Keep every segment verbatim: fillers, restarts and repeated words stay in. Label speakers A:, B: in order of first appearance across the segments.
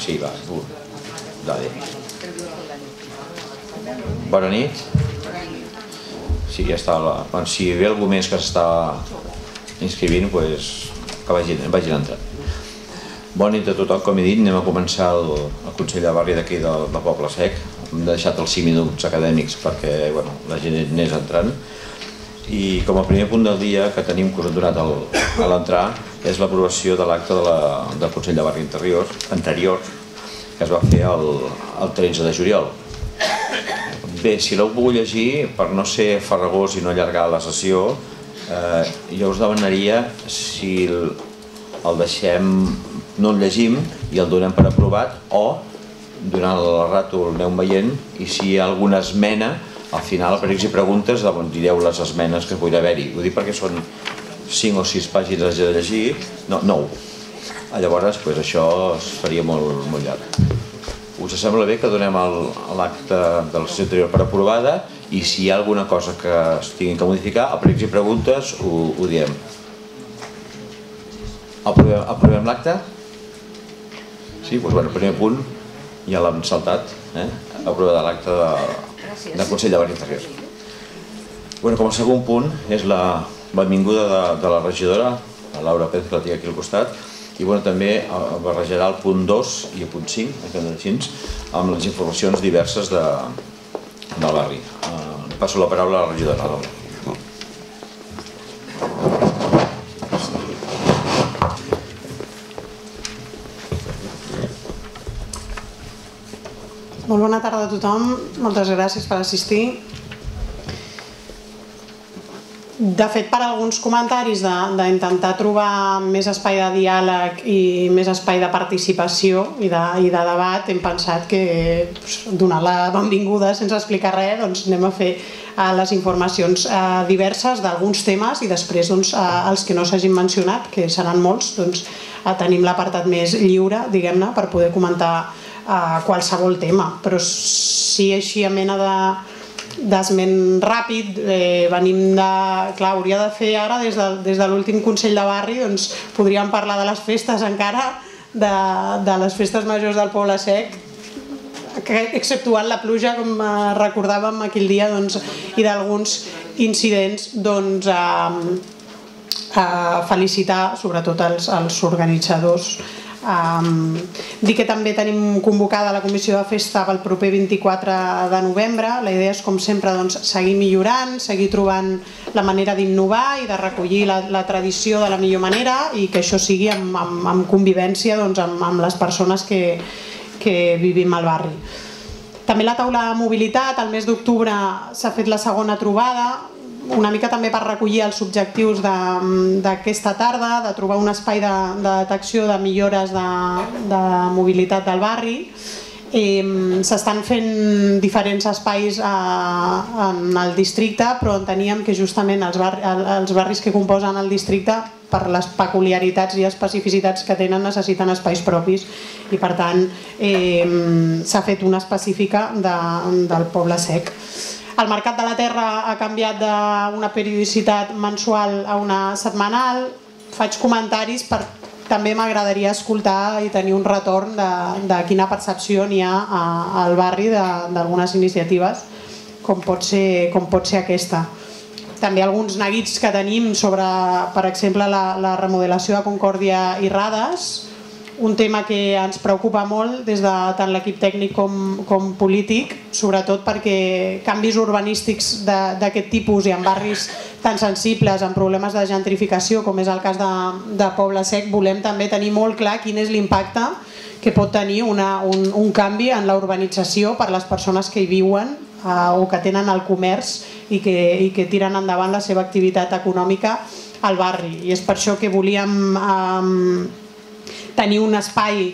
A: Sí, va. Dale. Bona nit. Sí, ja està. Si ve algú més que s'està inscrivint, que vagin entrant. Bona nit a tothom. Com he dit, anem a començar el Consell de Barri d'aquí del Poble Sec. Hem deixat els cinc minuts acadèmics perquè la gent anés entrant. I com a primer punt del dia que tenim, que us hem donat a l'entrar, és l'aprovació de l'acte del Consell de Barri anterior, que es va fer el tretze de juliol. Bé, si l'heu pogut llegir, per no ser farragós i no allargar la sessió, jo us demanaria si el deixem, no el llegim i el donem per aprovat, o durant el rato el aneu veient, i si hi ha alguna esmena, al final, a pregs i preguntes, direu les esmenes que pugui haver-hi. Ho dic perquè són cinc o sis pàgines de llegir, no, nou. Llavors, això es faria molt llarg. Us sembla bé que donem l'acte de la sessió anterior per aprovada i si hi ha alguna cosa que es tinguin que modificar, a pregs i preguntes ho diem. Aprovem l'acte? Sí, doncs, bueno, primer punt, ja l'hem saltat, aprovada l'acte del Consell de Barri Interior. Com a segon punt és la benvinguda de la regidora, la Laura Pérez, que la tinc aquí al costat, i també barrejarà el punt dos i el punt cinc, amb les informacions diverses del barri. Passo la paraula a la regidora, Laura.
B: Molt bona tarda a tothom, moltes gràcies per assistir. De fet, per alguns comentaris d'intentar trobar més espai de diàleg i més espai de participació i de debat, hem pensat que, donant la benvinguda sense explicar res, anem a fer les informacions diverses d'alguns temes i després els que no s'hagin mencionat, que seran molts, tenim l'apartat més lliure, diguem-ne, per poder comentar qualsevol tema. Però si així a mena d'esment ràpid venim de... Clar, hauria de fer ara, des de l'últim Consell de Barri, podríem parlar de les festes encara, de les festes majors del Poble Sec, exceptuant la pluja, com recordàvem aquell dia, i d'alguns incidents, felicitar sobretot els organitzadors. Dir que també tenim convocada la comissió de festa pel proper vint-i-quatre de novembre. La idea és, com sempre, seguir millorant, seguir trobant la manera d'innovar i de recollir la tradició de la millor manera i que això sigui en convivència amb les persones que vivim al barri. També la taula de mobilitat, el mes d'octubre s'ha fet la segona trobada, una mica també per recollir els objectius d'aquesta tarda, de trobar un espai de detecció de millores de mobilitat del barri. S'estan fent diferents espais en el districte, però enteníem que justament els barris que composen el districte, per les peculiaritats i especificitats que tenen, necessiten espais propis i per tant s'ha fet una específica del Poble Sec. El Mercat de la Terra ha canviat d'una periodicitat mensual a una setmanal. Faig comentaris perquè també m'agradaria escoltar i tenir un retorn de quina percepció n'hi ha al barri d'algunes iniciatives, com pot ser aquesta. També alguns neguits que tenim sobre, per exemple, la remodelació de Concòrdia i Rades, un tema que ens preocupa molt des de tant l'equip tècnic com polític, sobretot perquè canvis urbanístics d'aquest tipus i en barris tan sensibles, amb problemes de gentrificació, com és el cas de Poble Sec, volem també tenir molt clar quin és l'impacte que pot tenir un canvi en la urbanització per les persones que hi viuen o que tenen el comerç i que tiren endavant la seva activitat econòmica al barri. I és per això que volíem tenir un espai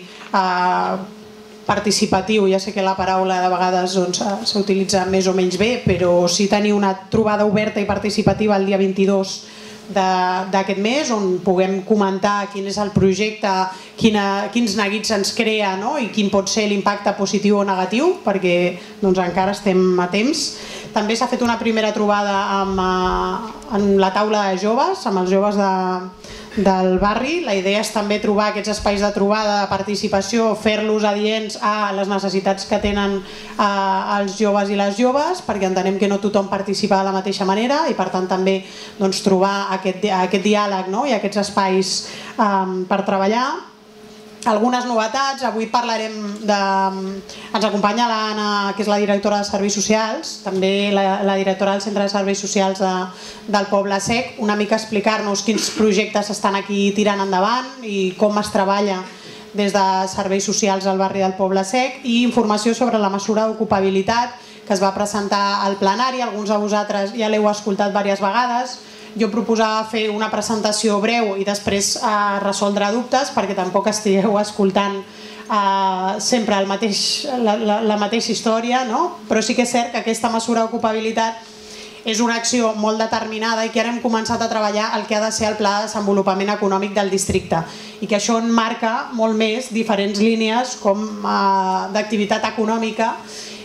B: participatiu. Ja sé que la paraula de vegades s'utilitza més o menys bé, però sí tenir una trobada oberta i participativa el dia vint-i-dos d'aquest mes, on puguem comentar quin és el projecte, quins neguits ens crea i quin pot ser l'impacte positiu o negatiu, perquè encara estem a temps. També s'ha fet una primera trobada amb la taula de joves, amb els joves del barri. La idea és també trobar aquests espais de trobada, de participació, fer-los adients a les necessitats que tenen eh, els joves i les joves, perquè entenem que no tothom participa de la mateixa manera i per tant també doncs, trobar aquest, aquest diàleg, no? I aquests espais eh, per treballar. Algunes novetats, avui parlarem de... Ens acompanya l'Anna, que és la directora de Serveis Socials, també la, la directora del Centre de Serveis Socials de, del Poble Sec, una mica explicar-nos quins projectes estan aquí tirant endavant i com es treballa des de Serveis Socials al barri del Poble Sec, i informació sobre la mesura d'ocupabilitat que es va presentar al plenari. Alguns de vosaltres ja l'heu escoltat diverses vegades. Jo proposava fer una presentació breu i després eh, resoldre dubtes, perquè tampoc estigueu escoltant eh, sempre el mateix, la, la, la mateixa història, no? Però sí que és cert que aquesta mesura d'ocupabilitat és una acció molt determinada i que ara hem començat a treballar el que ha de ser el Pla de Desenvolupament Econòmic del districte, i que això en marca molt més diferents línies com eh, d'activitat econòmica,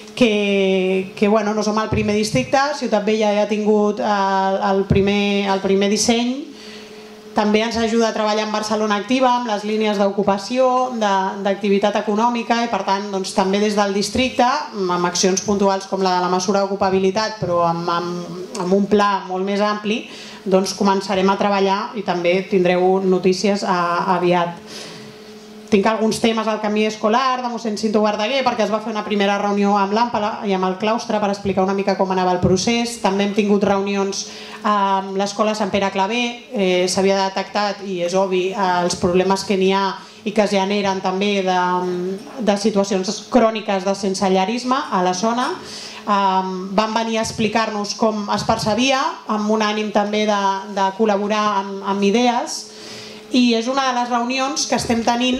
B: que, que bueno, no som el primer districte. Ciutat Vella ja ha tingut el, el, primer, el primer disseny. També ens ajuda a treballar en Barcelona Activa, amb les línies d'ocupació, d'activitat econòmica, i per tant doncs, també des del districte, amb accions puntuals com la de la mesura d'ocupabilitat, però amb, amb, amb un pla molt més ampli, doncs començarem a treballar i també tindreu notícies a, aviat. Tinc alguns temes al camí escolar de mossèn Cinto Verdaguer, perquè es va fer una primera reunió amb l'Àmpala i amb el claustre per explicar una mica com anava el procés. També hem tingut reunions amb l'Escola Sant Pere Claver. Eh, s'havia detectat, i és obvi, eh, els problemes que n'hi ha i que es generen també de, de situacions cròniques de sensellarisme a la zona. Um, van venir a explicar-nos com es percebia, amb un ànim també de, de col·laborar amb, amb idees. I és una de les reunions que estem tenint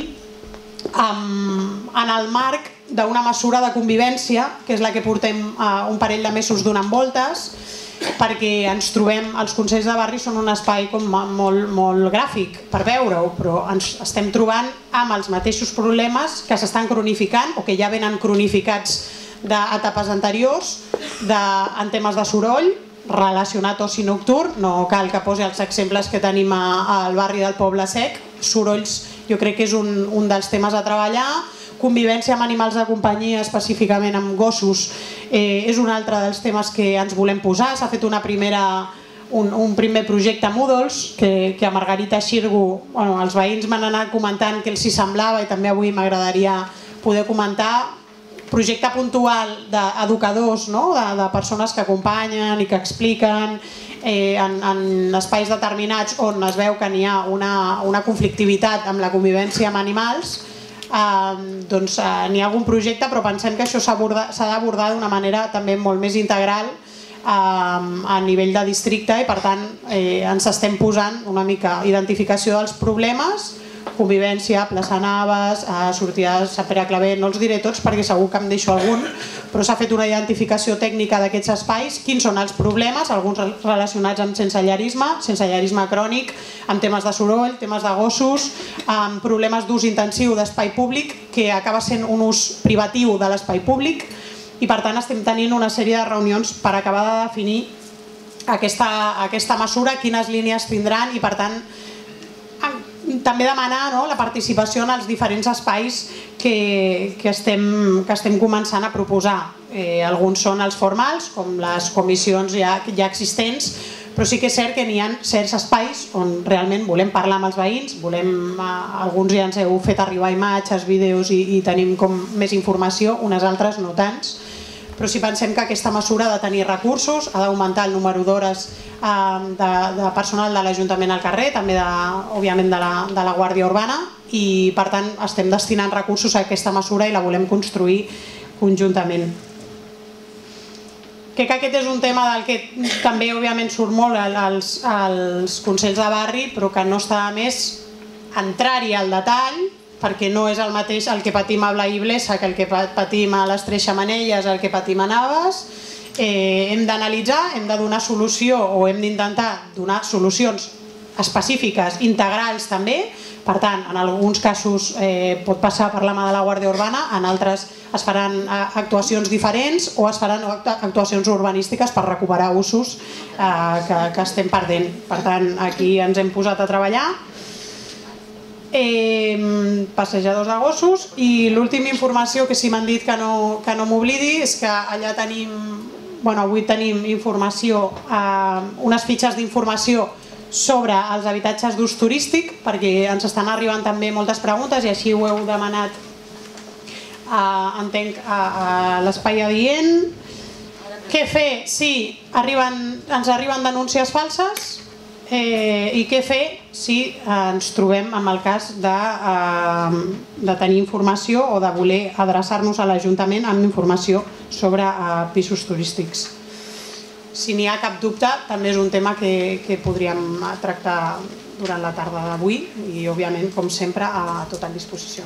B: um, en el marc d'una mesura de convivència, que és la que portem uh, un parell de mesos donant voltes, perquè ens trobem, els consells de barri són un espai com molt, molt gràfic per veure-ho, però ens estem trobant amb els mateixos problemes que s'estan cronificant o que ja venen cronificats d'etapes anteriors, de, en temes de soroll, relacionat oci nocturn. No cal que posi els exemples que tenim a, al barri del Poble Sec. Sorolls jo crec que és un, un dels temes a treballar. Convivència amb animals de companyia, específicament amb gossos, eh, és un altre dels temes que ens volem posar. S'ha fet una primera, un, un primer projecte Moodles que, que a Margarita Xirgu, bueno, els veïns m'han anat comentant que els hi semblava, i també avui m'agradaria poder comentar. Projecte puntual d'educadors, no? de, de persones que acompanyen i que expliquen eh, en, en espais determinats on es veu que n'hi ha una, una conflictivitat amb la convivència amb animals. Eh, doncs eh, n'hi ha algun projecte, però pensem que això s'ha d'abordar d'una manera també molt més integral eh, a nivell de districte, i per tant eh, ens estem posant una mica identificació dels problemes, convivència, plaça Naves, sortida de Sant Pere Claver. No els diré tots perquè segur que em deixo algun, però s'ha fet una identificació tècnica d'aquests espais, quins són els problemes, alguns relacionats amb sensellarisme, sensellarisme crònic, amb temes de soroll, temes de gossos, amb problemes d'ús intensiu d'espai públic, que acaba sent un ús privatiu de l'espai públic, i per tant estem tenint una sèrie de reunions per acabar de definir aquesta, aquesta mesura, quines línies tindran, i per tant també demanar, no, la participació en els diferents espais que, que, estem, que estem començant a proposar. Eh, alguns són els formals, com les comissions ja, ja existents, però sí que és cert que n'hi ha certs espais on realment volem parlar amb els veïns, volem, eh, alguns ja ens heu fet arribar imatges, vídeos i, i tenim com més informació, unes altres no tants. Però si pensem que aquesta mesura ha de tenir recursos, ha d'augmentar el número d'hores eh, de, de personal de l'Ajuntament al carrer, també de, òbviament de la, de la Guàrdia Urbana, i per tant estem destinant recursos a aquesta mesura i la volem construir conjuntament. Crec que aquest és un tema del que també òbviament surt molt als, als consells de barri, però que no està de més entrar-hi al detall, perquè no és el mateix el que patim a Blai i Blesa que el que patim a les Tres Xemeneies, el que patim a Naves. Eh, hem d'analitzar, hem de donar solució o hem d'intentar donar solucions específiques, integrals també. Per tant, en alguns casos eh, pot passar per la mà de la Guàrdia Urbana, en altres es faran actuacions diferents o es faran actuacions urbanístiques per recuperar usos eh, que, que estem perdent. Per tant, aquí ens hem posat a treballar. passejadors de gossos. I l'última informació que sí m'han dit que no m'oblidi és que allà tenim, bueno, avui tenim informació, unes fitxes d'informació sobre els habitatges d'ús turístic, perquè ens estan arribant també moltes preguntes i així ho heu demanat, entenc, a l'Espai Adient. Què fer si ens arriben denúncies falses i què fer si ens trobem amb el cas de tenir informació o de voler adreçar-nos a l'Ajuntament amb informació sobre pisos turístics. Si n'hi ha cap dubte, també és un tema que podríem tractar durant la tarda d'avui i, òbviament, com sempre, a tota disposició.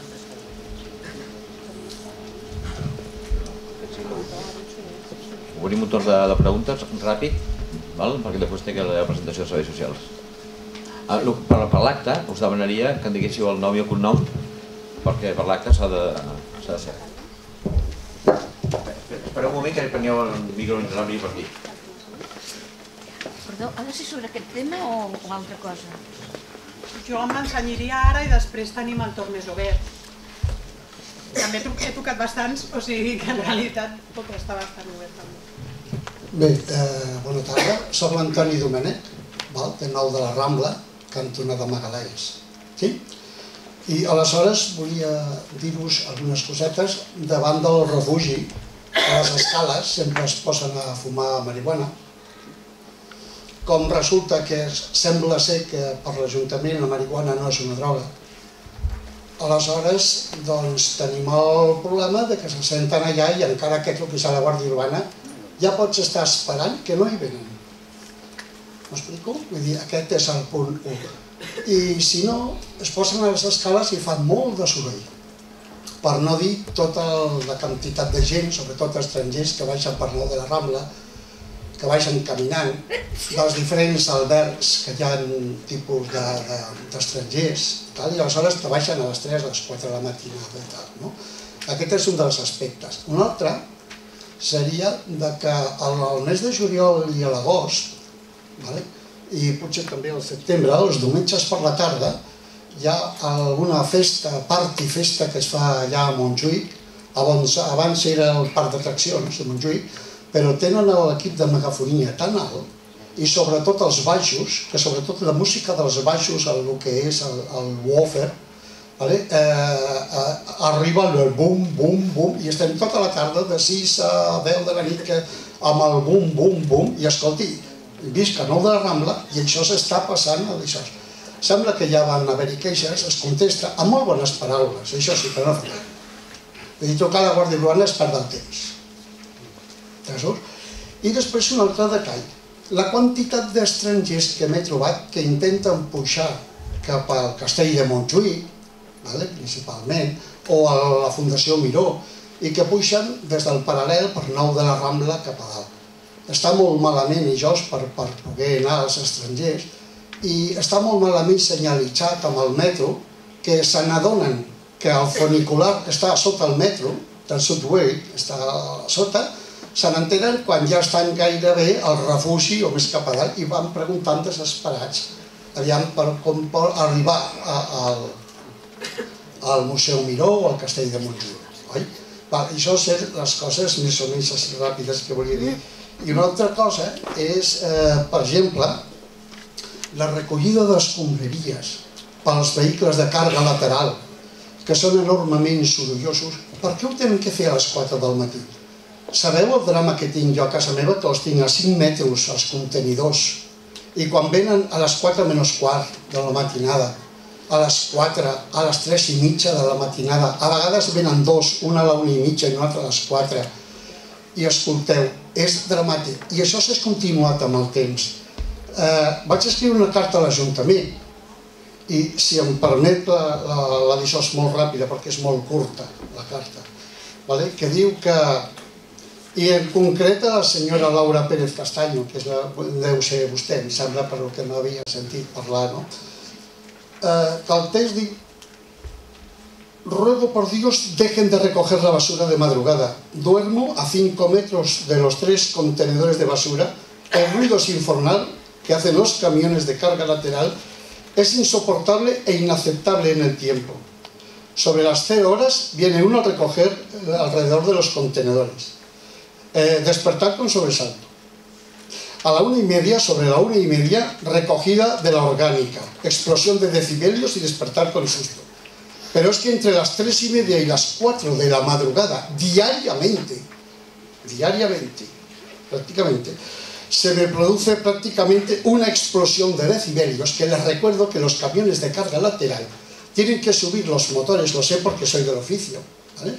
A: Obrim un torn de preguntes, ràpid, perquè després té la presentació dels serveis socials. Per l'acte, us demanaria que em diguéssiu el nom i el cognom, perquè per l'acte s'ha de ser. Espereu un moment que prengueu el micro i per aquí.
C: Perdó, ha de ser sobre aquest tema o altra cosa?
B: Jo m'ensenyaria ara i després tenim el torn més obert. També he tocat bastants, o sigui que en realitat pot estar bastant obert també.
D: Bé, bona tarda. Soc l'Antoni Domènech, de Nou de la Rambla, cantonada Magalhães. I aleshores volia dir-vos algunes cosetes davant del refugi. A les escales sempre es posen a fumar marihuana. Com resulta que sembla ser que per l'Ajuntament la marihuana no és una droga, aleshores tenim el problema que se senten allà i encara que truquis a la Guàrdia Urbana ja pots estar esperant que no hi venen. M'explico? Vull dir, aquest és el punt u. I si no, es posen a les escales i fan molt de soroll. Per no dir tota la quantitat de gent, sobretot estrangers, que baixen per Nou de la Rambla, que baixen caminant, dels diferents albergs que hi ha tipus d'estrangers, i aleshores te baixen a les tres, a les quatre de la matinada. Aquest és un dels aspectes. Un altre seria que al mes de juliol i a l'agost, i potser també al setembre, els diumenges per la tarda, hi ha alguna festa, party festa que es fa allà a Montjuïc. Abans era el parc d'atraccions de Montjuïc, però tenen l'equip de megafonia tan alt i sobretot els baixos, que sobretot la música dels baixos, el que és el woofer, arriba el bum, bum, bum, i estem tota la tarda de sis a deu de la nit amb el bum, bum, bum, i escolti, visc a Nou de la Rambla i això s'està passant a això. Sembla que ja van haver-hi queixes, es contesta amb molt bones paraules, això sí, però no fa res. Vull dir, trucar a la Guàrdia Urbana és perdre el temps. I després un altre detall. La quantitat d'estrangers que m'he trobat que intenten pujar cap al castell de Montjuïc, principalment, o a la Fundació Miró, i que pugen des del paral·lel per Nou de la Rambla cap a dalt. Està molt malament, i jo, per poder anar als estrangers, i està molt malament senyalitzat amb el metro, que se n'adonen que el funicular està sota el metro, del Subway, està sota, se n'entenen quan ja estan gairebé al refugi o més cap a dalt i van preguntant desesperats aviam per com pot arribar al Museu Miró o al Castell de Montjuïc. Això són les coses més o menys així ràpides que volia dir. I una altra cosa és, per exemple, la recollida d'escombraries pels vehicles de càrrega lateral, que són enormement sorollosos. Per què ho tenen que fer a les quatre del matí? Sabeu el drama que tinc jo a casa meva, que els tinc a cinc metres, els contenidors, i quan venen a les quatre menys quart de la matinada, a les quatre, a les tres i mitja de la matinada, a vegades venen dos, una a la una i mitja i una altra a les quatre, i escolteu, és dramàtic. I això s'ha continuat amb el temps. Vaig escriure una carta a l'Ajuntament, i si em permet la diçó és molt ràpida perquè és molt curta la carta, que diu que, i en concret a la senyora Laura Pérez Castaño, que deu ser vostè, em sembla, per el que m'havia sentit parlar, que el text diu: ruego por Dios dejen de recoger la basura de madrugada, duermo a cinco metros de los tres contenedores de basura, el ruido es infernal que hacen los camiones de carga lateral Es insoportable e inaceptable en el tiempo. Sobre las cero horas viene uno a recoger alrededor de los contenedores. Eh, despertar con sobresalto. A la una y media, sobre la una y media, recogida de la orgánica. Explosión de decibelios y despertar con susto. Pero es que entre las tres y media y las cuatro de la madrugada, diariamente, diariamente, prácticamente, se me produce prácticamente una explosión de decibelios, que les recuerdo que los camiones de carga lateral tienen que subir los motores, lo sé porque soy del oficio, ¿vale?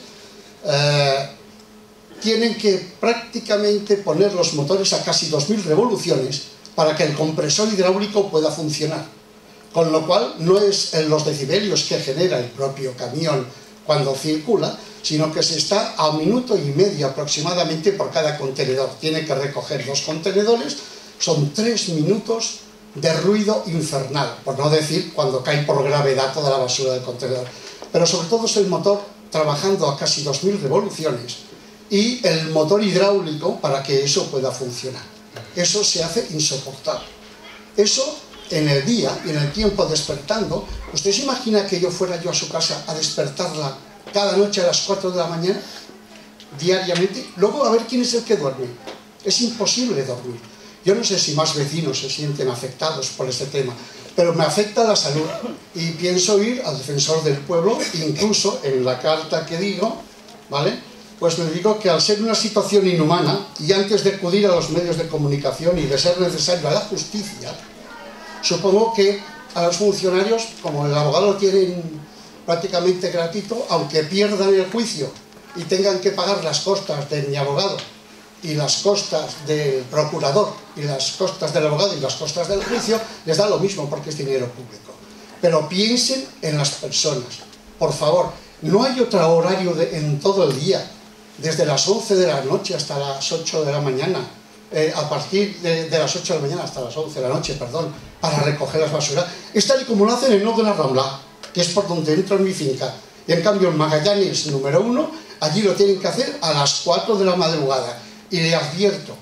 D: Eh, tienen que prácticamente poner los motores a casi dos mil revoluciones para que el compresor hidráulico pueda funcionar. Con lo cual no es en los decibelios que genera el propio camión cuando circula, sino que se está a un minuto y medio aproximadamente por cada contenedor. Tiene que recoger dos contenedores, son tres minutos de ruido infernal, por no decir cuando cae por gravedad toda la basura del contenedor. Pero sobre todo es el motor trabajando a casi dos mil revoluciones y el motor hidráulico para que eso pueda funcionar. Eso se hace insoportable. Eso en el día y en el tiempo despertando. ¿Usted se imagina que yo fuera yo a su casa a despertarla cada noche a las cuatro de la mañana, diariamente? Luego a ver quién es el que duerme. Es imposible dormir. Yo no sé si más vecinos se sienten afectados por este tema, pero me afecta la salud y pienso ir al defensor del pueblo, incluso en la carta que digo, ¿vale? Pues le digo que al ser una situación inhumana y antes de acudir a los medios de comunicación y de ser necesario a la justicia, supongo que a los funcionarios, como el abogado lo tienen prácticamente gratuito, aunque pierdan el juicio y tengan que pagar las costas de mi abogado y las costas del procurador y las costas del abogado y las costas del juicio, les da lo mismo porque es dinero público. Pero piensen en las personas, por favor. No hay otro horario de, en todo el día, desde las once de la noche hasta las ocho de la mañana, eh, a partir de, de las ocho de la mañana hasta las once de la noche, perdón, para recoger las basuras. Es tal y como lo hacen en el de la Rambla, que es por donde entro en mi finca. Y en cambio en Magallanes número uno, allí lo tienen que hacer a las cuatro de la madrugada. Y le advierto,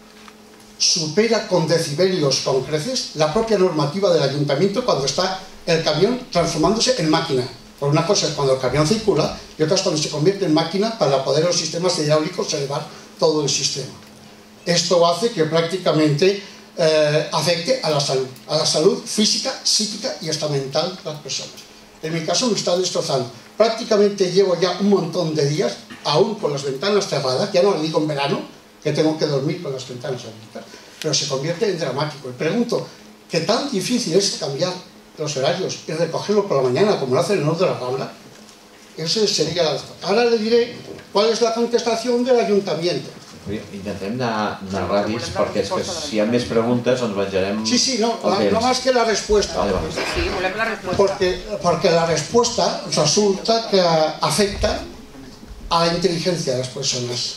D: supera con decibelios con creces la propia normativa del ayuntamiento cuando está el camión transformándose en máquina. Por una cosa es cuando el camión circula y otra es cuando se convierte en máquina para poder los sistemas hidráulicos elevar todo el sistema. Esto hace que prácticamente eh, afecte a la salud, a la salud física, psíquica y hasta mental de las personas. En mi caso me está destrozando. Prácticamente llevo ya un montón de días, aún con las ventanas cerradas, ya no le digo en verano, que tengo que dormir con las ventanas abiertas, pero se convierte en dramático. Y pregunto, ¿qué tan difícil es cambiar los horarios y recogerlo por la mañana como lo hace el norte de la Rambla? Ese sería la... Ahora le diré cuál es la contestación del ayuntamiento.
A: Intentem anar, anar ràpids perquè és que si hi ha més preguntes ens menjarem...
D: Sí, sí, no, la, no más que la respuesta.
A: Vale, vale.
C: Sí, volem la respuesta.
D: Porque, porque la respuesta resulta que afecta a la inteligencia de las personas.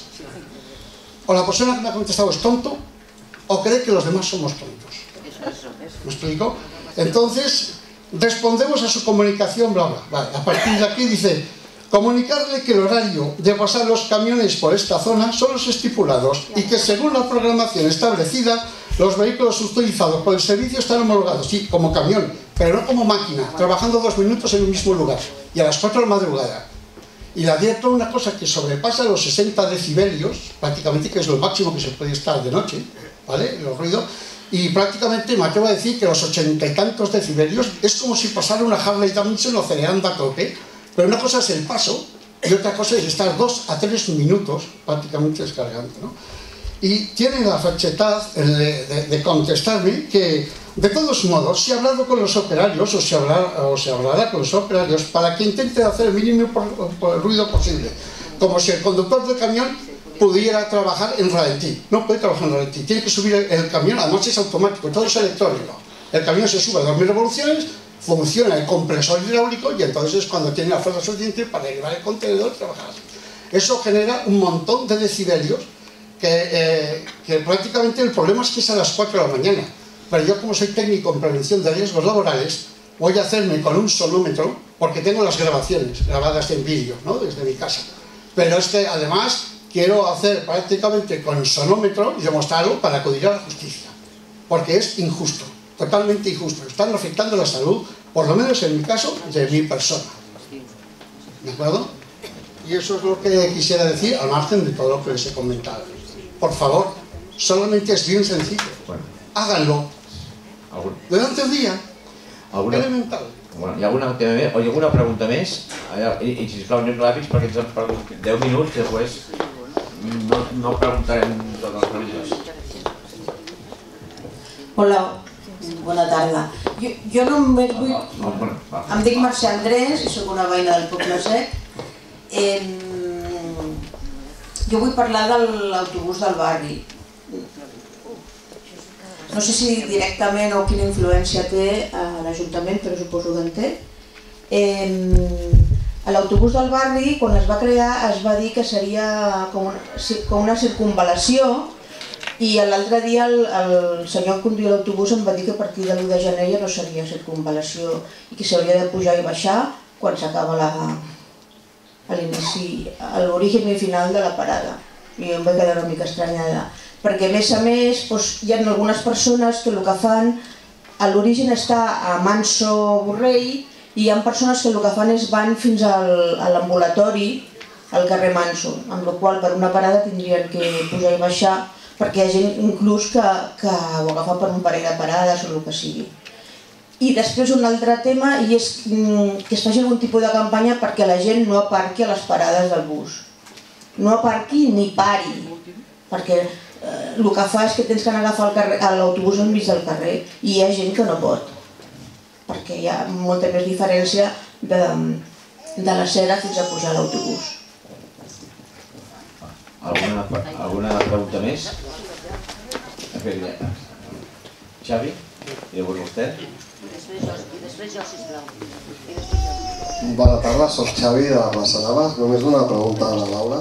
D: O la persona que me ha contestado es tonto, o cree que los demás somos tontos. ¿Me explico? Entonces, respondemos a su comunicación, bla, bla. Vale, a partir de aquí dice, comunicarle que el horario de pasar los camiones por esta zona son los estipulados y que según la programación establecida, los vehículos utilizados por el servicio están homologados, sí, como camión, pero no como máquina, trabajando dos minutos en un mismo lugar y a las cuatro de la madrugada. Y le advierto una cosa que sobrepasa los sesenta decibelios, prácticamente, que es lo máximo que se puede estar de noche, ¿vale? Los ruidos. Y prácticamente me atrevo a decir que los ochenta y tantos decibelios es como si pasara una Harley Davidson acelerando a tope. Pero una cosa es el paso y otra cosa es estar dos a tres minutos prácticamente descargando, ¿no? Y tiene la fachetad de, de, de contestarme que, de todos modos, se ha hablado con los operarios o se, hablará, o se hablará con los operarios para que intenten hacer el mínimo por, por el ruido posible. Como si el conductor del camión pudiera trabajar en ralentí. No puede trabajar en ralentí, tiene que subir el, el camión, además es automático, todo es electrónico. El camión se sube a dos mil revoluciones, funciona el compresor hidráulico y entonces es cuando tiene la fuerza suficiente para llevar el contenedor y trabajar. Eso genera un montón de decibelios que, eh, que prácticamente el problema es que es a las cuatro de la mañana. Pero yo, como soy técnico en prevención de riesgos laborales, voy a hacerme con un sonómetro, porque tengo las grabaciones grabadas en vídeo, ¿no? Desde mi casa. Pero es que además quiero hacer prácticamente con sonómetro y demostrarlo para acudir a la justicia, porque es injusto. totalmente injusto. Están afectando la salud, por lo menos en mi caso, de mi persona. ¿De acuerdo? Y eso es lo que quisiera decir, al margen de todo lo que les he comentado. Por favor, solamente es bien sencillo. Háganlo. Durante el día. Elemental.
A: Hi ha alguna, o hi ha alguna pregunta més? I, i sisplau, anem ràpids perquè ens han perdut deu minuts i després no, no preguntarem totes les preguntes.
E: Hola, bona tarda. Jo, jo només vull... Em dic Mercè Andrés i soc una veïna del Poble Sec. Eh, jo vull parlar de l'autobús del barri. No sé si directament o quina influència té a l'Ajuntament, però suposo que en té. A l'autobús del barri, quan es va crear, es va dir que seria com una circunvalació i l'altre dia el senyor que conduïa l'autobús em va dir que a partir de l'u de gener ja no seria circunvalació i que s'hauria de pujar i baixar quan s'acaba l'inici, l'origen i final de la parada. I em vaig quedar una mica estranyada. Perquè a més a més hi ha algunes persones que el que fan, l'origen està a Manso Borrell i hi ha persones que el que fan és van fins a l'ambulatori, al carrer Manso, amb la qual per una parada tindrien que pujar i baixar perquè hi ha gent inclús que ho agafa per un parell de parades o el que sigui. I després un altre tema i és que es faci algun tipus de campanya perquè la gent no aparqui a les parades del bus. No aparqui ni pari, perquè el que fa és que tens que anar a agafar l'autobús enmig del carrer i hi ha gent que no pot, perquè hi ha molta més diferència de la Cera fins a pujar a l'autobús.
A: Alguna pregunta més? Xavi? I llavors vostè?
C: I després jo, sisplau.
F: Bona tarda, soc Xavi de la plaça Navas. Només una pregunta a la Laura.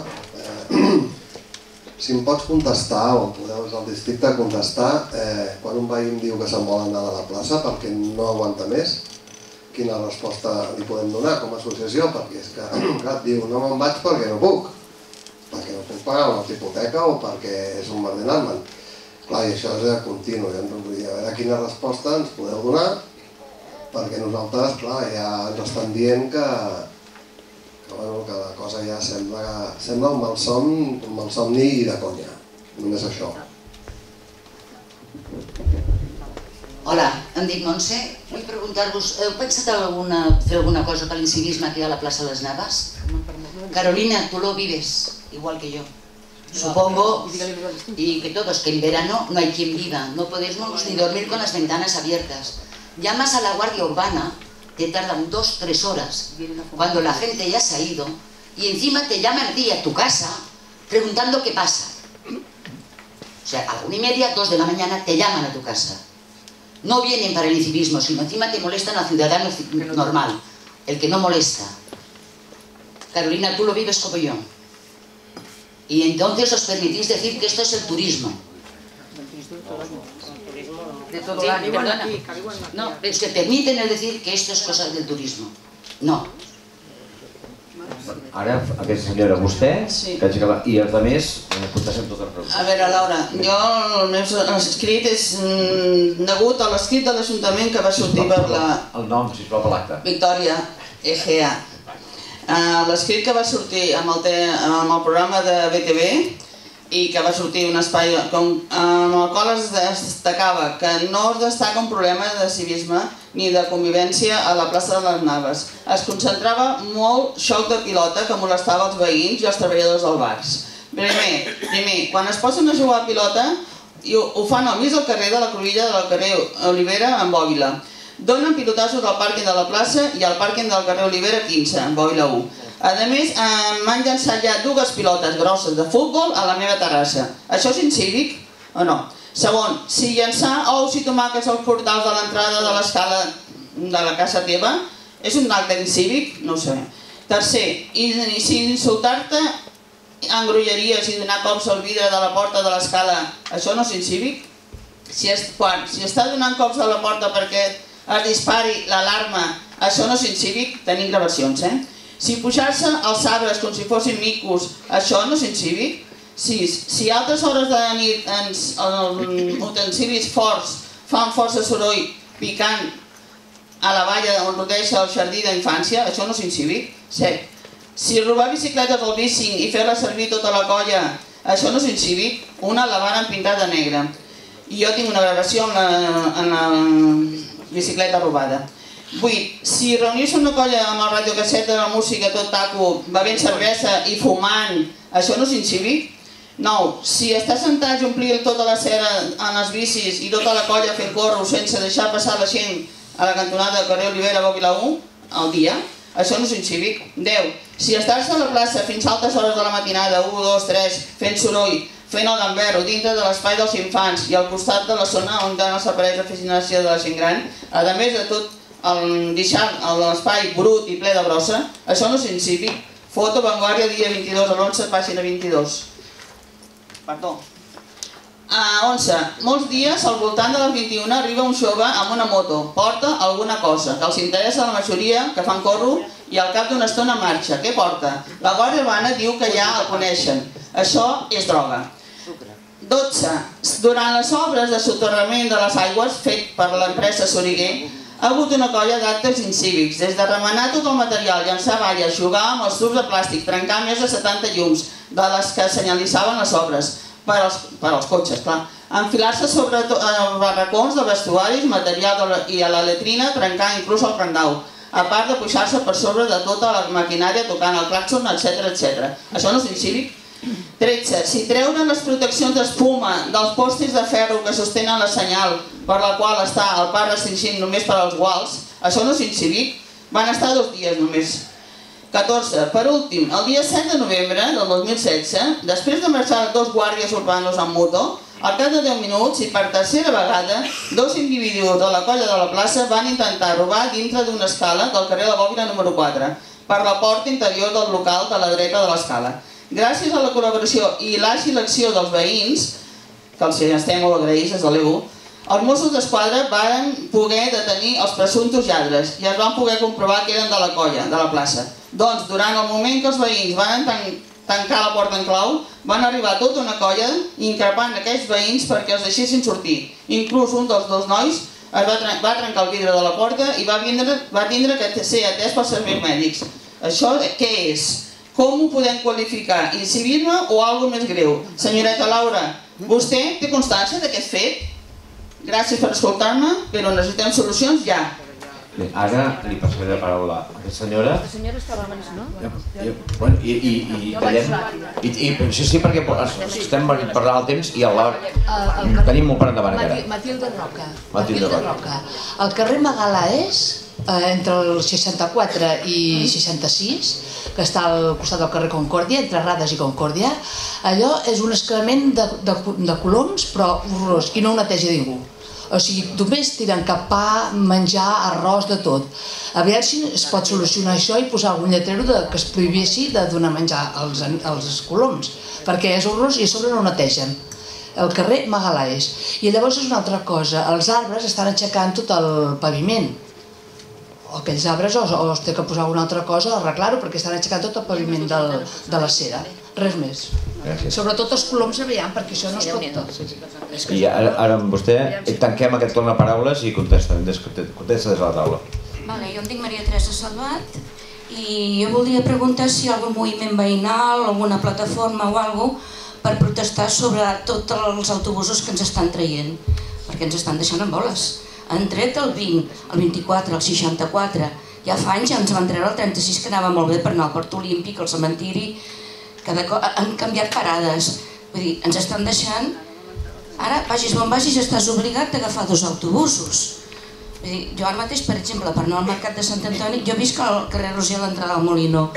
F: Si em pots contestar, o podeu des del districte contestar, quan un veí em diu que se'n vol anar de la plaça perquè no aguanta més, quina resposta li podem donar com a associació? Perquè és que, clar, et diu, no me'n vaig perquè no puc, perquè no puc pagar una hipoteca o perquè és un merder anar-me'n. Clar, i això és de continu, ja ens vull dir, a veure quina resposta ens podeu donar, perquè nosaltres, clar, ja ens estan dient que que la cosa ja sembla un malsomni i de conya. Només això.
G: Hola, em dic Montse. Vull preguntar-vos, heu pensat fer alguna cosa per l'incivisme aquí a la plaça Les Navas? Carolina, tú lo vives, igual que yo. Supongo, y que todos, que en verano no hay quien viva. No podemos ni dormir con las ventanas abiertas. Llamas a la Guardia Urbana, te tardan dos, tres horas, cuando la gente ya se ha ido, y encima te llaman a ti a tu casa preguntando qué pasa. O sea, a la una y media, dos de la mañana, te llaman a tu casa. No vienen para el incivismo, sino encima te molestan al ciudadano normal, el que no molesta. Carolina, tú lo vives como yo. Y entonces os permitís decir que esto es el turismo. De todo el año, aquí, no, es que permiten el decir que esto es cosa del turismo. No.
A: Ara, aquesta senyora, vostè, que hagi acabat, i els altres, contestem totes les preguntes.
H: A veure, Laura, jo el meu escrit és degut a l'escrit de l'Ajuntament que va sortir per la...
A: El nom, sisplau, per l'acte.
H: Victòria Egea. L'escrit que va sortir amb el programa de B T V i que va sortir un espai amb el qual es destacava que no es destaca un problema de civisme ni de convivència a la plaça de les Naves. Es concentrava molt xoc de pilota que molestava els veïns i els treballadors dels bars. Primer, primer, quan es posen a jugar a pilota, ho fan al mig del carrer de la Cruïlla del carrer Olivera en Bòbila. Donen pilotassos al pàrquing de la plaça i al pàrquing del carrer Olivera quinze, en Bòbila u. A més, m'han llançat ja dues pilotes grosses de futbol a la meva terrassa. Això és incívic o no? Segon, si llançar ous i tomàquets als portals de l'entrada de l'escala de la casa teva és un acte incívic? No ho sé. Tercer, i si insultar-te en grolleries i donar cops al vidre de la porta de l'escala, això no és incívic? Si està donant cops a la porta perquè es dispari l'alarma, això no és incívic? Tenim gravacions, eh? Si pujar-se als arbres com si fossin micos, això no és incívic? sis. Si a altres hores de nit els utensilis forts fan força soroll picant a la valla on rodeja el jardí d'infància, això no és incívic. set. Si robar bicicletes al bicing i fer-la servir tota la colla, això no és incívic. Una la van pintar de negre. I jo tinc una gravació amb la, amb la bicicleta robada. vuit. Si reunir-se una colla amb el radiocasseta de la música tot taco, bevent cervesa i fumant, això no és incívic. nou. Si estar sentats i omplir tota la cera en els bicis i tota la colla fent corros sense deixar passar la gent a la cantonada de carrer Olivera Bòbila u al dia, això no és incívic. deu. Si estar-se a la plaça fins a altes hores de la matinada, u, dos, tres, fent soroll, fent el gamberro dintre de l'espai dels infants i al costat de la zona on tenen els aparells de fascinació de la gent gran, a més de tot el deixar l'espai brut i ple de brossa, això no és incívic. Foto Vanguardia, dia vint-i-dos a l'onze, pàgina vint-i-dos. Perdó. A onze. Molts dies al voltant de les vint-i-una arriba un jove amb una moto, porta alguna cosa, que els interessa a la majoria, que fan corro, i al cap d'una estona marxa. Què porta? La Guàrdia Urbana diu que ja el coneixen. Això és droga. dotze. Durant les obres de soterrament de les aigües, fet per l'empresa Soriguer, ha hagut una colla d'actes incívics, des de remenar tot el material, llançar valles, jugar amb els tubs de plàstic, trencar més de setanta llums, de les que senyalitzaven les obres, per als, per als cotxes, clar. Enfilar-se sobre eh, barracons de vestuaris, material de la, i a la letrina, trencar inclús el candau, a part de pujar-se per sobre de tota la maquinària tocant el claxon, etcètera, etcètera. Això no és incívic. tretze. Si treuren les proteccions d'espuma dels postis de ferro que sostenen la senyal per la qual està el parc restringint només per als guals, això no és incívic. Van estar dos dies només. catorze. Per últim, el dia set de novembre del dos mil setze, després de marxar dos guàrdies urbanos amb moto, al cap de deu minuts i per tercera vegada, dos individus de la colla de la plaça van intentar robar dintre d'una escala del carrer La Bòbila número quatre, per la porta interior del local de la dreta de l'escala. Gràcies a la col·laboració i l'àgil acció dels veïns, que els estem molt agraïts des de l'E U, els Mossos d'Esquadra van poder detenir els presumptos lladres i es van poder comprovar que eren de la colla, de la plaça. Doncs, durant el moment que els veïns van tancar la porta en clau, van arribar tota una colla increpant aquells veïns perquè els deixessin sortir. Inclús un dels dos nois es va, tren va trencar el vidre de la porta i va, vindre, va tindre que ser atès pels serveis mèdics. Això què és? Com ho podem qualificar? Incivisme o alguna més greu? Senyoreta Laura, vostè té constància d'aquest fet? Gràcies per escoltar-me, però necessitem solucions ja.
A: Bé, ara li passaré la paraula a aquesta senyora.
C: La senyora estava abans, no?
A: Bueno, i, i, i tallem. I, i, sí, sí, perquè estem parlant el temps i alhora tenim molt per endavant encara.
I: Matilde Roca.
A: Matilde Roca.
I: El carrer Magalaes, entre el seixanta-quatre i seixanta-sis, que està al costat del carrer Concòrdia, entre Rades i Concòrdia, allò és un excrement de, de, de coloms, però horrorós, i no ho neteja ningú. O sigui, només tiren cap pa, menjar, arròs, de tot. A veure si es pot solucionar això i posar algun lletrero de, que es prohibissi de donar menjar als, als coloms, perquè és horrorós i a sobre no ho netegen. El carrer Magalaes. I llavors és una altra cosa, els arbres estan aixecant tot el paviment. Aquells arbres o, o es té que posar alguna altra cosa a arreglar-ho perquè estan aixecant tot el paviment del, de la cera. Res més.
A: Gràcies.
I: Sobretot els coloms aviam, perquè això no es pot...
A: I ara, ara amb vostè tanquem aquest torn de paraules i contesta, contesta des de la taula.
J: Vale, jo em dic Maria Teresa Salvat i jo voldria preguntar si hi ha algun moviment veïnal, alguna plataforma o alguna cosa per protestar sobre tots els autobusos que ens estan traient, perquè ens estan deixant en boles. Han tret el vint, el vint-i-quatre, el seixanta-quatre, ja fa anys ja ens van treure el trenta-sis que anava molt bé per anar al Port Olímpic, al cementiri, cada cop han canviat parades, vull dir, ens estan deixant, ara vagis on vagis estàs obligat a agafar dos autobusos. Vull dir, jo ara mateix, per exemple, per anar al mercat de Sant Antoni, jo visc al carrer Roser a l'entrada del Molino,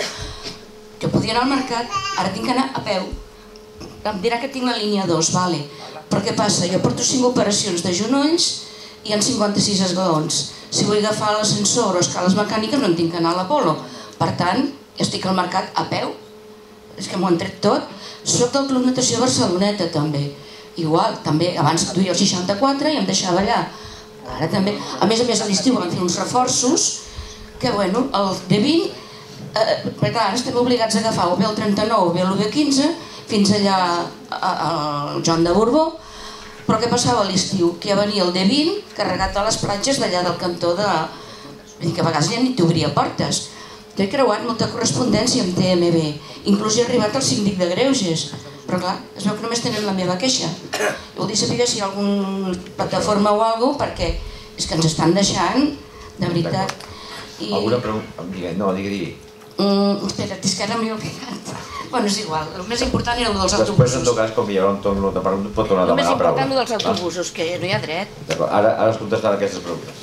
J: jo podia anar al mercat, ara tinc que anar a peu, em dirà que tinc la línia dos, vale, però què passa? Jo porto cinc operacions de genolls i en cinquanta-sis esglaons. Si vull agafar l'ascensor o escales mecàniques no en tinc que anar a l'Apolo. Per tant, jo estic al mercat a peu. És que m'ho han tret tot. Soc del Club Natació Barceloneta també. Igual, també, abans duia el seixanta-quatre i em deixava allà. Ara també. A més a més, a l'estiu van fer uns reforços que, bueno, el D vint, eh, perquè clar, estem obligats a agafar o bé el trenta-nou o bé l'U B quinze, fins allà al Joan de Borbó, Però què passava a l'estiu? Que ja venia el D vint carregat a les platges d'allà del cantó de... Vull dir que a vegades ja ni t'obria portes. Jo he creuat molta correspondència amb T M B, inclús he arribat al síndic de Greuges, però clar, es veu que només tenen la meva queixa. Voldria saber si hi ha alguna plataforma o alguna cosa, perquè és que ens estan deixant, de veritat.
A: Alguna pregunta? No, digui, digui.
J: Espera't, és que ara m'he oblidat. Bueno, és igual, el més important era el dels autobusos.
A: Després, en tot cas, com hi haurà un torn de pregunta, pot tornar a demanar la paraula.
J: El més important és el dels autobusos, que no hi ha dret.
A: Ara es contestarà aquestes preguntes.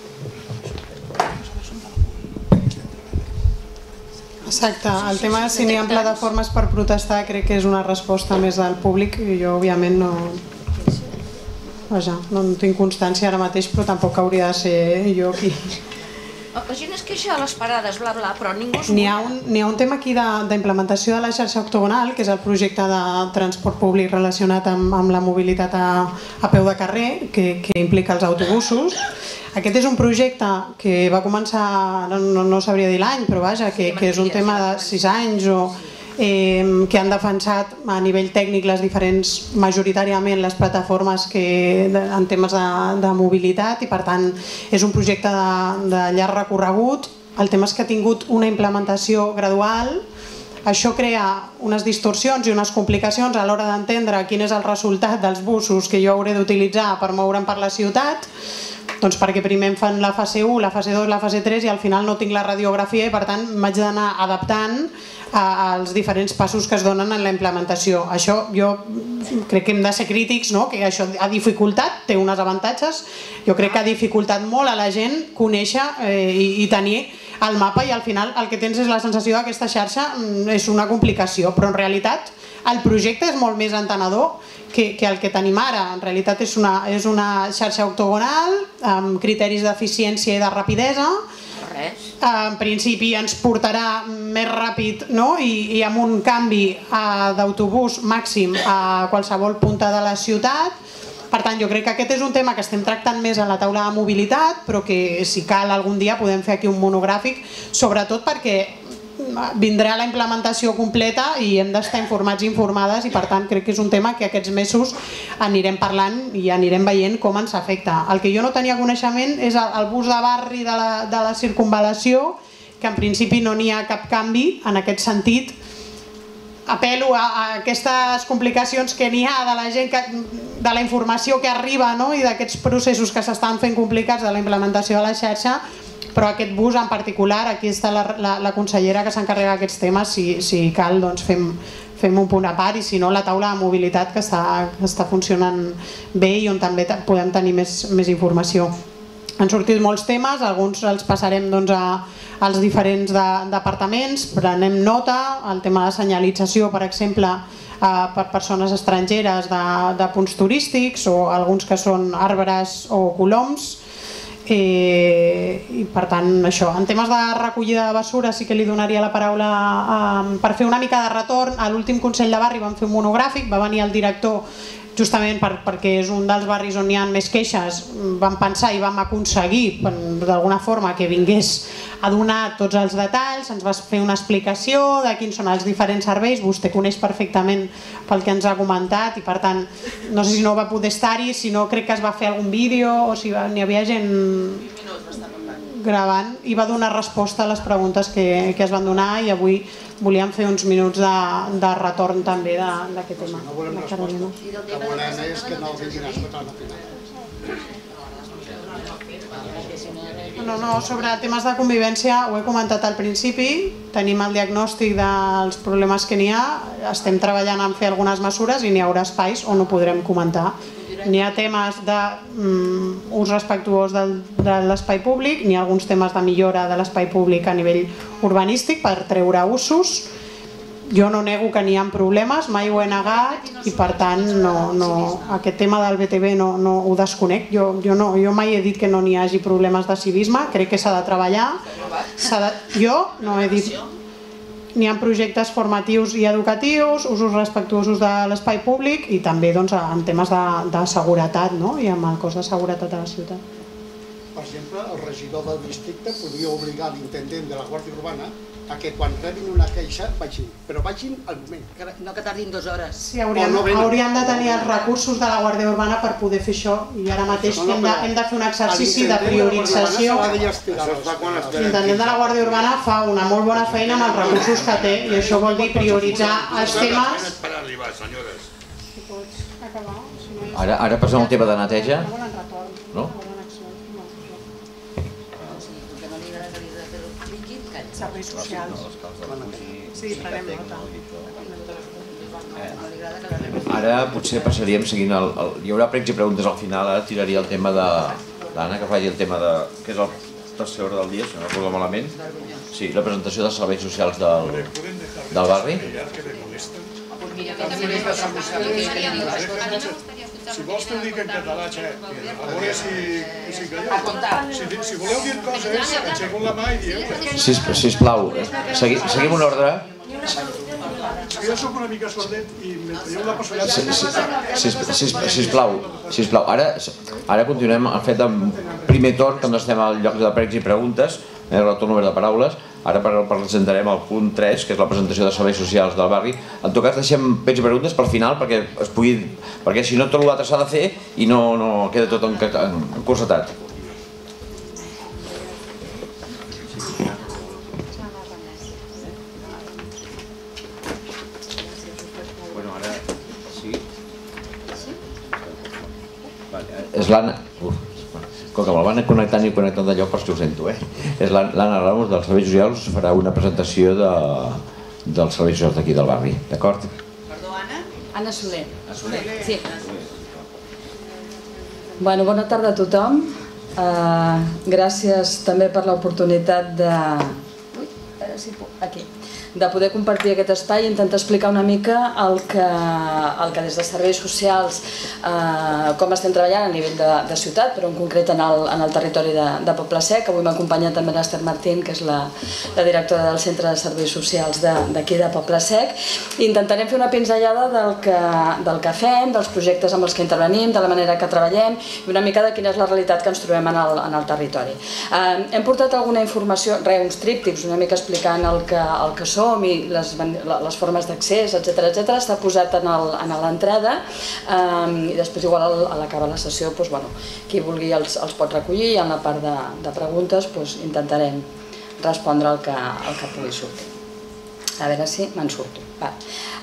B: Exacte, el tema si n'hi ha plataformes per protestar crec que és una resposta més del públic i jo òbviament no... Vaja, no en tinc constància ara mateix, però tampoc hauria de ser jo qui...
J: La gent es queixa a les parades, bla bla, però ningú...
B: N'hi ha, ha un tema aquí d'implementació de, de la xarxa octogonal, que és el projecte de transport públic relacionat amb, amb la mobilitat a, a peu de carrer, que, que implica els autobusos. Aquest és un projecte que va començar, no, no, no sabria dir l'any, però vaja, que, que és un tema de sis anys o eh, que han defensat a nivell tècnic les diferents, majoritàriament les plataformes que, en temes de, de mobilitat i per tant és un projecte de, de llarg recorregut. El tema és que ha tingut una implementació gradual. Això crea unes distorsions i unes complicacions a l'hora d'entendre quin és el resultat dels busos que jo hauré d'utilitzar per moure'm per la ciutat. Doncs perquè primer em fan la fase u, la fase dos, la fase tres i al final no tinc la radiografia i per tant m'haig d'anar adaptant als diferents passos que es donen en la implementació. Això jo crec que hem de ser crítics, no? Que això ha dificultat, té uns avantatges, jo crec que ha dificultat molt a la gent conèixer eh, i, i tenir el mapa i al final el que tens és la sensació que aquesta xarxa és una complicació, però en realitat el projecte és molt més entenedor que, que el que tenim ara. En realitat és una, és una xarxa octogonal amb criteris d'eficiència i de rapidesa.
J: Res.
B: En principi ens portarà més ràpid, no? I, i amb un canvi d'autobús màxim a qualsevol punta de la ciutat. Per tant, jo crec que aquest és un tema que estem tractant més a la taula de mobilitat, però que si cal algun dia podem fer aquí un monogràfic, sobretot perquè vindrà la implementació completa i hem d'estar informats i informades i per tant crec que és un tema que aquests mesos anirem parlant i anirem veient com ens afecta. El que jo no tenia coneixement és el bus de barri de la, de la circunvalació, que en principi no n'hi ha cap canvi en aquest sentit. Apel·lo a, a aquestes complicacions que n'hi ha de la gent, que, de la informació que arriba, no? I d'aquests processos que s'estan fent complicats de la implementació de la xarxa, però aquest bus en particular, aquí està la, la, la consellera que s'encarrega d'aquests temes, si, si cal doncs fem, fem un punt a part i si no la taula de mobilitat que està, que està funcionant bé i on també podem tenir més, més informació. Han sortit molts temes, alguns els passarem doncs, a, als diferents de, departaments, prenem nota, el tema de senyalització, per exemple, a, per persones estrangeres de, de punts turístics o alguns que són arbres o coloms. Eh, i per tant això, en temes de recollida de basura sí que li donaria la paraula eh, per fer una mica de retorn. A l'últim Consell de Barri vam fer un monogràfic, va venir el director justament per, perquè és un dels barris on hi ha més queixes. Vam pensar i vam aconseguir d'alguna forma que vingués a donar tots els detalls, ens va fer una explicació de quins són els diferents serveis, vostè coneix perfectament pel que ens ha comentat i per tant no sé si no va poder estar-hi, si no crec que es va fer algun vídeo o si n'hi havia gent gravant i va donar resposta a les preguntes que, que es van donar i avui volíem fer uns minuts de, de retorn també d'aquest tema.
D: No volem resposta, el que volem és que no vinguin a escoltar la final.
B: No, no, sobre temes de convivència ho he comentat al principi, tenim el diagnòstic dels problemes que n'hi ha, estem treballant en fer algunes mesures i n'hi haurà espais on ho podrem comentar. N'hi ha temes d'ús respectuós del, de l'espai públic, n'hi ha alguns temes de millora de l'espai públic a nivell urbanístic per treure usos. Jo no nego que n'hi ha problemes, mai ho he negat i per tant no, no, aquest tema del B T V no, no ho desconec. Jo, jo, no, jo mai he dit que no n'hi hagi problemes de civisme, crec que s'ha de treballar. De, jo no he dit... N'hi ha projectes formatius i educatius, usos respectuosos de l'espai públic i també doncs, en temes de, de seguretat, no? I amb el cos de seguretat a la ciutat.
D: Per exemple, el regidor del districte podria obligar l'intendent de la Guàrdia Urbana a que quan rebin una queixa vagin, però vagin al moment.
G: No que tardin dues hores.
B: Sí, haurien de tenir els recursos de la Guàrdia Urbana per poder fer això i ara mateix hem de fer un exercici de priorització. L'intendent de la Guàrdia Urbana fa una molt bona feina amb els recursos que té i això vol dir prioritzar els temes.
A: Ara passem al tema de neteja. No?
B: Serveis socials. Sí, farem nota.
A: Ara potser passaríem seguint el... Hi haurà pregs i preguntes al final, ara tiraria el tema de l'Anna, que faci el tema de... que és el tercer hora del dia, si no recordo malament. Sí, la presentació dels serveis socials del barri.
K: Si vols t'ho dic en català, Xe. A veure si calleu. Si voleu dir coses, aixequeu la mà i dieu.
A: Sisplau, seguim un ordre.
K: Jo soc una mica sordet i mentre jo la possibilitat...
A: Sisplau, sisplau. Ara continuem el fet del primer torn, que no estem al lloc de pregs i preguntes, el retorn obert de paraules. Ara presentarem el punt tres, que és la presentació de serveis socials del barri. En tot cas, deixem pregs i preguntes pel final, perquè es pugui... perquè si no tot l'altre s'ha de fer i no queda tot encursetat. És l'Anna... Com que me'l van connectant i connectant d'allò, per si ho sento, eh? És l'Anna Ramos dels Serveis Socials, farà una presentació dels serveis socials d'aquí del barri, d'acord?
L: Perdó, Anna? Anna Soler.
A: Anna Soler?
L: Sí. Bueno, bona tarda a tothom. Gràcies també per l'oportunitat de... Ui, a veure si puc... Aquí. De poder compartir aquest espai i intentar explicar una mica el que, el que des de serveis socials, eh, com estem treballant a nivell de, de ciutat, però en concret en el, en el territori de, de Poble Sec. Avui m'acompanya també l'Ester Martín, que és la, la directora del Centre de Serveis Socials d'aquí de, de Poble Sec. I intentarem fer una pinzellada del que, del que fem, dels projectes amb els que intervenim, de la manera que treballem i una mica de quina és la realitat que ens trobem en el, en el territori. Eh, hem portat alguna informació, re, uns tríptics, una mica explicant el que, el que som i les, les formes d'accés, etcètera, etcètera, està posat en l'entrada um, i després igual a l'acabar la sessió, doncs, bueno, qui vulgui els, els pot recollir i en la part de, de preguntes doncs, intentarem respondre el que, el que pugui sortir. A veure si me'n surto. Val.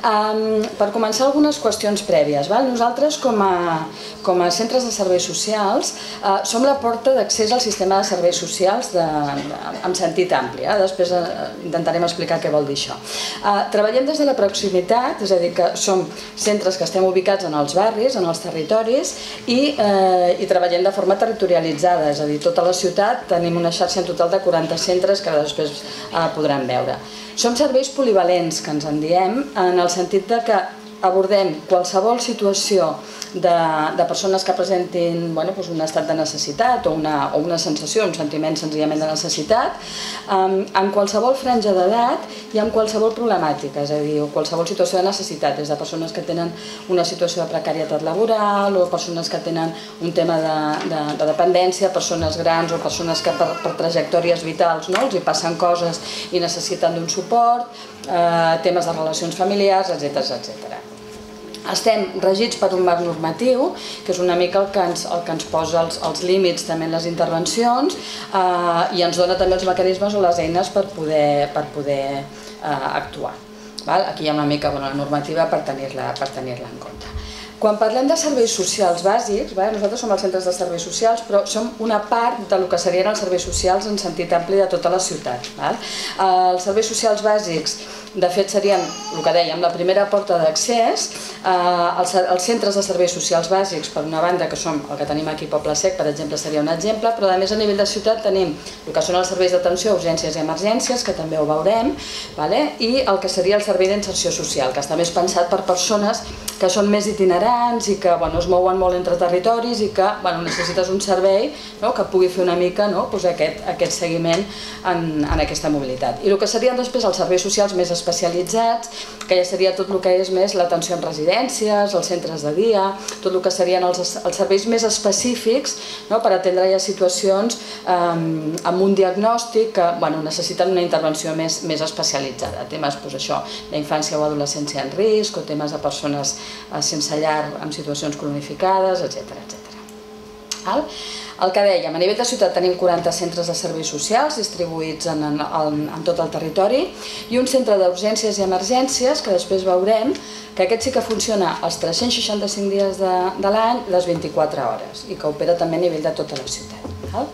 L: Um, per començar, algunes qüestions prèvies. Val? Nosaltres, com a, com a centres de serveis socials, uh, som la porta d'accés al sistema de serveis socials de, de, en sentit ampli. Eh? Després uh, intentarem explicar què vol dir això. Uh, treballem des de la proximitat, és a dir, que som centres que estem ubicats en els barris, en els territoris, i, uh, i treballem de forma territorialitzada, és a dir, tota la ciutat tenim una xarxa en total de quaranta centres que després uh, podran veure. Som serveis polivalents, que ens en diem, en el sentit de que abordem qualsevol situació de, de persones que presentin bueno, doncs un estat de necessitat o una, o una sensació, un sentiment senzillament de necessitat, um, en qualsevol franja d'edat i en qualsevol problemàtica, és a dir, qualsevol situació de necessitat, des de persones que tenen una situació de precarietat laboral o persones que tenen un tema de, de, de dependència, persones grans o persones que per, per trajectòries vitals no, els hi passen coses i necessiten d'un suport, eh, temes de relacions familiars, etcètera, etcètera. Estem regits per un marc normatiu, que és una mica el que ens, el que ens posa els, els límits també en les intervencions eh, i ens dona també els mecanismes o les eines per poder, per poder eh, actuar. Val? Aquí hi ha una mica bueno, la normativa per tenir-la per tenir-la en compte. Quan parlem de serveis socials bàsics, vale? Nosaltres som els centres de serveis socials, però som una part del que serien els serveis socials en sentit ampli de tota la ciutat. Vale? Els serveis socials bàsics, de fet, serien, el que dèiem, la primera porta d'accés. Els, els centres de serveis socials bàsics, per una banda, que som el que tenim aquí a Poble Sec, per exemple, seria un exemple, però a més a nivell de ciutat tenim el que són els serveis d'atenció a urgències i emergències, que també ho veurem, vale? I el que seria el servei d'inserció social, que està més pensat per persones que són més itinerants i que bueno, es mouen molt entre territoris i que bueno, necessites un servei no, que pugui fer una mica no, doncs aquest, aquest seguiment en, en aquesta mobilitat. I el que serien després els serveis socials més especialitzats, que ja seria tot el que és més l'atenció en residències, els centres de dia, tot el que serien els, els serveis més específics, no?, per atendre ja situacions eh, amb un diagnòstic que bueno, necessiten una intervenció més, més especialitzada. Temes doncs, això, d'infància o adolescència en risc, o temes de persones eh, sense llar amb situacions cronificades, etcètera etcètera. El que dèiem, a nivell de ciutat tenim quaranta centres de serveis socials distribuïts en, en, en tot el territori i un centre d'urgències i emergències que després veurem que aquest sí que funciona els tres-cents seixanta-cinc dies de, de l'any, les vint-i-quatre hores, i que opera també a nivell de tota la ciutat.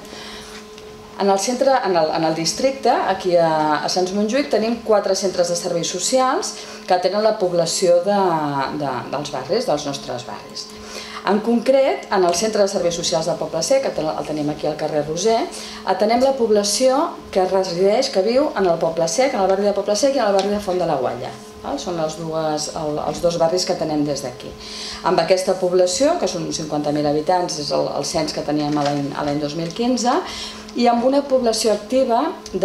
L: En el, centre, en el, en el districte, aquí a, a Sants Montjuïc, tenim quatre centres de serveis socials que tenen la població de, de, dels barris, dels nostres barris. En concret, en el Centre de Serveis Socials de Poble Sec, que el tenim aquí al carrer Roser, atenem la població que resideix, que viu en el Poble Sec, en el barri de Poble Sec i en el barri de Font de la Gualla. Són les dues, el, els dos barris que tenem des d'aquí. Amb aquesta població, que són cinquanta mil habitants, és el, el cens que teníem a l'any dos mil quinze, i amb una població activa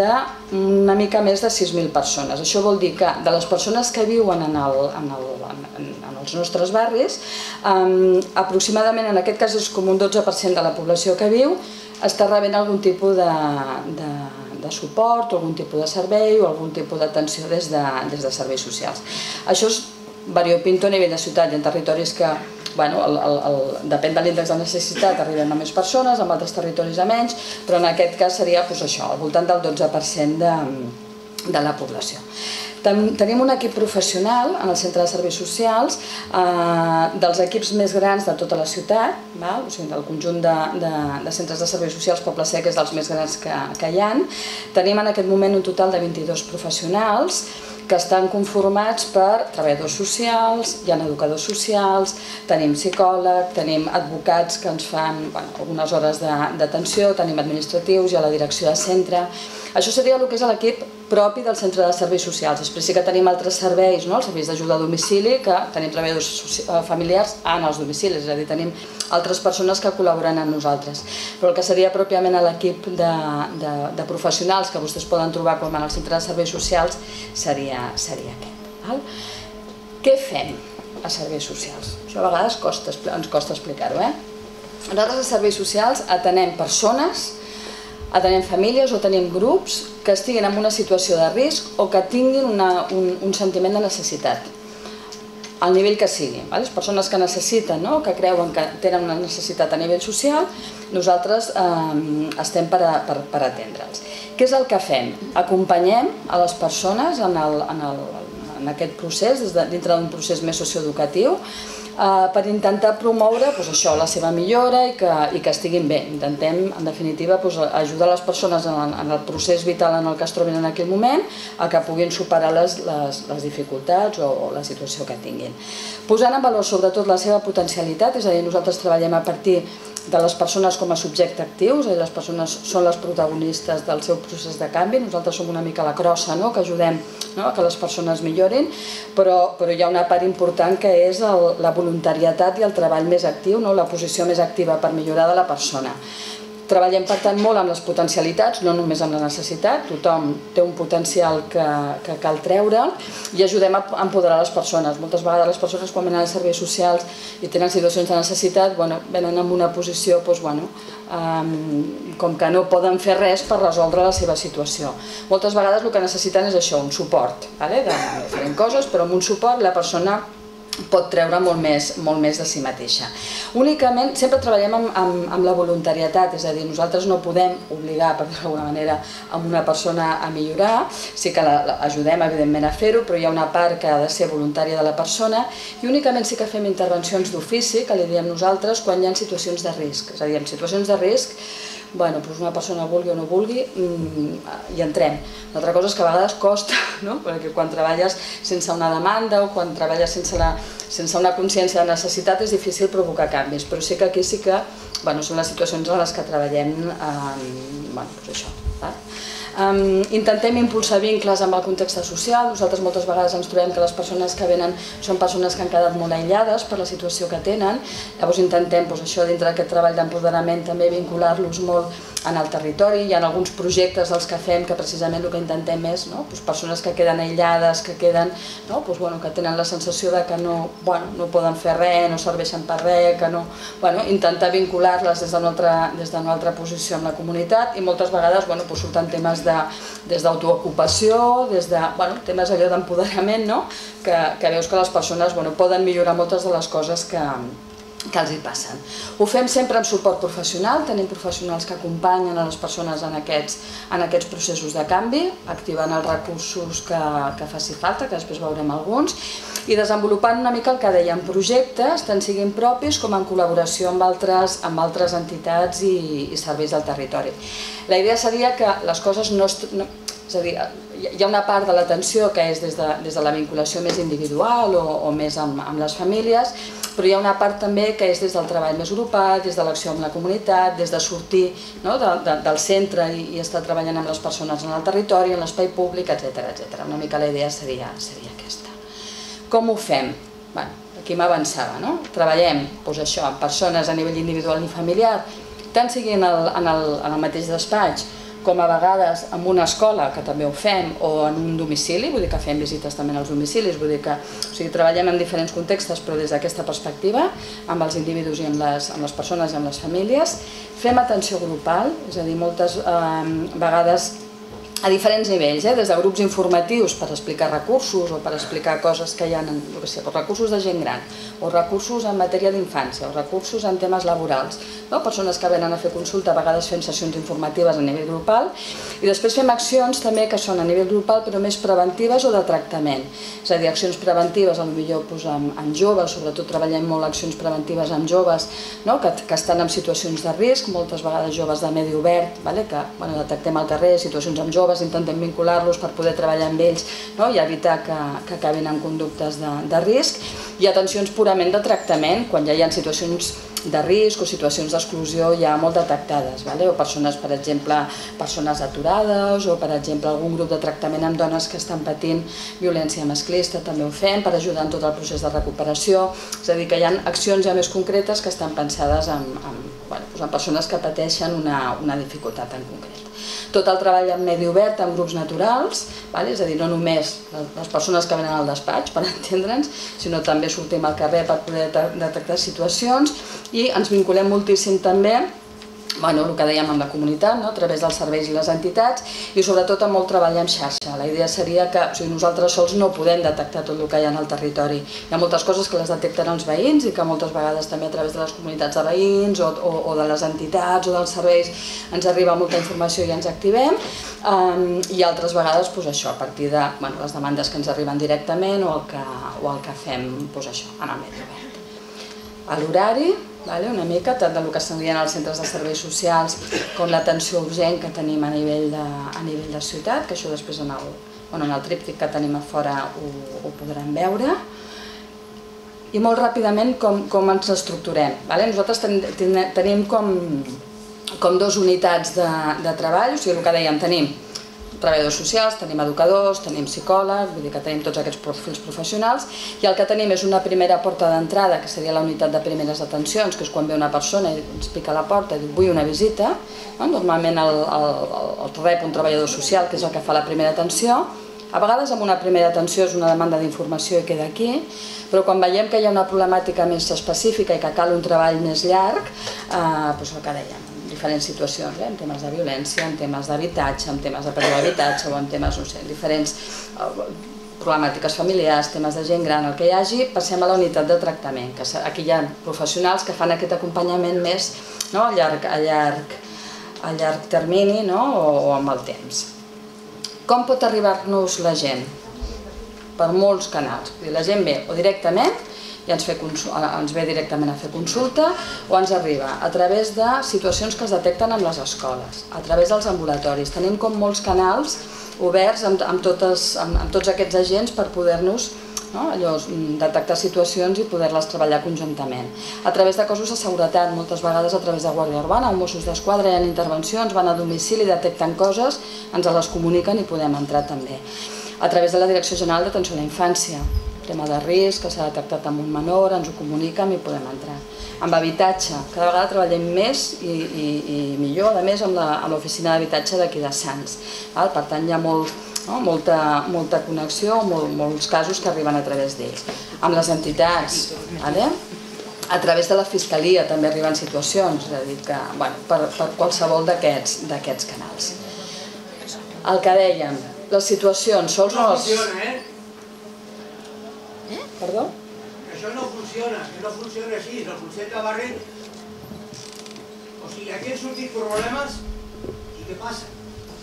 L: d'una mica més de sis mil persones. Això vol dir que de les persones que viuen en, el, en, el, en, en els nostres barris, eh, aproximadament, en aquest cas és com un dotze per cent de la població que viu, està rebent algun tipus de, de, de suport, o algun tipus de servei o algun tipus d'atenció des, de, des de serveis socials. Això és variopinto a nivell de ciutat, hi ha territoris que Bueno, el, el, el, depèn de l'índex de necessitat, arriben a més persones, en altres territoris a menys, però en aquest cas seria doncs, això, al voltant del dotze per cent de, de la població. Tenim un equip professional en el Centre de Serveis Socials, eh, dels equips més grans de tota la ciutat, val? O sigui, del conjunt de, de, de centres de serveis socials, Poble Sec és dels més grans que, que hi ha. Tenim en aquest moment un total de vint-i-dos professionals, que estan conformats per treballadors socials, hi ha educadors socials, tenim psicòleg, tenim advocats que ens fan bueno, algunes hores d'atenció, tenim administratius, hi ha la direcció de centre. Això seria el que és l'equip propi del Centre de Serveis Socials. Després sí que tenim altres serveis, no? Els serveis d'ajuda a domicili, que tenim treballadors familiars en els domicilis, és a dir, tenim altres persones que col·laboren amb nosaltres. Però el que seria pròpiament l'equip de, de, de professionals que vostès poden trobar com en el Centre de Serveis Socials seria, seria aquest. Val? Què fem a serveis socials? Això a vegades costa, ens costa explicar-ho. Eh? Nosaltres a serveis socials atenem persones, atenem famílies o tenim grups que estiguin en una situació de risc o que tinguin una, un, un sentiment de necessitat, al nivell que sigui. Les persones que necessiten, no? Que creuen que tenen una necessitat a nivell social, nosaltres eh, estem per, a, per, per atendre'ls. Què és el que fem? Acompanyem a les persones en, el, en, el, en aquest procés, des de, dintre d'un procés més socioeducatiu, per intentar promoure doncs, això, la seva millora i que, i que estiguin bé. Intentem, en definitiva, doncs, ajudar les persones en el, en el procés vital en el que es trobin en aquell moment a que puguin superar les, les, les dificultats o, o la situació que tinguin. Posant en valor sobretot la seva potencialitat, és a dir, nosaltres treballem a partir de les persones com a subjecte actius, les persones són les protagonistes del seu procés de canvi, nosaltres som una mica la crossa, no? Que ajudem, no? A que les persones millorin, però, però hi ha una part important que és el, la voluntarietat i el treball més actiu, no? La posició més activa per millorar de la persona. Treballem, per tant, molt amb les potencialitats, no només amb la necessitat, tothom té un potencial que, que cal treure i ajudem a empoderar les persones. Moltes vegades les persones quan venen als serveis socials i tenen situacions de necessitat, bueno, venen en una posició doncs, bueno, um, com que no poden fer res per resoldre la seva situació. Moltes vegades el que necessiten és això, un suport, vale? De fer coses, però amb un suport la persona pot treure molt més, molt més de si mateixa. Únicament, sempre treballem amb, amb, amb la voluntarietat, és a dir, nosaltres no podem obligar, per dir-ho d'alguna manera, a una persona a millorar, sí que l'ajudem, evidentment, a fer-ho, però hi ha una part que ha de ser voluntària de la persona i únicament sí que fem intervencions d'ofici, que li diem nosaltres, quan hi ha situacions de risc. És a dir, en situacions de risc, bueno, doncs una persona vulgui o no vulgui, hi entrem. L'altra cosa és que a vegades costa, no? Perquè quan treballes sense una demanda o quan treballes sense, la, sense una consciència de necessitat és difícil provocar canvis, però sí que aquí sí que bueno, són les situacions en les que treballem eh, bueno, doncs això. Eh? Um, intentem impulsar vincles amb el context social. Nosaltres moltes vegades ens trobem que les persones que venen són persones que han quedat molt aïllades per la situació que tenen, llavors intentem doncs, això dintre d'aquest treball d'empoderament també vincular-los molt en el territori. Hi ha alguns projectes dels que fem que precisament el que intentem és persones que queden aïllades, que queden, que tenen la sensació de que no poden fer res, no serveixen per res, que no... intentar vincular-les des d'una altra posició amb la comunitat, i moltes vegades surten temes des d'autoocupació, des de temes allò d'empoderament, que veus que les persones poden millorar moltes de les coses que que els hi passen. Ho fem sempre amb suport professional, tenim professionals que acompanyen a les persones en aquests processos de canvi, activant els recursos que faci falta, que després veurem alguns, i desenvolupant una mica el que dèiem, projectes, tant siguin propis com en col·laboració amb altres entitats i serveis del territori. La idea seria que les coses no... És a dir, hi ha una part de l'atenció que és des de la vinculació més individual o més amb les famílies, però hi ha una part també que és des del treball més grupal, des de l'acció amb la comunitat, des de sortir del centre i estar treballant amb les persones en el territori, en l'espai públic, etcètera. Una mica la idea seria aquesta. Com ho fem? Aquí m'avançava, no? Treballem amb persones a nivell individual i familiar, tant sigui en el mateix despatx, com a vegades en una escola, que també ho fem, o en un domicili, vull dir que fem visites també als domicilis, vull dir que treballem en diferents contextes, però des d'aquesta perspectiva, amb els individus i amb les persones i amb les famílies. Fem atenció grupal, és a dir, moltes vegades a diferents nivells, des de grups informatius per explicar recursos o per explicar coses que hi ha, recursos de gent gran, o recursos en matèria d'infància, o recursos en temes laborals, persones que venen a fer consulta, a vegades fem sessions informatives a nivell grupal, i després fem accions també que són a nivell grupal però més preventives o de tractament, és a dir, accions preventives potser amb joves, sobretot treballem molt accions preventives amb joves que estan en situacions de risc, moltes vegades joves de medi obert, que detectem al carrer situacions amb joves, intentem vincular-los per poder treballar amb ells i evitar que acabin en conductes de risc, i atencions purament de tractament, quan ja hi ha situacions de risc o situacions d'exclusió ja molt detectades, o persones, per exemple, persones aturades, o per exemple algun grup de tractament amb dones que estan patint violència masclista, també ho fem per ajudar en tot el procés de recuperació, és a dir, que hi ha accions ja més concretes que estan pensades en persones que pateixen una dificultat en concret. Tot el treball en medi obert, en grups naturals, és a dir, no només les persones que venen al despatx, per entendre'ns, sinó també sortim al carrer per poder detectar situacions, i ens vinculem moltíssim també el que dèiem amb la comunitat, a través dels serveis i les entitats, i sobretot amb molt treball en xarxa. La idea seria que nosaltres sols no podem detectar tot el que hi ha al territori. Hi ha moltes coses que les detecten els veïns i que moltes vegades també a través de les comunitats de veïns o de les entitats o dels serveis ens arriba molta informació i ens activem, i altres vegades a partir de les demandes que ens arriben directament o el que fem en el medi obert. A l'horari, una mica, tant del que s'envien als centres de serveis socials com l'atenció urgent que tenim a nivell de ciutat, que això després en el tríptic que tenim a fora ho podrem veure. I molt ràpidament com ens estructurem. Nosaltres tenim com dues unitats de treball, o sigui, el que dèiem, tenim treballadors socials, tenim educadors, tenim psicòlegs, vull dir que tenim tots aquests perfils professionals, i el que tenim és una primera porta d'entrada, que seria la unitat de primeres atencions, que és quan ve una persona i ens pica a la porta i diu vull una visita, normalment el rep un treballador social, que és el que fa la primera atenció, a vegades amb una primera atenció és una demanda d'informació i queda aquí, però quan veiem que hi ha una problemàtica més específica i que cal un treball més llarg, doncs el que dèiem, diferents situacions, en temes de violència, en temes d'habitatge, en temes de pèrdua d'habitatge o en temes, no sé, diferents problemàtiques familiars, temes de gent gran, el que hi hagi, passem a la unitat de tractament, que aquí hi ha professionals que fan aquest acompanyament més a llarg termini o amb el temps. Com pot arribar-nos la gent? Per molts canals. La gent ve o directament i ens ve directament a fer consulta, o ens arriba a través de situacions que es detecten en les escoles, a través dels ambulatoris. Tenim com molts canals oberts amb tots aquests agents per poder-nos detectar situacions i poder-les treballar conjuntament. A través de cossos de seguretat, moltes vegades a través de Guàrdia Urbana o Mossos d'Esquadra, hi ha intervencions, van a domicili, detecten coses, ens les comuniquen i podem entrar també. A través de la Direcció General d'Atenció a la Infància, tema de risc, que s'ha detectat amb un menor, ens ho comuniquen i podem entrar. Amb habitatge, cada vegada treballem més i, i, i millor, a més, amb l'oficina d'habitatge d'aquí de Sants. Val? Per tant, hi ha molt, no? molta, molta connexió, molt, molts casos que arriben a través d'ells. Amb les entitats, vale? A través de la Fiscalia també arriben situacions, és a dir, que, bueno, per, per qualsevol d'aquests d'aquests canals. El que dèiem, les situacions sols no les...
M: No funciona, eh?
L: Perdó?
M: Això no funciona, que no funciona així, el Consell de Barri... O sigui, aquí han sortit problemes i què passa?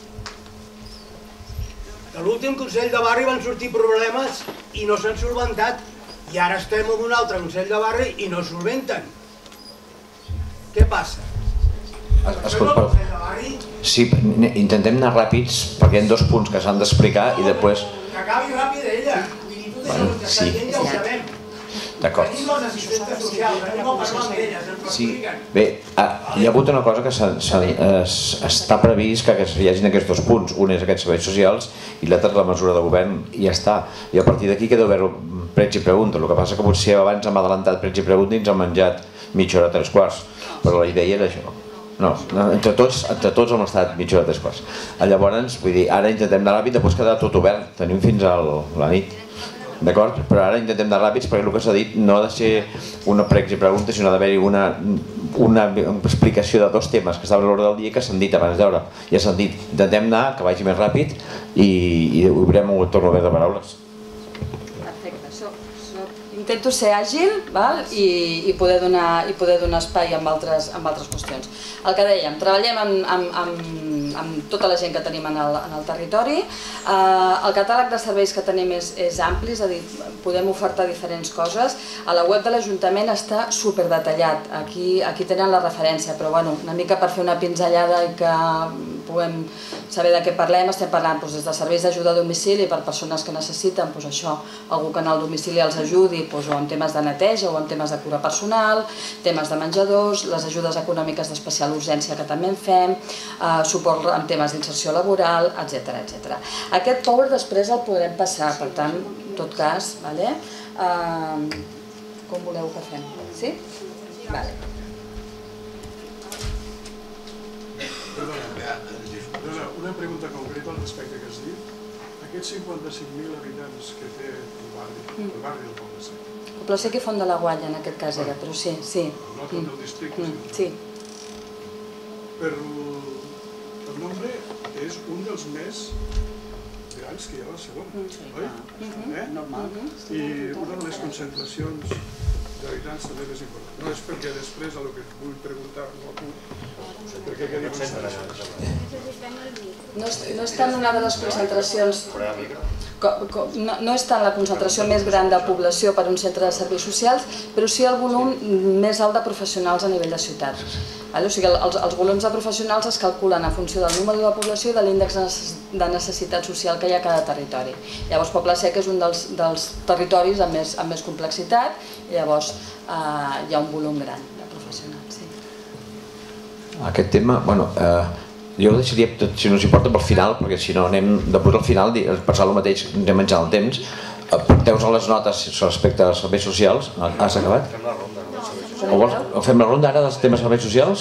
M: A l'últim Consell de Barri van sortir problemes i no s'han solventat. I ara estem en un altre Consell de Barri i no solventen. Què passa?
A: Escolta, sí, intentem anar ràpids perquè hi ha dos punts que s'han d'explicar i després...
M: Que acabi ràpid ella.
A: Bueno, sí.
M: Ja ho sabem.
A: D'acord.
M: Tenim les assistentes socials, anem a parlar amb elles, ens ho
A: Sí.
M: expliquen.
A: Bé, hi ha hagut una cosa que està previst que hi hagin aquests dos punts. Un és aquests serveis socials i l'altre és la mesura de govern i ja està. I a partir d'aquí queda obert pregs i preguntes. El que passa que potser abans hem adelantat pregs i preguntes i ens hem menjat mitja hora, tres quarts. Però la idea era això. No, entre tots, entre tots hem estat mitja hora, tres quarts. Llavors, vull dir, ara intentem anar ràpid, després quedarà tot obert. Tenim fins a la nit. D'acord? Però ara intentem anar ràpids perquè el que s'ha dit no ha de ser una pregs i preguntes, sinó d'haver-hi una, una explicació de dos temes que estaven a l'ordre del dia que s'han dit abans d'hora. Ja s'han dit, intentem anar, que vagi més ràpid i, i obrirem un torn obert de paraules.
L: Perfecte, soc, soc, intento ser àgil, val? I, i, poder donar, i poder donar espai amb altres, amb altres qüestions. El que dèiem, treballem amb, amb, amb, amb tota la gent que tenim en el, en el territori. Eh, el catàleg de serveis que tenim és, és ampli, és a dir, podem ofertar diferents coses. A la web de l'Ajuntament està superdetallat, aquí, aquí tenen la referència, però bueno, una mica per fer una pinzellada i que puguem saber de què parlem, estem parlant doncs, des de serveis d'ajuda a domicili per persones que necessiten doncs, això, algú que en el domicili els ajudi doncs, o en temes de neteja o en temes de cura personal, temes de menjadors, les ajudes econòmiques d'especial urgència que també en fem, eh, suport en temes d'inserció laboral, etcètera etcètera. Aquest power després el podrem passar, per tant, en tot cas, vale? eh, com voleu que fem? Sí? Vale.
K: Perdona, una pregunta concreta al respecte que has dit. Aquests cinquanta-cinc mil habitants que té el barri, el barri del Poble Sec.
L: El Poble Sec i Font de la Gualla en aquest cas era, però sí, sí.
K: No tot el districte,
L: sí.
K: Per el nombre és un dels més grans que hi ha a Barcelona, oi? Eh? I una de les concentracions d'habitants també més important. No és perquè després a lo que vull preguntar no puc, perquè quedi
L: no, no està en una de les concentracions, no, no està en la concentració més gran de població per un centre de serveis socials, però sí el volum més alt de professionals a nivell de ciutat. O sigui, els, els volums de professionals es calculen en funció del número de població i de l'índex de necessitat social que hi ha a cada territori. Llavors, Poble Sec és un dels, dels territoris amb més, amb més complexitat i llavors eh, hi ha un volum gran de professionals. Sí.
A: Aquest tema, bueno, eh, jo ho deixaria, si no us importa, pel final, perquè si no anem després al final, passar el mateix, anem menjant el temps. Porteu-vos a les notes respecte als serveis socials. Has acabat? Fem la ronda. O vols, o fem la ronda ara dels temes serveis socials?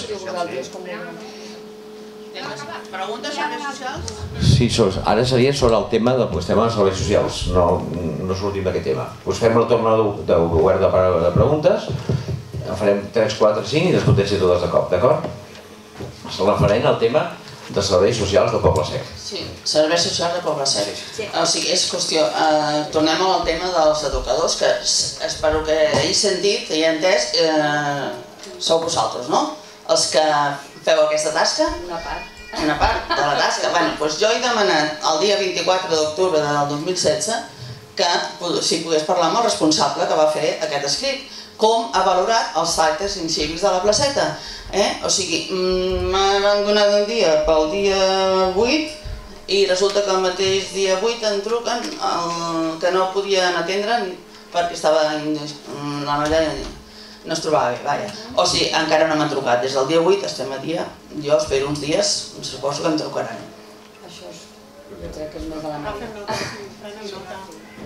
H: Preguntes serveis socials?
A: Sí, ara seria sobre el tema del tema dels serveis socials, no, no sortim d'aquest tema. Us fem la torna d'obert de preguntes, en farem tres, quatre, cinc i les contestem totes de cop, d'acord? Referent al tema de serveis socials del Poble Sec.
H: Sí, serveis socials del Poble Sec. O sigui, és qüestió, eh, tornem al tema dels educadors, que espero que he sentit i he entès, eh, sou vosaltres, no? Els que feu aquesta tasca?
L: Una part.
H: Una part de la tasca. Bueno, doncs jo he demanat el dia vint-i-quatre d'octubre del dos mil setze que si pogués parlar amb el responsable que va fer aquest escrit, com ha valorat els actes incívics de la placeta. Eh? O sigui, m'han donat un dia pel dia vuit i resulta que el mateix dia vuit em truquen el, que no podien atendre perquè estava la noia no es trobava bé, vaja. O sigui, encara no m'han trucat. Des del dia vuit estem a dia, jo espero uns dies, suposo que em trucaran.
L: Això és, jo crec que és més de la nota.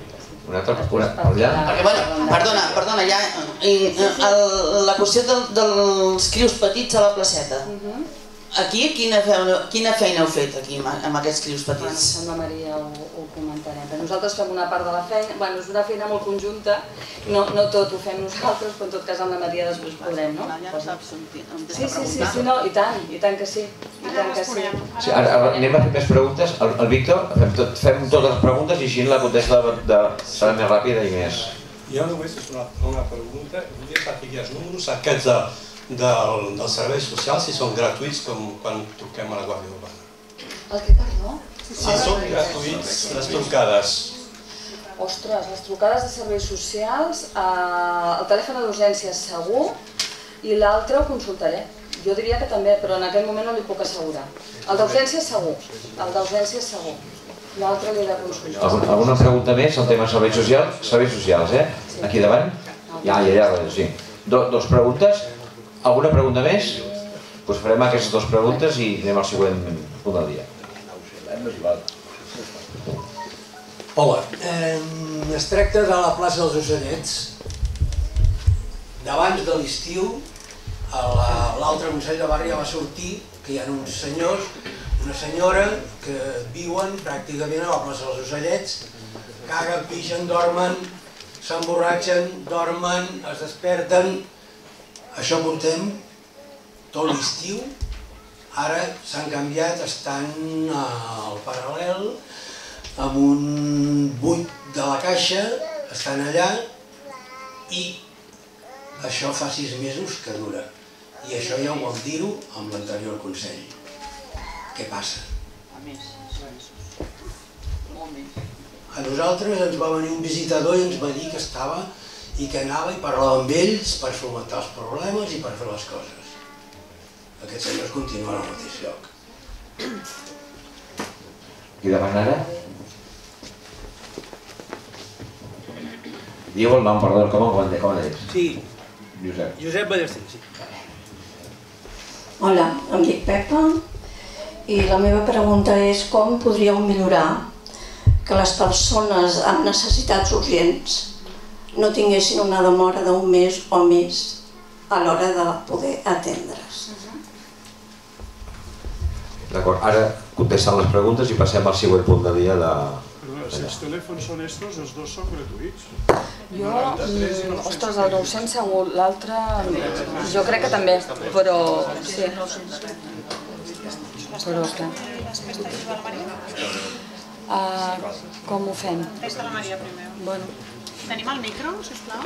A: Una altra... Allà?
H: Perquè, bueno, perdona, perdona, ja... La qüestió dels crius petits a la placeta. Aquí, quina feina heu fet aquí amb aquests crius petits?
L: Amb la Maria ho comentarem. Nosaltres fem una part de la feina, bueno, és una feina molt conjunta, no tot ho fem nosaltres, però en tot cas amb la Maria després podrem, no? Sí, sí, sí, no, i tant, i tant que sí, i tant que sí.
A: Ara anem a fer més preguntes. El Víctor, fem totes les preguntes i així la contesta serà més ràpida i més...
N: Jo només és una pregunta, voldria saber els números aquests dels serveis socials, si són gratuïts com quan truquem a la Guàrdia Urbana.
L: El que, perdó?
N: Si són gratuïts les trucades.
L: Ostres, les trucades de serveis socials, el telèfon d'urgència és segur i l'altre ho consultaré. Jo diria que també, però en aquest moment no li puc assegurar. El d'urgència és segur, el d'urgència és segur. L'altre li he de consultar.
A: Alguna pregunta més al tema serveis socials? Serveis socials, eh? Aquí davant? Ja, ja, ja, sí. Dos preguntes. Alguna pregunta més? Doncs farem aquestes dues preguntes i anem al següent punt del dia.
M: Hola, es tracta de la plaça dels Ocellets. D'abans de l'estiu, l'altre Consell de Barri va sortir que hi ha uns senyors, una senyora que viuen pràcticament a la plaça dels Ocellets, caguen, pixen, dormen, s'emborratxen, dormen, es desperten. Això portem tot l'estiu, ara s'han canviat, estan al paral·lel, amb un buit de la caixa, estan allà i això fa sis mesos que dura. I això ja ho vam dir-ho amb l'anterior Consell. Què passa?
G: A més, molt més.
M: A nosaltres ens va venir un visitador i ens va dir que estava i que anava i parlava amb ells per solucionar els problemes i per fer les coses. Aquests senyors continuen al mateix lloc.
A: Qui davant ara? Diu el nom, perdó, com ho deies?
M: Sí.
A: Josep.
M: Josep Ballester, sí.
O: Hola, em dic Pepa i la meva pregunta és com podríeu millorar que les persones amb necessitats urgents no tinguessin una demora d'un mes o més a l'hora de poder atendre's.
A: D'acord, ara contestant les preguntes i passem al següent punt del dia de...
K: Si els telèfons són estos, els dos són gratuïts.
L: Jo, ostres, el nou-cents segur, l'altre jo crec que també, però sí. Però clar. Com ho fem?
B: Fes-te la Maria primer.
L: Bueno.
B: Tenim el micro, sisplau?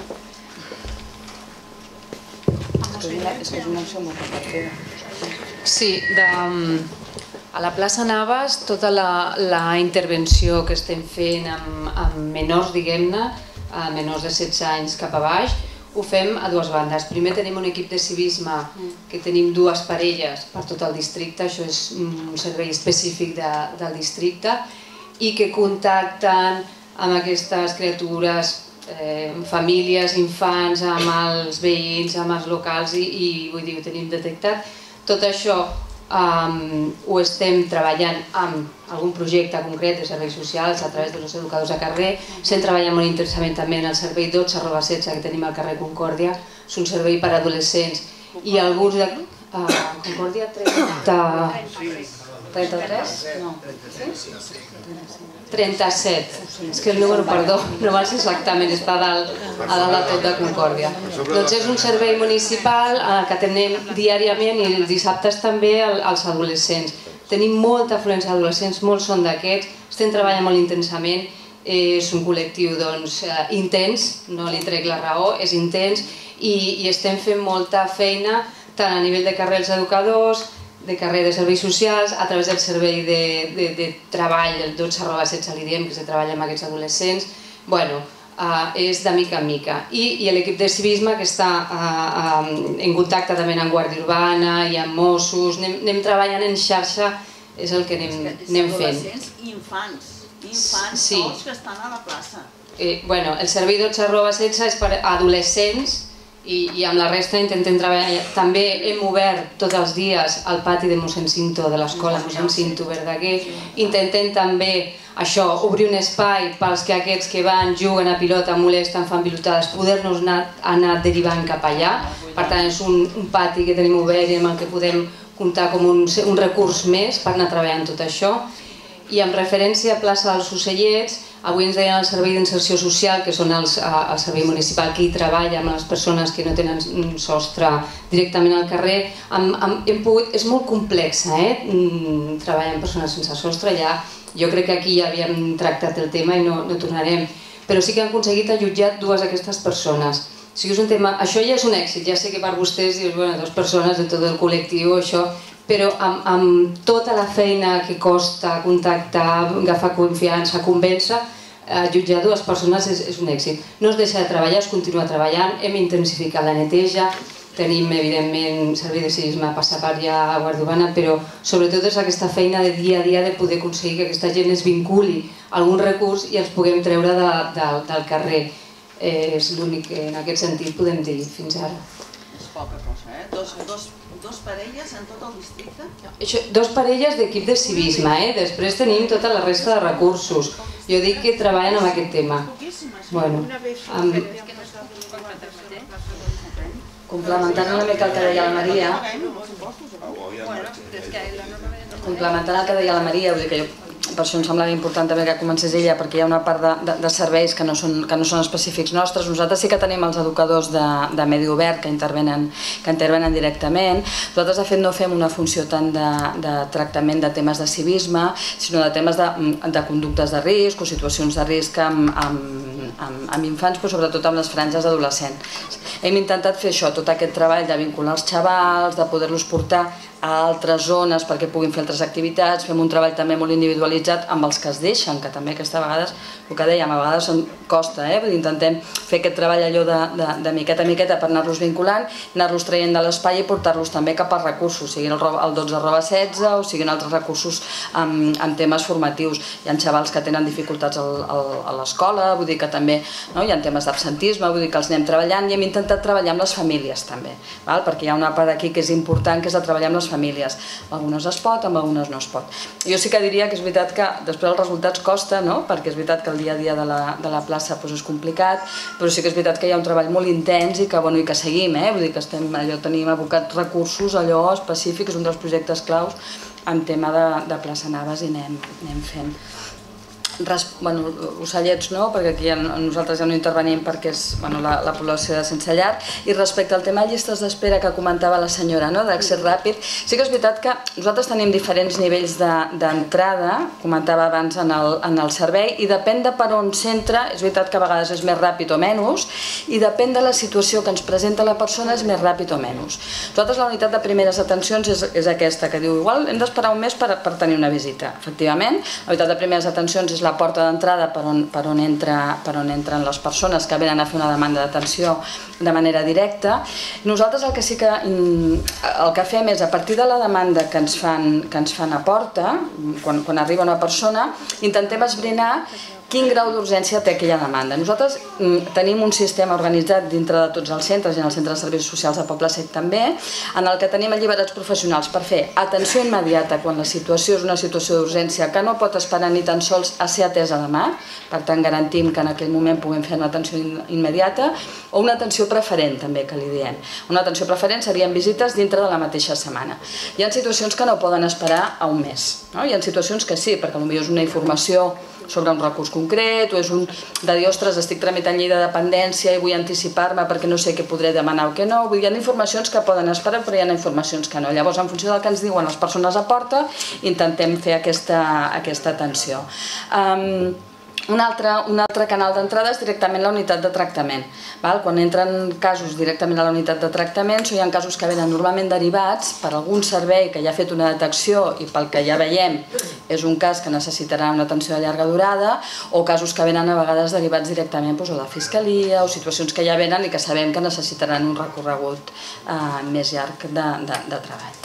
L: És que és una opció molt repartida.
P: Sí, a la plaça Navas tota la intervenció que estem fent amb menors, diguem-ne, menors de setze anys cap a baix, ho fem a dues bandes. Primer tenim un equip de civisme que tenim dues parelles per tot el districte, això és un servei específic del districte, i que contacten amb aquestes criatures, famílies, infants, amb els veïns, amb els locals, i vull dir, ho tenim detectat. Tot això ho estem treballant amb algun projecte concret de serveis socials a través dels educadors a carrer. Estem treballant molt intensament també en el servei dotze arroba setze que tenim al carrer Concòrdia. És un servei per a adolescents i alguns de... Concòrdia trenta-tres? No. trenta-set. És que el número, perdó, no val ser exactament, està a dalt de tot de Concòrdia. Doncs és un servei municipal que atenem diàriament i els dissabtes també als adolescents. Tenim molta afluència d'adolescents, molts són d'aquests, estem treballant molt intensament, és un col·lectiu intens, no li trec la raó, és intens i estem fent molta feina tant a nivell de carrer dels educadors, de carrer de serveis socials, a través del servei de treball, el dotze arroba setze li diem que se treballa amb aquests adolescents. Bueno, és de mica en mica. I l'equip de civisme que està en contacte també amb Guàrdia Urbana i amb Mossos, anem treballant en xarxa, és el que anem fent.
C: Adolescents i infants, infants tots que estan a la plaça.
P: Bueno, el servei dotze arroba setze és per adolescents i amb la resta intentem treballar. També hem obert tots els dies al pati de mossèn Cinto, de l'escola mossèn Cinto Verdaguer. Intentem també això, obrir un espai pels que aquests que van, juguen a pilota, molesten, fan pilotades, poder-nos anar, anar derivant cap allà. Per tant, és un, un pati que tenim obert i amb el que podem comptar com un, un recurs més per anar treballant tot això. I en referència a plaça dels Ocellets, avui ens deien el servei d'inserció social, que són els, el servei municipal que hi treballa amb les persones que no tenen sostre directament al carrer. Hem, hem pogut, és molt complexa, eh? treballar amb persones sense sostre, ja, jo crec que aquí ja havíem tractat el tema i no, no tornarem, però sí que han aconseguit allotjar dues d'aquestes persones. O sigui, és un tema, això ja és un èxit, ja sé que per vostès dius, bueno, dues persones de tot el col·lectiu, això, però amb, amb tota la feina que costa contactar, agafar confiança, convèncer, allotjar dues persones és, és un èxit. No es deixa de treballar, es continua treballant, hem intensificat la neteja, tenim evidentment servei de civisme a passar per ja a Guàrdia Urbana, però sobretot és aquesta feina de dia a dia de poder aconseguir que aquesta gent es vinculi a algun recurs i els puguem treure de, de, del carrer. Eh, és l'únic que en aquest sentit podem dir fins ara.
C: És poca cosa, eh? Dos, dos, dos parelles en tot el districte?
P: Això, dos parelles d'equip de civisme, eh? Després tenim tota la resta de recursos. Jo dic que treballen amb aquest tema. Bueno, amb...
L: Complementant una mica el que deia la Maria, complementant el que deia la Maria, vull dir que jo per això em semblava important també que comencés ella, perquè hi ha una part de, de, de serveis que no, són, que no són específics nostres. Nosaltres sí que tenim els educadors de, de medi obert que intervenen, que intervenen directament. Nosaltres de fet no fem una funció tant de, de tractament de temes de civisme, sinó de temes de, de conductes de risc o situacions de risc amb, amb, amb, amb infants, però sobretot amb les franges adolescents. Hem intentat fer això, tot aquest treball de vincular els xavals, de poder-los portar a altres zones perquè puguin fer altres activitats, fem un treball també molt individualitzat amb els que es deixen, que també aquesta vegades, el que dèiem, a vegades costa, eh? Intentem fer aquest treball allò de, de, de miqueta a miqueta per anar-los vinculant, anar-los traient de l'espai i portar-los també cap als recursos, siguin el, el dotze arroba setze o siguin altres recursos amb, amb temes formatius. Hi ha xavals que tenen dificultats al, al, a l'escola, vull dir que també no? Hi ha temes d'absentisme, vull dir que els anem treballant i hem intentat treballar amb les famílies també, val? Perquè hi ha una part aquí que és important, que és de treballar amb les famílies. Amb algunes es pot, amb algunes no es pot. Jo sí que diria que és veritat que després els resultats costa, no? Perquè és veritat que el dia a dia de la, de la plaça doncs, és complicat, però sí que és veritat que hi ha un treball molt intens i que, bueno, i que seguim, eh? Vull dir que estem, allò, tenim abocats recursos allò específics, un dels projectes claus en tema de, de plaça Navas i anem, anem fent. Res, bueno, ocellets no, perquè aquí ja, nosaltres ja no intervenim perquè és bueno, la, la població de sense llar. I respecte al tema de llistes d'espera que comentava la senyora, no, d'accés ràpid, sí que és veritat que nosaltres tenim diferents nivells d'entrada, de, comentava abans en el, en el servei, i depèn de per on s'entra, és veritat que a vegades és més ràpid o menys, i depèn de la situació que ens presenta la persona és més ràpid o menys. Nosaltres la unitat de primeres atencions és, és aquesta, que diu, igual hem d'esperar un mes per, per tenir una visita. Efectivament, la unitat de primeres atencions és la porta d'entrada per, on, per, on entra, per on entren les persones que venen a fer una demanda d'atenció de manera directa. Nosaltres el que sí que, el que fem és, a partir de la demanda que ens fan, que ens fan a porta, quan, quan arriba una persona, intentem esbrinar quin grau d'urgència té aquella demanda. Nosaltres tenim un sistema organitzat dintre de tots els centres i en el Centre de Serveis Socials de Poble Sec també, en el que tenim alliberats professionals per fer atenció immediata quan la situació és una situació d'urgència que no pot esperar ni tan sols a ser atesa demà, per tant garantim que en aquell moment puguem fer una atenció immediata, o una atenció preferent també, que li diem. Una atenció preferent serien visites dintre de la mateixa setmana. Hi ha situacions que no poden esperar a un mes, no? Hi ha situacions que sí, perquè potser és una informació sobre un recurs concret, o és un de dir, ostres, estic tramitant llei de dependència i vull anticipar-me perquè no sé què podré demanar o què no. Vull dir, hi ha informacions que poden esperar, però hi ha informacions que no. Llavors, en funció del que ens diuen les persones a porta, intentem fer aquesta, aquesta atenció. Um, Un altre, un altre canal d'entrada és directament la unitat de tractament. Val? Quan entren casos directament a la unitat de tractament, hi ha casos que venen normalment derivats per algun servei que ja ha fet una detecció i pel que ja veiem és un cas que necessitarà una atenció de llarga durada, o casos que venen a vegades derivats directament doncs, a la Fiscalia, o situacions que ja venen i que sabem que necessitaran un recorregut eh, més llarg de, de, de treball.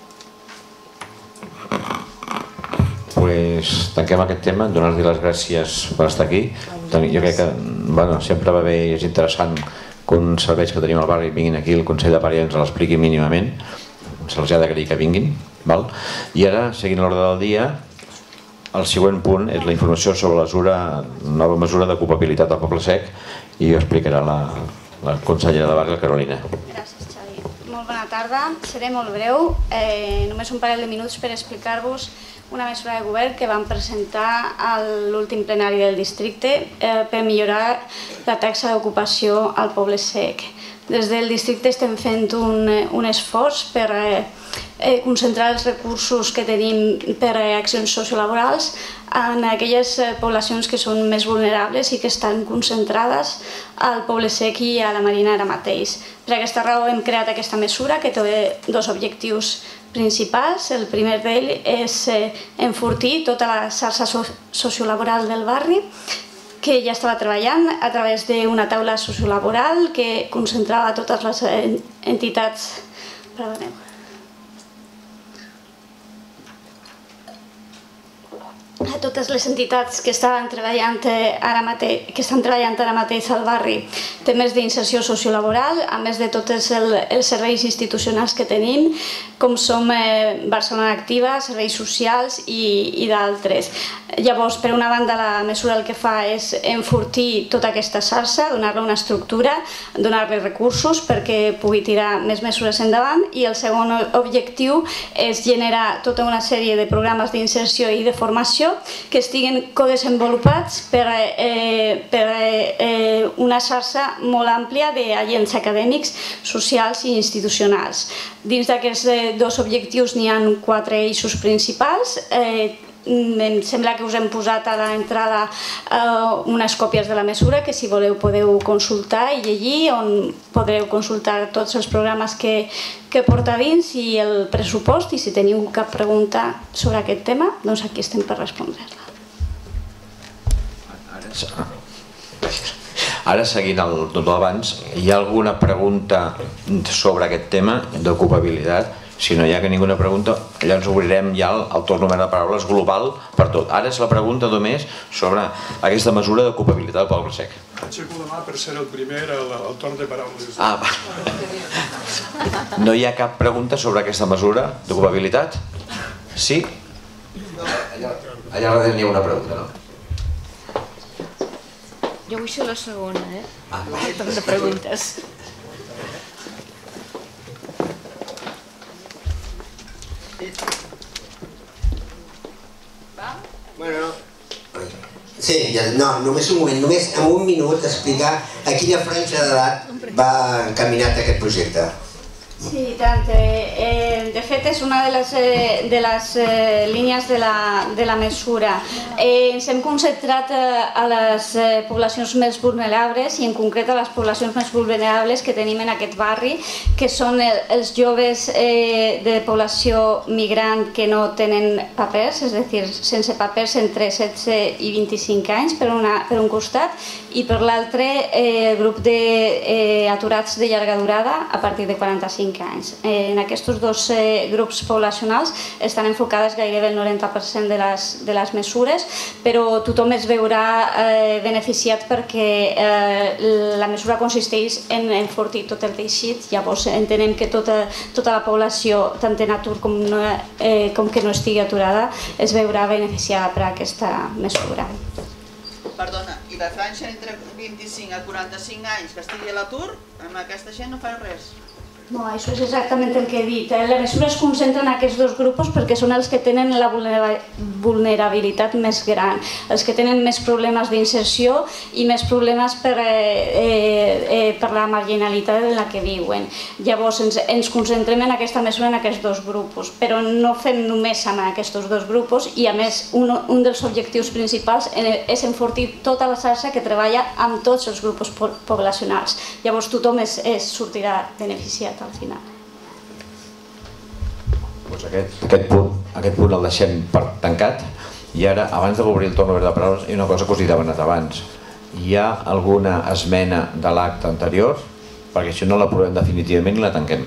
A: Pues tanquem aquest tema, donar-li les gràcies per estar aquí. Jo crec que bueno, sempre va bé i és interessant que uns serveis que tenim al barri vinguin aquí, el Consell de Parella ens l'expliqui mínimament, se'ls ha d'agrair que vinguin. Val? I ara, seguint l'ordre del dia, el següent punt és la informació sobre la nova mesura d'ocupabilitat del Poble Sec i ho explicarà la, la consellera de Barri, la Carolina.
Q: Gràcies, Xavi. Molt bona tarda. Seré molt breu. Eh, només un parell de minuts per explicar-vos una mesura de govern que vam presentar a l'últim plenari del districte eh, per millorar la taxa d'ocupació al Poble Sec. Des del districte estem fent un, un esforç per eh, concentrar els recursos que tenim per a accions sociolaborals en aquelles poblacions que són més vulnerables i que estan concentrades al Poble Sec i a la Marina ara mateix. Per aquesta raó hem creat aquesta mesura que té dos objectius principals. El primer d'ell és enfortir tota la xarxa sociolaboral del barri, que ja estava treballant a través d'una taula sociolaboral que concentrava totes les entitats... Perdoneu. A totes les entitats que estaven treballant ara mateix, que estan treballant ara mateix al barri, temes d'inserció sociolaboral, a més de tots el, els serveis institucionals que tenim, com som eh, Barcelona Activa, serveis socials i, i d'altres. Llavors, per una banda, la mesura el que fa és enfortir tota aquesta xarxa, donar-li una estructura, donar-li recursos perquè pugui tirar més mesures endavant, i el segon objectiu és generar tota una sèrie de programes d'inserció i de formació que estiguen codesenvolupats per, eh, per eh, una xarxa molt àmplia d'agents acadèmics, socials i institucionals. Dins d'aquests eh, dos objectius n'hi ha quatre eixos principals. Eh, em sembla que us hem posat a l'entrada eh, unes còpies de la mesura que si voleu podeu consultar i llegir, on podreu consultar tots els programes que, que porta dins i el pressupost, i si teniu cap pregunta sobre aquest tema, doncs aquí estem per respondre-la.
A: Ara, seguint el tot abans, hi ha alguna pregunta sobre aquest tema d'ocupabilitat? Si no hi ha ninguna pregunta, llavors obrirem ja el, el torn de paraules global per tot. Ara és la pregunta només sobre aquesta mesura d'ocupabilitat del Poble Sec.
K: Aixeco la mà per ser el primer al, al torn de paraules.
A: Ah, va. No hi ha cap pregunta sobre aquesta mesura d'ocupabilitat? Sí? Allà, allà darrere n'hi ha una pregunta, no?
J: Jo vull ser la segona, eh?
A: Ah,
J: el torn de preguntes.
R: Bueno, sí, ja, no, només un moment, només en un minut explicar a quina franja d'edat va encaminat aquest projecte.
Q: Sí, tant. Eh, de fet, és una de les, eh, de les eh, línies de la, de la mesura. Eh, ens hem concentrat eh, a les eh, poblacions més vulnerables i en concret a les poblacions més vulnerables que tenim en aquest barri, que són el, els joves eh, de població migrant que no tenen papers, és a dir, sense papers entre setze i vint-i-cinc anys per, una, per un costat, i per l'altre eh, el grup d'aturats de, eh, de llarga durada a partir de quaranta-cinc anys. Eh, en aquests dos eh, grups poblacionals estan enfocades gairebé el noranta per cent de les, de les mesures, però tothom es veurà eh, beneficiat perquè eh, la mesura consisteix en enfortir tot el teixit. Llavors entenem que tota, tota la població, tant en atur com, no, eh, com que no estigui aturada, es veurà beneficiada per aquesta mesura.
C: Perdona, i la franja entre vint-i-cinc a quaranta-cinc anys que estigui a l'atur, amb aquesta gent no fa res?
Q: No, això és exactament el que he dit. La mesura es concentra en aquests dos grups perquè són els que tenen la vulnerabilitat més gran, els que tenen més problemes d'inserció i més problemes per, eh, eh, per la marginalitat en la que viuen. Llavors ens, ens concentrem en aquesta mesura en aquests dos grups, però no fem només amb aquests dos grups i a més un, un dels objectius principals és enfortir tota la xarxa que treballa amb tots els grups poblacionals. Llavors tothom es, es sortirà beneficiat al final.
A: Doncs aquest, aquest, punt, aquest punt el deixem per tancat i ara, abans d'obrir el torn de paraules, hi ha una cosa que us he demanat abans. Hi ha alguna esmena de l'acte anterior? Perquè si no l'aprovem definitivament i la tanquem.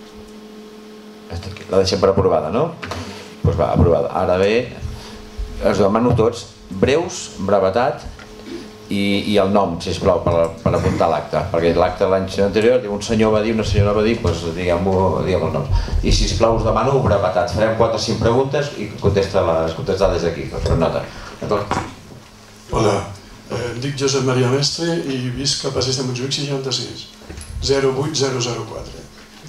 A: La deixem per aprovada, no? Doncs va, aprovada. Ara bé, us demano tots breus, brevetat i el nom, sisplau, per apuntar l'acte, perquè l'acte l'any anterior un senyor va dir, una senyora va dir, doncs diguem el nom. I sisplau us demano un brevetat, farem quatre o cinc preguntes i contestar des d'aquí, per nota.
K: Hola, em dic Josep Maria Mestre i visc a Passeig de Montjuïc seixanta-sis, zero vuit zero zero quatre.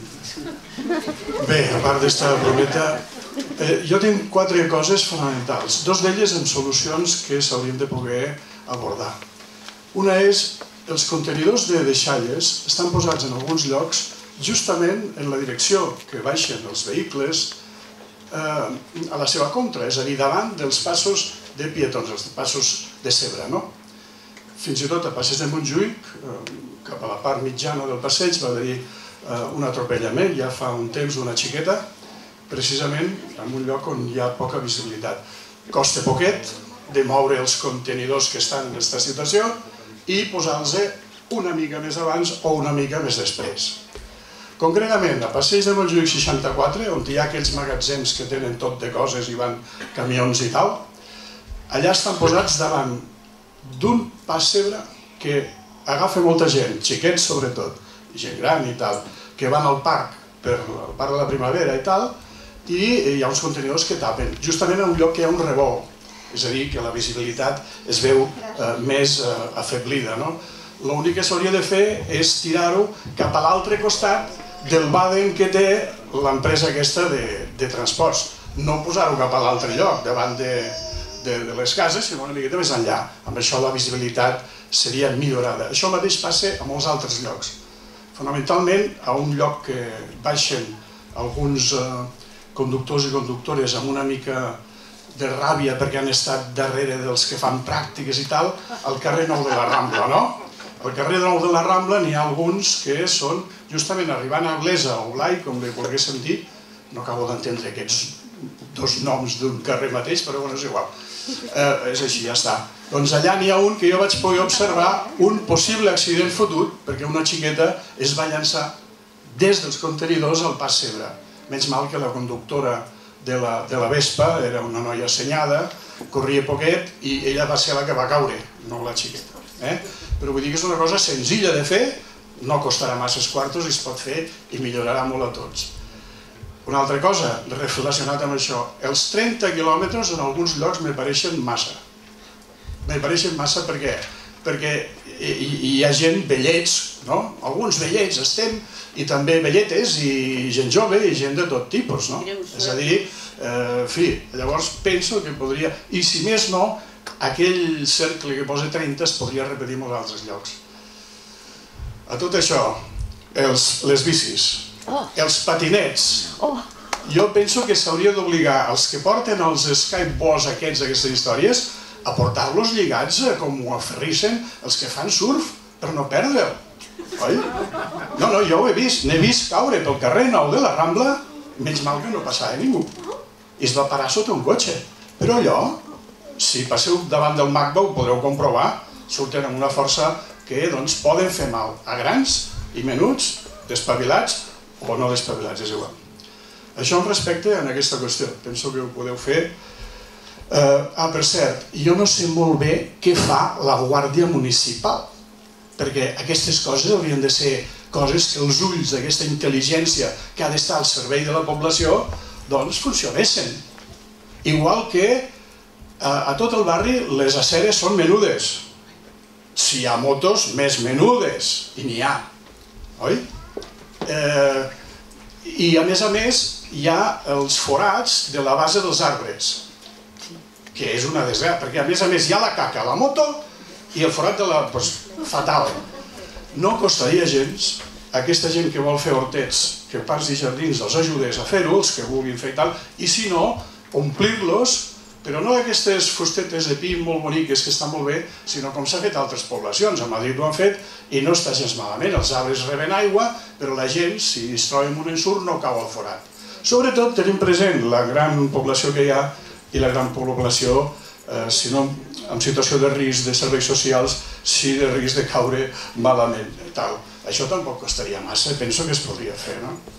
K: Bé, a part d'esta brometa, jo tinc quatre coses fonamentals, dos d'elles en solucions que s'haurien de poder abordar. Una és, els contenidors de deixalles estan posats en alguns llocs justament en la direcció que baixen els vehicles a la seva contra, és a dir, davant dels passos de pietons, els passos de zebra. Fins i tot a Passeig de Montjuïc, cap a la part mitjana del passeig, va haver-hi un atropellament, ja fa un temps, d'una xiqueta, precisament en un lloc on hi ha poca visibilitat. Costa poquet de moure els contenidors que estan en aquesta situació i posar-los una mica més abans o una mica més després. Concretament, a Passeig de Montjuïc seixanta-quatre, on hi ha aquells magatzems que tenen tot de coses i van camions i tal, allà estan posats davant d'un pessebre que agafa molta gent, xiquets sobretot, gent gran i tal, que van al parc per el parc de la primavera i tal, i hi ha uns contenidors que tapen, justament en un lloc que hi ha un revolt, és a dir, que la visibilitat es veu més afeblida. L'únic que s'hauria de fer és tirar-ho cap a l'altre costat del vàden que té l'empresa aquesta de transports. No posar-ho cap a l'altre lloc, davant de les cases, sinó una miqueta més enllà. Amb això la visibilitat seria millorada. Això mateix passa a molts altres llocs. Fonamentalment, a un lloc que baixen alguns conductors i conductores amb una mica de ràbia perquè han estat darrere dels que fan pràctiques i tal, al carrer Nou de la Rambla, no? Al carrer Nou de la Rambla n'hi ha alguns que són, justament arribant a Anglesa o Blai, com li volguéssim dir, no acabo d'entendre aquests dos noms d'un carrer mateix, però bueno, és igual. És així, ja està. Doncs allà n'hi ha un que jo vaig poder observar un possible accident fotut perquè una xiqueta es va llançar des dels contenidors al pas Cebre. Menys mal que la conductora de la Vespa era una noia assenyada, corria poquet i ella va ser la que va caure, no la xiqueta. Però vull dir que és una cosa senzilla de fer, no costarà masses quartos i es pot fer i millorarà molt a tots. Una altra cosa relacionada amb això, els trenta quilòmetres en alguns llocs me pareixen massa. Me pareixen massa per què? Perquè hi ha gent, vellets, no? Alguns vellets estem, i també velletes i gent jove i gent de tot tipus, no? És a dir, en fi, llavors penso que podria, i si més no, aquell cercle que posa trenta es podria repetir en molts altres llocs. A tot això, les bicis, els patinets, jo penso que s'hauria d'obligar els que porten els skateboards aquests, aquestes històries, a portar-los lligats com ho aferrissen els que fan surf per no perdre'l. Oi? No, no, jo ho he vist, n'he vist caure pel carrer Nou de la Rambla, menys mal que no passava ningú, i es va parar sota un cotxe. Però allò, si passeu davant del MACBA ho podreu comprovar, surten amb una força que poden fer mal a grans i menuts, despavilats o no despavilats, és igual. Això en respecte a aquesta qüestió, penso que ho podeu fer. Ah, per cert, jo no sé molt bé què fa la Guàrdia Municipal, perquè aquestes coses haurien de ser coses que els ulls d'aquesta intel·ligència que ha d'estar al servei de la població doncs funcionessin. Igual que a tot el barri les aceres són menudes. Si hi ha motos, més menudes, i n'hi ha, oi? I a més a més hi ha els forats de la base dels arbres, que és una desgràcia, perquè a més a més hi ha la caca a la moto i el forat de la... fatal. No costaria gens aquesta gent que vol fer hortets, que parcs i jardins els ajudés a fer-ho, els que vulguin fer i tal, i si no, omplir-los, però no d'aquestes fustetes de pi molt boniques que estan molt bé, sinó com s'ha fet a altres poblacions. A Madrid ho han fet i no està gens malament. Els arbres reben aigua, però la gent, si es troba en un ensurt, no cau al forat. Sobretot tenim present la gran població que hi ha i la gran població, si no en situació de risc de serveis socials, sí de risc de caure malament. Això tampoc costaria massa, penso que es podria fer.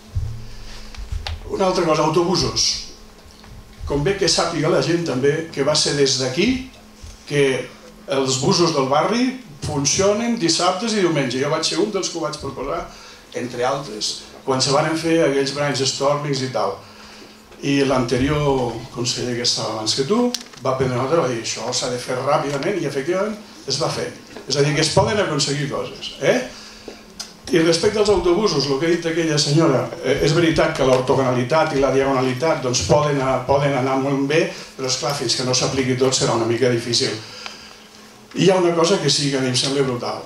K: Una altra cosa, autobusos. Convé que sàpiga la gent també que va ser des d'aquí que els busos del barri funcionen dissabtes i diumenge. Jo vaig ser un dels que ho vaig proposar, entre altres, quan se van fer aquells brainstormings i tal. I l'anterior conseller que estava abans que tu va prendre nota i va dir això s'ha de fer ràpidament i efectivament es va fer. És a dir, que es poden aconseguir coses. I respecte als autobusos, el que ha dit aquella senyora, és veritat que l'ortogonalitat i la diagonalitat poden anar molt bé, però esclar, fins que no s'apliqui tot serà una mica difícil. I hi ha una cosa que sí que a mi em sembla brutal.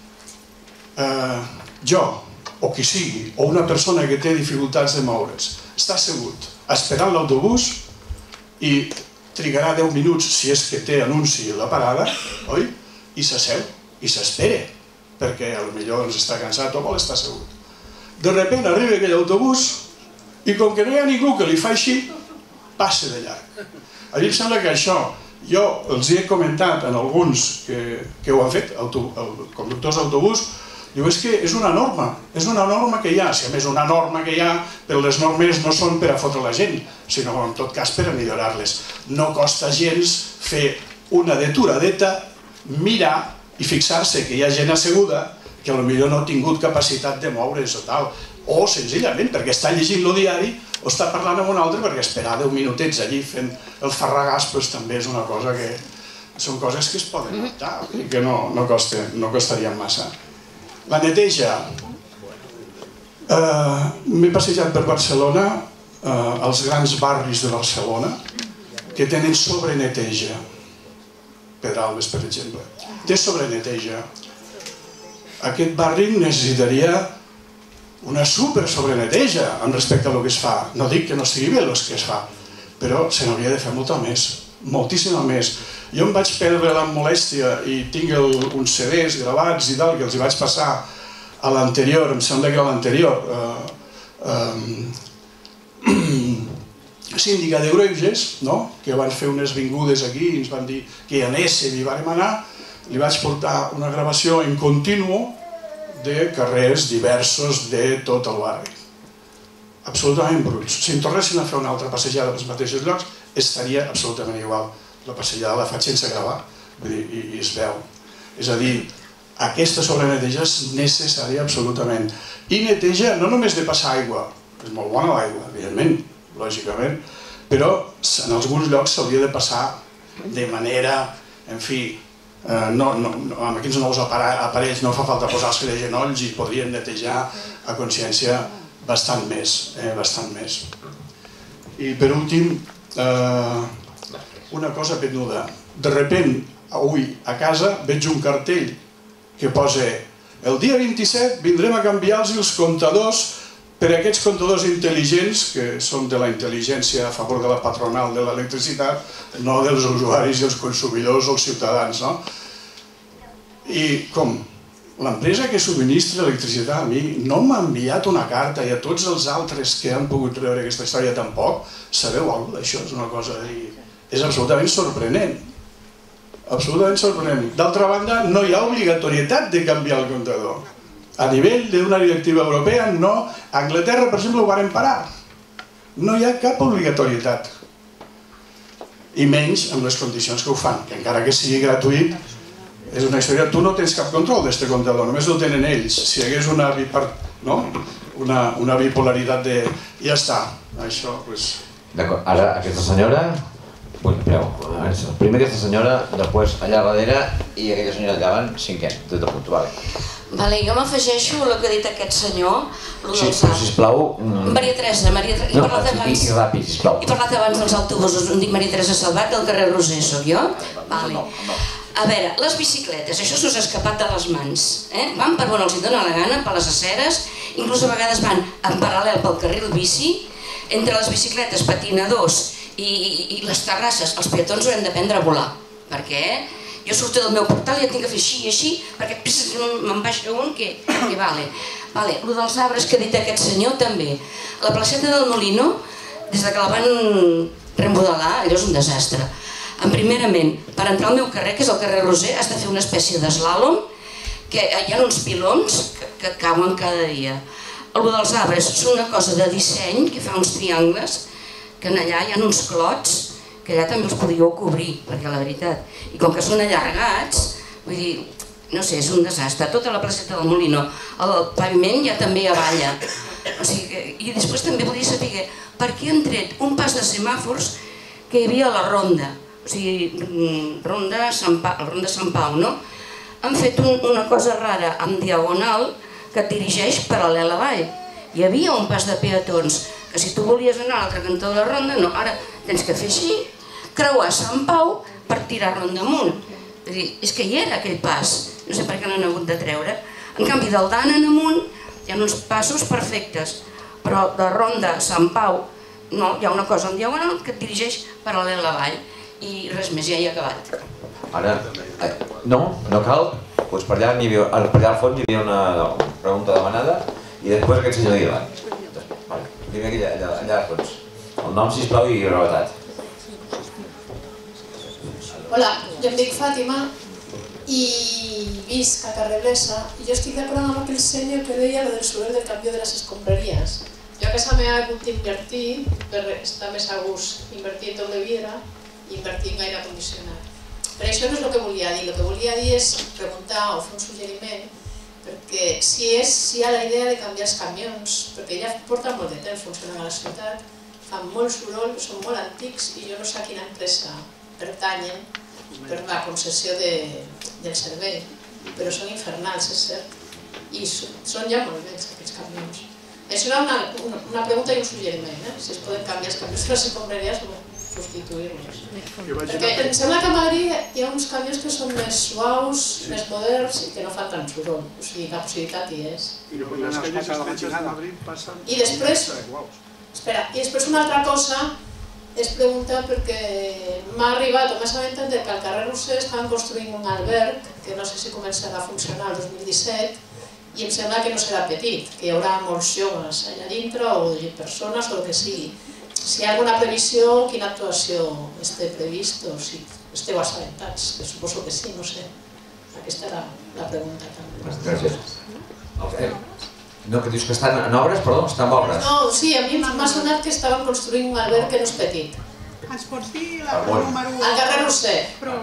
K: Jo, o qui sigui, o una persona que té dificultats de moure's, està assegut esperant l'autobús i trigarà deu minuts si és que té anunci a la parada, oi? I s'asseu, i s'espera, perquè potser està cansat o vol estar assegut. De sobte arriba aquell autobús i com que no hi ha ningú que li fa així, passa de llarg. A mi em sembla que això, jo els he comentat en alguns que ho han fet, conductors d'autobús, diu, és que és una norma, és una norma que hi ha, si a més una norma que hi ha, però les normes no són per a fotre la gent, sinó en tot cas per a millorar-les. No costa gens fer una deturadeta, mirar i fixar-se que hi ha gent asseguda que potser no ha tingut capacitat de moure's o tal, o senzillament perquè està llegint el diari o està parlant amb un altre perquè esperar deu minutets allí fent el farragàs també és una cosa que són coses que es poden notar i que no costarien massa. La neteja. M'he passejat per Barcelona, als grans barris de Barcelona, que tenen sobreneteja. Pedralbes, per exemple. Té sobreneteja. Aquest barri necessitaria una super sobreneteja amb respecte a el que es fa. No dic que no estigui bé el que es fa, però se n'hauria de fer molta més, moltíssima més. Jo em vaig perdre la molèstia i tinc uns C Ds gravats i tal que els hi vaig passar a l'anterior, em sembla que a l'anterior síndica de Greuges, que van fer unes vingudes aquí i ens van dir que hi anéssim i vàrem anar, li vaig portar una gravació en continu de carrers diversos de tot el barri. Absolutament bruts. Si em tornessin a fer una altra passejada pels mateixos llocs, estaria absolutament igual. La passejada la faig sense gravar i es veu. És a dir, aquesta sobreneteja és necessària absolutament. I neteja no només de passar aigua, és molt bona l'aigua, evidentment, lògicament, però en alguns llocs s'hauria de passar de manera, en fi, amb aquests nous aparells no fa falta posar-se de genolls i podrien netejar a consciència bastant més, bastant més. I per últim, una cosa penuda. De sobte, avui a casa veig un cartell que posa el dia vint-i-set vindrem a canviar-los els comptadors per aquests comptadors intel·ligents que són de la intel·ligència a favor de la patronal de l'electricitat, no dels usuaris i els consumidors o els ciutadans. I com? L'empresa que subministra electricitat a mi no m'ha enviat una carta i a tots els altres que han pogut treure aquesta història tampoc. Sabeu alguna cosa d'això? És una cosa a dir... És absolutament sorprenent. Absolutament sorprenent. D'altra banda, no hi ha obligatorietat de canviar el comptador. A nivell d'una directiva europea, no. A Anglaterra, per exemple, ho varen parar. No hi ha cap obligatorietat. I menys en les condicions que ho fan, que encara que sigui gratuït, és una història... Tu no tens cap control d'aquest comptador, només ho tenen ells. Si hi hagués una bipolaritat de... Ja està. Això, doncs...
A: D'acord, ara aquesta senyora... Primer aquesta senyora, després allà darrere i aquella senyora allà davant, cinquè, tot el punt, vale.
J: Vale, jo m'afegeixo el que ha dit aquest senyor, el
A: Sí,
J: dels...
A: però sisplau...
J: Maria Teresa, Maria Teresa, he
A: No,
J: parlat abans...
A: i ràpid, sisplau.
J: He parlat abans dels autobusos, em dic Maria Teresa Salvat, del carrer Roser, soc jo? Vale. A veure, les bicicletes, això s'us ha escapat de les mans. Van per on els hi dóna la gana, per les aceres, inclús a vegades van en paral·lel pel carril bici, entre les bicicletes, patinadors i les terrasses, els peatons ho hem d'aprendre a volar, perquè jo surto del meu portal i ja tinc que fer així i així, perquè me'n baixa un que vale. El dels arbres que ha dit aquest senyor també. La placeta del Molino, des que la van remodelar, allò és un desastre. Primerament, per entrar al meu carrer, que és el carrer Roser, has de fer una espècie d'eslàlom, que hi ha uns pilons que cauen cada dia. El dels arbres és una cosa de disseny, que fa uns triangles, que allà hi ha uns clots que que allà també els podíeu cobrir, perquè la veritat, i com que són allargats, vull dir, no sé, és un desastre. Tota la placeta del Molino, el paviment ja també avalla. O sigui que, i després també volia saber per què han tret un pas de semàfors que hi havia a la Ronda, o sigui, Ronda Sant Pau, Ronda Sant Pau, no? Han fet un, una cosa rara amb diagonal que et dirigeix paral·lel avall. Hi havia un pas de peatons, que si tu volies anar a l'altre cantó de la Ronda, no, ara tens que fer així, creuar Sant Pau per tirar Ronda amunt. És dir, és que hi era aquell pas, no sé per què l'han hagut de treure. En canvi, del d'Anna en amunt hi ha uns passos perfectes, però de Ronda a Sant Pau no, hi ha una cosa en diagonal que et dirigeix paral·lel avall i res més, ja hi he acabat.
A: Ara, no, no cal, doncs per allà, havia, per allà al fons hi havia una pregunta demanada i després aquest senyor d'ahir davant. Vale, primer allà, allà, allà al fons. El nom, sisplau, i brevetat.
S: Hola, jo em dic Fàtima i visc a Carreblesa i jo estic d'acord amb aquell senyor que deia lo del soroll del canvi de les escombraries. Jo a casa meva he hagut d'invertir per estar més a gust, invertir en tot de vidre i invertir en aire condicionat. Però això no és el que volia dir, el que volia dir és preguntar o fer un suggeriment perquè si, és, si hi ha la idea de canviar els camions, perquè ja porten molt de temps funcionant a la ciutat, fan molt soroll, són molt antics i jo no sé a quina empresa pertanyen per la concessió de, del servei, però són infernals, és cert, i són ja molt vells aquests camions. Això era una, una, una pregunta i un suggeriment, eh? Si es poden canviar els camions de les escombraries o substituir-los. Perquè em sembla que a Madrid hi ha uns camions que són més suaus, més moderns i que no fan tant soroll, o sigui, la possibilitat hi és.
K: I les calles estrechas de Madrid passen...
S: I després, espera, i després una altra cosa és preguntar perquè m'ha arribat o m'ha assabentat que al carrer Roser estan construint un alberg que no sé si començarà a funcionar el dos mil disset i em sembla que no serà petit, que hi haurà molts joves allà dintre o persones o el que sigui. Si hi ha alguna previsió, quina actuació està previst o si esteu assabentats, que suposo que sí, no sé. Aquesta era la pregunta també.
A: Gràcies. No, que dius que estan en obres, perdó, estan en obres.
S: No, sí, a mi m'ha sonat que estaven construint un alberg que no és petit.
B: Ens pots dir el número...
S: Al carrer Roser.
B: Però...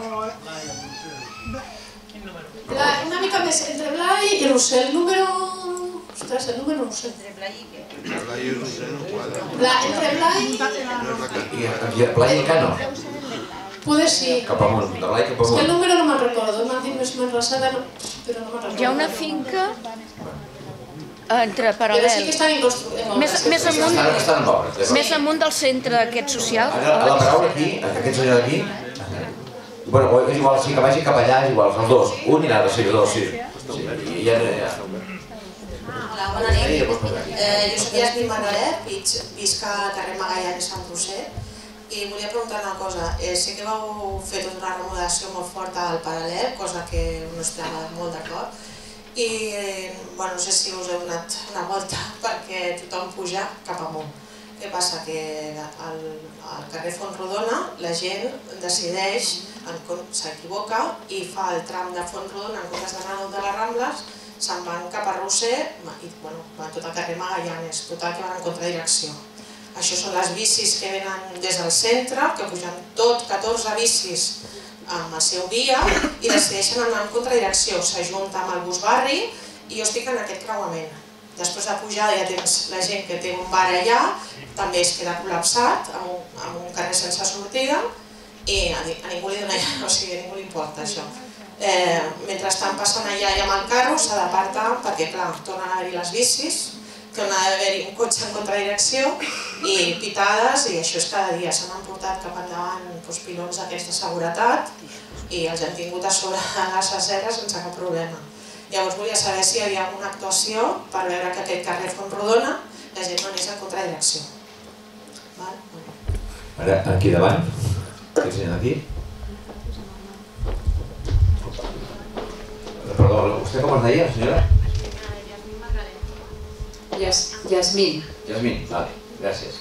S: Una mica més entre Blai i Roser. El número... Ostres, el número no sé. Entre Blai i què? Blai i Roser no quadra. Entre Blai...
A: I Blai i Cano?
S: Poder sí.
A: Cap amunt, de Blai cap amunt.
S: És que el número no me'n recordo, m'han dit més Manrasada, però no me'n recordo.
J: Hi ha una finca... entre paral·lel,
S: però sí que estan en construcció.
J: més, més, amunt,
A: estan en obres.
J: més amunt del centre aquest social.
A: Ara, a la paraula aquí, aquest senyor d'aquí, bueno, és igual, sí que vagi cap allà, és igual, els dos, un i l'altre, sí, els dos, sí. I ja...
T: Hola, bona nit. Eh, jo soc Yasmin Margaret, visc al carrer Magallanes de Sant Roser i volia preguntar una cosa. Eh, sé que vau fer tota una remodelació molt forta al paral·lel, cosa que no estava molt d'acord, i bueno, no sé si us heu donat una volta perquè tothom puja cap amunt. Què passa? Que al, al carrer Fontrodona la gent decideix, s'equivoca i fa el tram de Fontrodona en comptes d'anar de les Rambles, se'n van cap a Roser i bueno, van tot el carrer Magallanes, total que van en contradirecció. Això són les bicis que venen des del centre, que pugen tot catorze bicis amb el seu guia i decideixen anar en contradirecció, s'ajunta amb el bus barri i jo estic en aquest creuament. Després de pujar ja tens la gent que té un bar allà, també es queda col·lapsat amb un, amb un carrer sense sortida i a, a ningú li dona, o sigui, a ningú li importa això. Eh, mentre estan passant allà i amb el carro s'ha d'apartar perquè clar, tornen a haver-hi les bicis, torna a haver-hi un cotxe en contradirecció i pitades i això és cada dia. S'han emportat cap endavant doncs, pilons d'aquests de seguretat i els hem tingut a sobre les aceres sense cap problema. Llavors volia saber si hi havia alguna actuació per veure que aquest carrer Fontrodona la gent no anés en contradirecció. Val?
A: Ara, aquí davant, aquest senyor d'aquí. Perdó, vostè com es deia, senyora?
P: Yasmin.
A: Yasmin, vale, gràcies.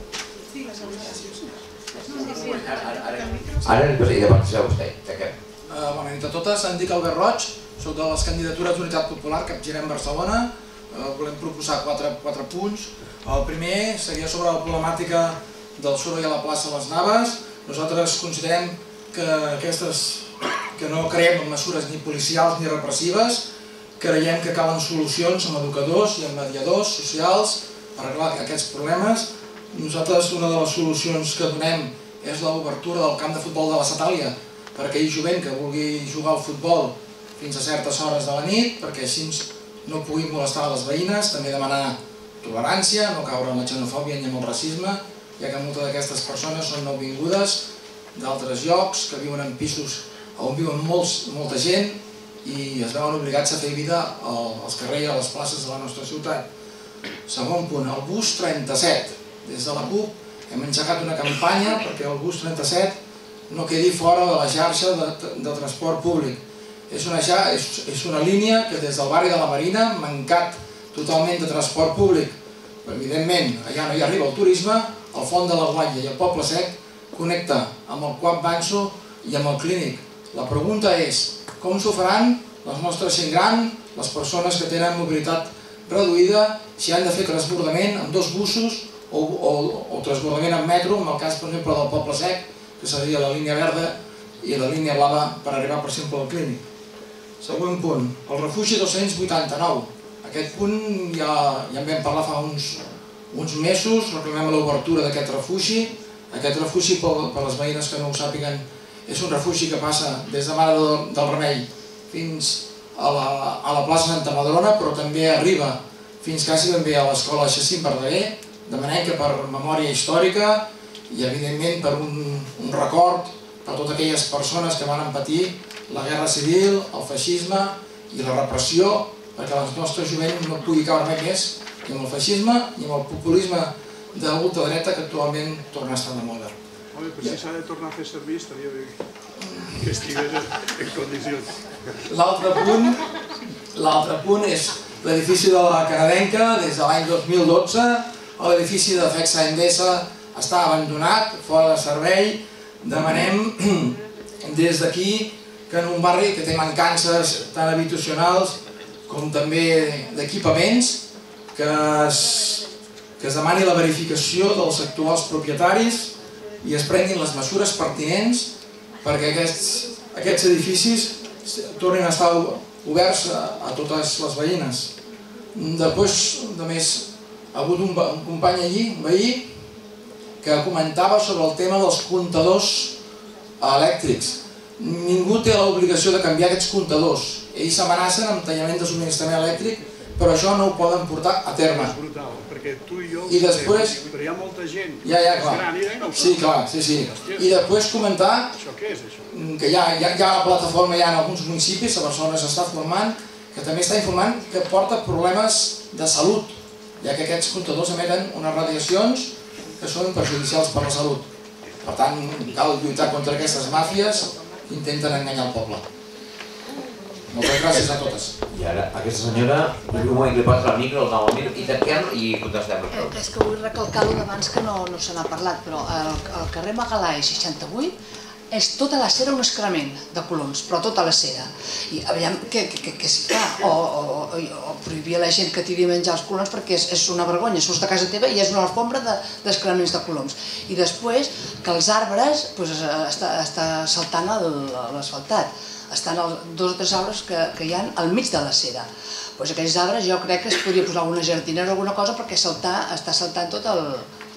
A: Ara li passaré de participació a vostè.
U: Bona nit a totes, em dic Albert Roig, soc de les candidatures d'Unitat Popular Capgirem Barcelona. Volem proposar quatre punts. El primer seria sobre la problemàtica del soroll a la plaça Les Naves. Nosaltres considerem que aquestes que no creiem en mesures ni policials ni repressives, creiem que calen solucions amb educadors i amb mediadors socials per arreglar aquests problemes. Nosaltres una de les solucions que donem és l'obertura del camp de futbol de la Satàlia per a aquell jovent que vulgui jugar al futbol fins a certes hores de la nit, perquè així no puguin molestar les veïnes. També demanar tolerància, no caure en la xenofòbia ni en el racisme, ja que moltes d'aquestes persones són nouvingudes d'altres llocs, que viuen en pisos on viuen molta gent i es veuen obligats a fer vida als carrers i a les places de la nostra ciutat. Segon punt, el bus trenta-set. Des de la C U P hem engegat una campanya perquè el bus trenta-set no quedi fora de la xarxa de transport públic. És una línia que des del barri de la Marina, mancat totalment de transport públic, evidentment allà no hi arriba el turisme, el Font de la Guatlla i el Poble Sec connecta amb el Quap Banso i amb el Clínic. La pregunta és, com s'ho faran les nostres gent gran, les persones que tenen mobilitat reduïda, si han de fer transbordament amb dos busos o transbordament amb metro, en el cas, per exemple, del Poble Sec, que seria la línia verda i la línia blava per arribar, per exemple, al Clínic. Següent punt, el refugi dos-cents vuitanta-nou. Aquest punt ja en vam parlar fa uns mesos, reclamem l'obertura d'aquest refugi. Aquest refugi, per les veïnes que no ho sàpiguen, és un refugi que passa des de Mare del Remei fins a la plaça Santa Madrona, però també arriba fins quasi ben bé a l'escola Jacint Verdaguer. Demanem que per memòria històrica i evidentment per un record per totes aquelles persones que van patir la guerra civil, el feixisme i la repressió, perquè el nostre jovent no pugui caure mai més ni amb el feixisme ni amb el populisme d'ultradreta que actualment torna a estar de moda.
K: Home, però si s'ha de tornar a fer servir estaria bé que estigués en condicions.
U: L'altre punt, l'altre punt és l'edifici de la Canadenca. Des de l'any dos mil dotze l'edifici de Fexa Endesa està abandonat, fora de servei. Demanem des d'aquí que en un barri que té mancances tant habitacionals com també d'equipaments, que es demani la verificació dels actuals propietaris i es prenguin les mesures pertinents perquè aquests edificis tornin a estar oberts a totes les veïnes. Després, a més, ha hagut un company allí, un veí, que comentava sobre el tema dels comptadors elèctrics. Ningú té l'obligació de canviar aquests comptadors. Ells s'amenacen amb tallament de subministrament elèctric, però això no ho poden portar a terme.
K: És brutal, perquè tu i jo...
U: I després...
K: Però hi ha molta gent
U: Ja, ja, clar. Sí, clar, sí, sí. I després comentar que hi ha una plataforma ja en alguns municipis, a Barcelona s'està formant, que també està informant que porta problemes de salut, ja que aquests comptadors emeten unes radiacions que són perjudicials per la salut. Per tant, cal lluitar contra aquestes màfies que intenten enganyar el poble. Moltes gràcies a totes.
A: I ara, aquesta senyora, un moment que li posa el micro, el nou al micro, i tanquem i contestem les coses.
I: És que vull recalcar el d'abans que no se n'ha parlat, però al carrer Magalai seixanta-vuit és tota la cera un excrement de coloms, però tota la cera. I aviam què s'hi fa? O prohibir a la gent que tiri a menjar els coloms perquè és una vergonya, surts de casa teva i és una alfombra d'excrements de coloms. I després que els arbres està saltant l'asfaltat. Estan dos o tres arbres que hi ha al mig de la cera. Aquells arbres jo crec que es podria posar alguna jardinera o alguna cosa perquè està saltant tot el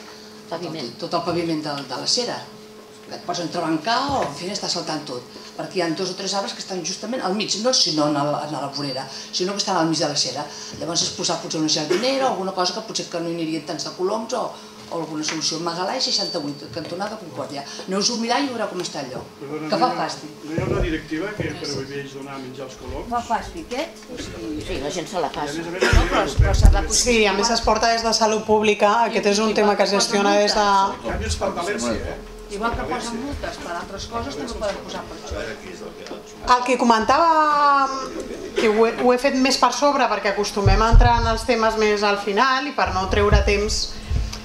I: paviment de la cera. Et pots entrebancar o, en fi, està saltant tot. Perquè hi ha dos o tres arbres que estan justament al mig, no sinó a la vorera, sinó que estan al mig de la cera. Llavors es posar potser una jardinera o alguna cosa que potser que no hi anirien tants de coloms o alguna solució. Magalai seixanta-vuit, cantonada Concòrdia. Aneu-ho a mirar i veureu com està allò. Que fa fàstic.
K: No hi ha una directiva que prohibeix donar a menjar els coloms?
I: Fa fàstic, eh?
Q: Sí, la gent se la
K: passa.
B: Sí, a més es porta des de Salut Pública. Aquest és un tema que es gestiona des de...
K: Canvis per València, eh?
I: Igual que posen multes per altres coses, també poden posar per això.
B: El que comentava, que ho he fet més per sobre perquè acostumem a entrar en els temes més al final i per no treure temps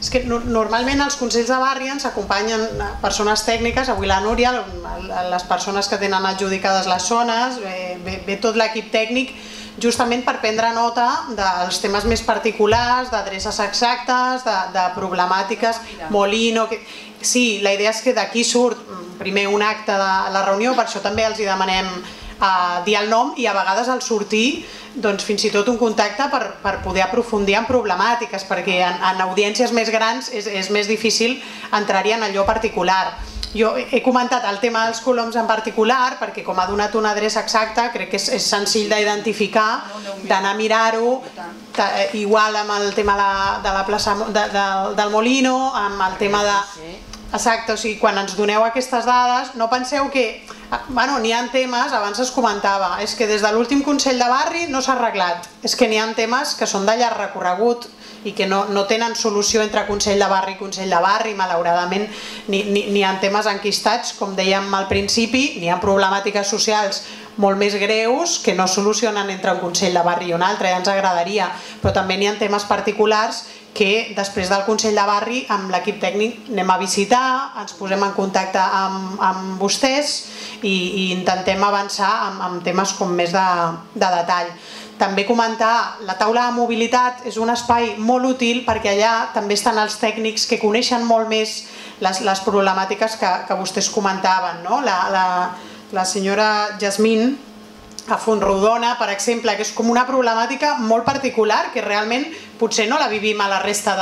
B: És que normalment els consells de barri ens acompanyen persones tècniques, avui la Núria, les persones que tenen adjudicades les zones, ve tot l'equip tècnic justament per prendre nota dels temes més particulars, d'adreces exactes, de problemàtiques, Molino... Sí, la idea és que d'aquí surt primer un acte de la reunió, per això també els hi demanem dir el nom i a vegades al sortir fins i tot un contacte per poder aprofundir en problemàtiques, perquè en audiències més grans és més difícil entrar-hi en allò particular. Jo he comentat el tema dels coloms en particular perquè com ha donat una adreça exacta crec que és senzill d'identificar, d'anar a mirar-ho, igual amb el tema de la plaça del Molino, amb el tema de... Exacte, o sigui, quan ens doneu aquestes dades, no penseu que... Bueno, n'hi ha temes, abans es comentava, és que des de l'últim Consell de Barri no s'ha arreglat. És que n'hi ha temes que són de llarg recorregut i que no tenen solució entre Consell de Barri i Consell de Barri, malauradament n'hi ha temes enquistats, com dèiem al principi, n'hi ha problemàtiques socials molt més greus que no solucionen entre un Consell de Barri i un altre, ja ens agradaria, però també n'hi ha temes particulars que després del Consell de Barri amb l'equip tècnic anem a visitar, ens posem en contacte amb vostès i intentem avançar amb temes com més de detall. També comentar, la taula de mobilitat és un espai molt útil perquè allà també estan els tècnics que coneixen molt més les problemàtiques que vostès comentaven. La senyora Jasmine a Fontrodona, per exemple, que és com una problemàtica molt particular que realment potser no la vivim a la resta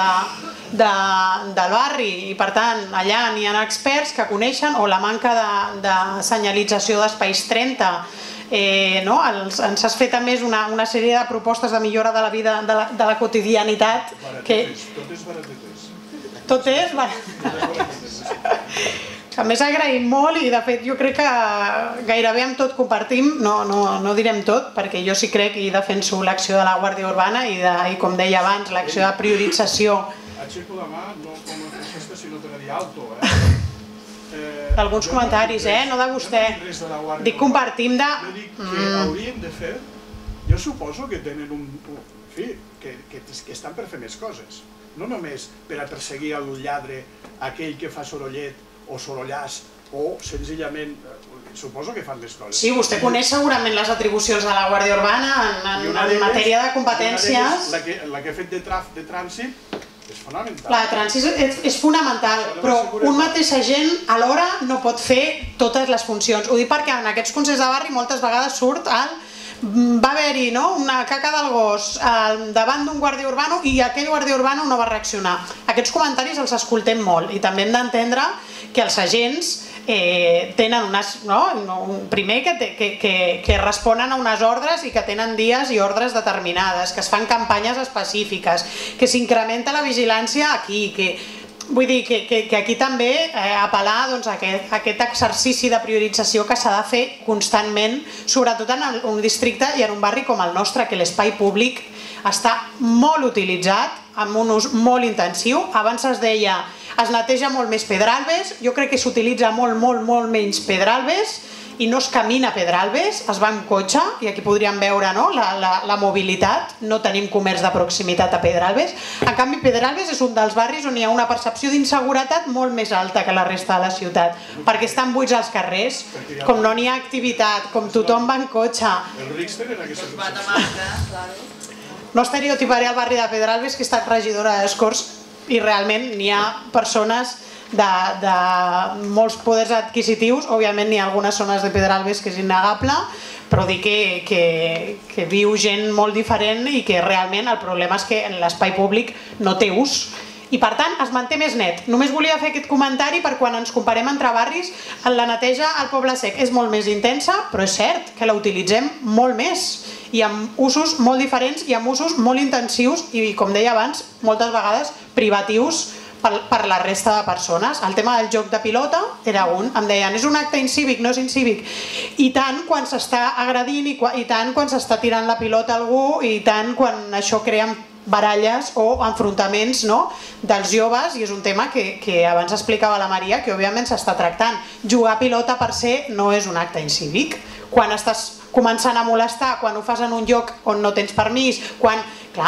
B: del barri i per tant allà n'hi ha experts que coneixen o la manca de senyalització d'espais trenta. Ens has fet a més una sèrie de propostes de millora de la vida de la quotidianitat.
K: Tot és baratetes.
B: Tot és baratetes. A més agraïm molt i de fet jo crec que gairebé amb tot compartim, no direm tot perquè jo sí crec i defenso l'acció de la Guàrdia Urbana i com deia abans l'acció de priorització.
K: Aixeco la mà no com a feixista sinó per a dir alto.
B: Alguns comentaris, no de vostè. Dic compartim de...
K: Jo dic que hauríem de fer, jo suposo que tenen un... En fi, que estan per fer més coses. No només per a perseguir el lladre, aquell que fa sorollet o sorollàs, o senzillament, suposo que fan més coses.
B: Sí, vostè coneix segurament les atribucions de la Guàrdia Urbana en matèria de competències.
K: La que ha fet de trànsit és fonamental.
B: La de trànsit és fonamental, però un mateix agent alhora no pot fer totes les funcions. Ho dic perquè en aquests consells de barri moltes vegades surt el va haver-hi una caca del gos davant d'un guàrdia urbano i aquell guàrdia urbano no va reaccionar. Aquests comentaris els escoltem molt i també hem d'entendre que els agents tenen unes... primer que responen a unes ordres i que tenen dies i ordres determinades, que es fan campanyes específiques, que s'incrementa la vigilància aquí, que... Vull dir que aquí també apel·lar a aquest exercici de priorització que s'ha de fer constantment, sobretot en un districte i en un barri com el nostre, que l'espai públic està molt utilitzat, amb un ús molt intensiu. Abans es deia, es neteja molt més Pedralbes, jo crec que s'utilitza molt, molt, molt menys Pedralbes i no es camina a Pedralbes, es va en cotxe, i aquí podríem veure la mobilitat, no tenim comerç de proximitat a Pedralbes. En canvi, Pedralbes és un dels barris on hi ha una percepció d'inseguretat molt més alta que la resta de la ciutat, perquè estan buits els carrers, com no n'hi ha activitat, com tothom va en cotxe.
K: El Rixter era aquesta
B: No estereotiparé el barri de Pedralbes, que he estat regidora d'Escorts, i realment n'hi ha persones de molts poders adquisitius. Òbviament n'hi ha algunes zones de Pedralbes que és innegable, però dir que viu gent molt diferent i que realment el problema és que l'espai públic no té ús i per tant es manté més net. Només volia fer aquest comentari per quan ens comparem entre barris, la neteja al Poble Sec és molt més intensa, però és cert que la utilitzem molt més i amb usos molt diferents i amb usos molt intensius i, com deia abans, moltes vegades privatius per la resta de persones. El tema del joc de pilota era un, em deien, és un acte incívic, no és incívic. I tant quan s'està agredint i tant quan s'està tirant la pilota a algú i tant quan això crea baralles o enfrontaments dels joves, i és un tema que abans explicava la Maria, que òbviament s'està tractant. Jugar a pilota per se no és un acte incívic. Quan estàs començant a molestar, quan ho fas en un lloc on no tens permís, quan... Clar,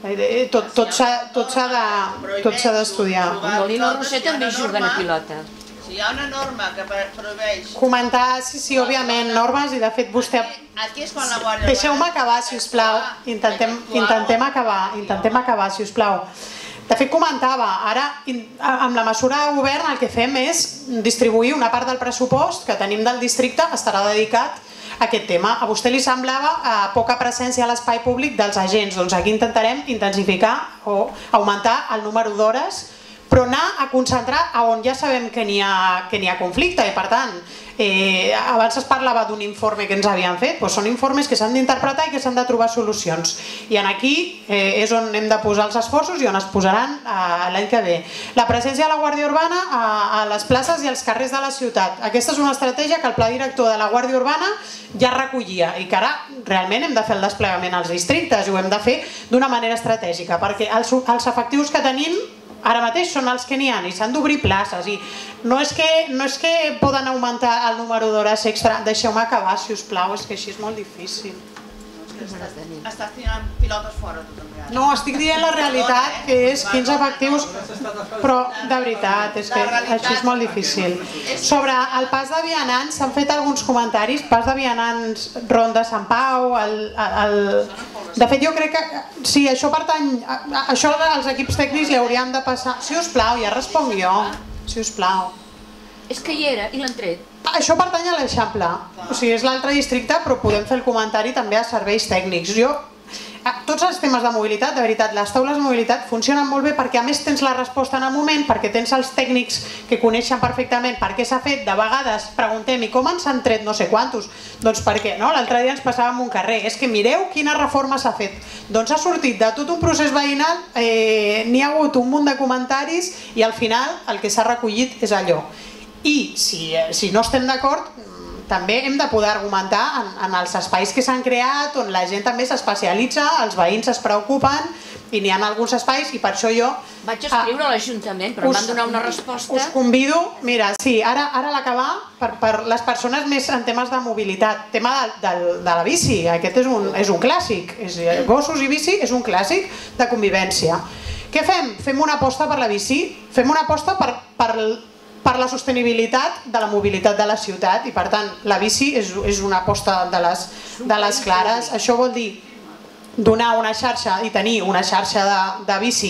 B: Tot s'ha d'estudiar.
E: El Molino Roser també juguen a pilota.
C: Si hi ha una norma que prohibeix...
B: Comentar, sí, sí, òbviament, normes, i de fet vostè...
C: Aquí és quan la Guàrdia...
B: Deixeu-me acabar, sisplau. Intentem acabar, intentem acabar, sisplau. De fet, comentava, ara, amb la mesura de govern, el que fem és distribuir una part del pressupost que tenim del districte, estarà dedicat a aquest tema. A vostè li semblava poca presència a l'espai públic dels agents, doncs aquí intentarem intensificar o augmentar el número d'hores, però anar a concentrar on ja sabem que n'hi ha conflicte, i per tant, abans es parlava d'un informe que ens havien fet, són informes que s'han d'interpretar i que s'han de trobar solucions, i aquí és on hem de posar els esforços i on es posaran l'any que ve. La presència de la Guàrdia Urbana a les places i als carrers de la ciutat. Aquesta és una estratègia que el pla director de la Guàrdia Urbana ja recollia i que ara realment hem de fer el desplegament als districtes i ho hem de fer d'una manera estratègica, perquè els efectius que tenim ara mateix són els que n'hi ha i s'han d'obrir places, i no és que poden augmentar el número d'hores extra. Deixeu-me acabar, si us plau, és que així és molt difícil.
C: Estàs tirant pilotes fora, tu també.
B: No, estic dient la realitat, que és quins efectius, però de veritat, és que així és molt difícil. Sobre el pas de vianants, s'han fet alguns comentaris, pas de vianants Ronda Sant Pau, de fet jo crec que, sí, això pertany, això als equips tècnics li hauríem de passar, si us plau, ja responc jo, si us plau.
E: És que hi era i l'han tret.
B: Això pertany a l'Eixample, o sigui, és l'altre districte, però podem fer el comentari també a serveis tècnics. Jo, tots els temes de mobilitat, de veritat, les taules de mobilitat funcionen molt bé perquè a més tens la resposta en el moment, perquè tens els tècnics que coneixen perfectament per què s'ha fet. De vegades preguntem, i com ens han tret no sé quantos? Doncs perquè, no? L'altre dia ens passàvem un carrer, és que mireu quina reforma s'ha fet. Doncs ha sortit de tot un procés veïnal, n'hi ha hagut un munt de comentaris i al final el que s'ha recollit és allò. I si no estem d'acord, també hem de poder argumentar en els espais que s'han creat, on la gent també s'especialitza, els veïns es preocupen, i n'hi ha alguns espais, i per això jo...
E: Vaig escriure a l'Ajuntament, però em van donar una resposta...
B: Us convido, mira, sí, ara a l'acabar, per les persones més en temes de mobilitat, tema de la bici, aquest és un clàssic, gossos i bici és un clàssic de convivència. Què fem? Fem una aposta per la bici, fem una aposta per per la sostenibilitat de la mobilitat de la ciutat, i per tant la bici és una aposta de les clares. Això vol dir donar una xarxa i tenir una xarxa de bici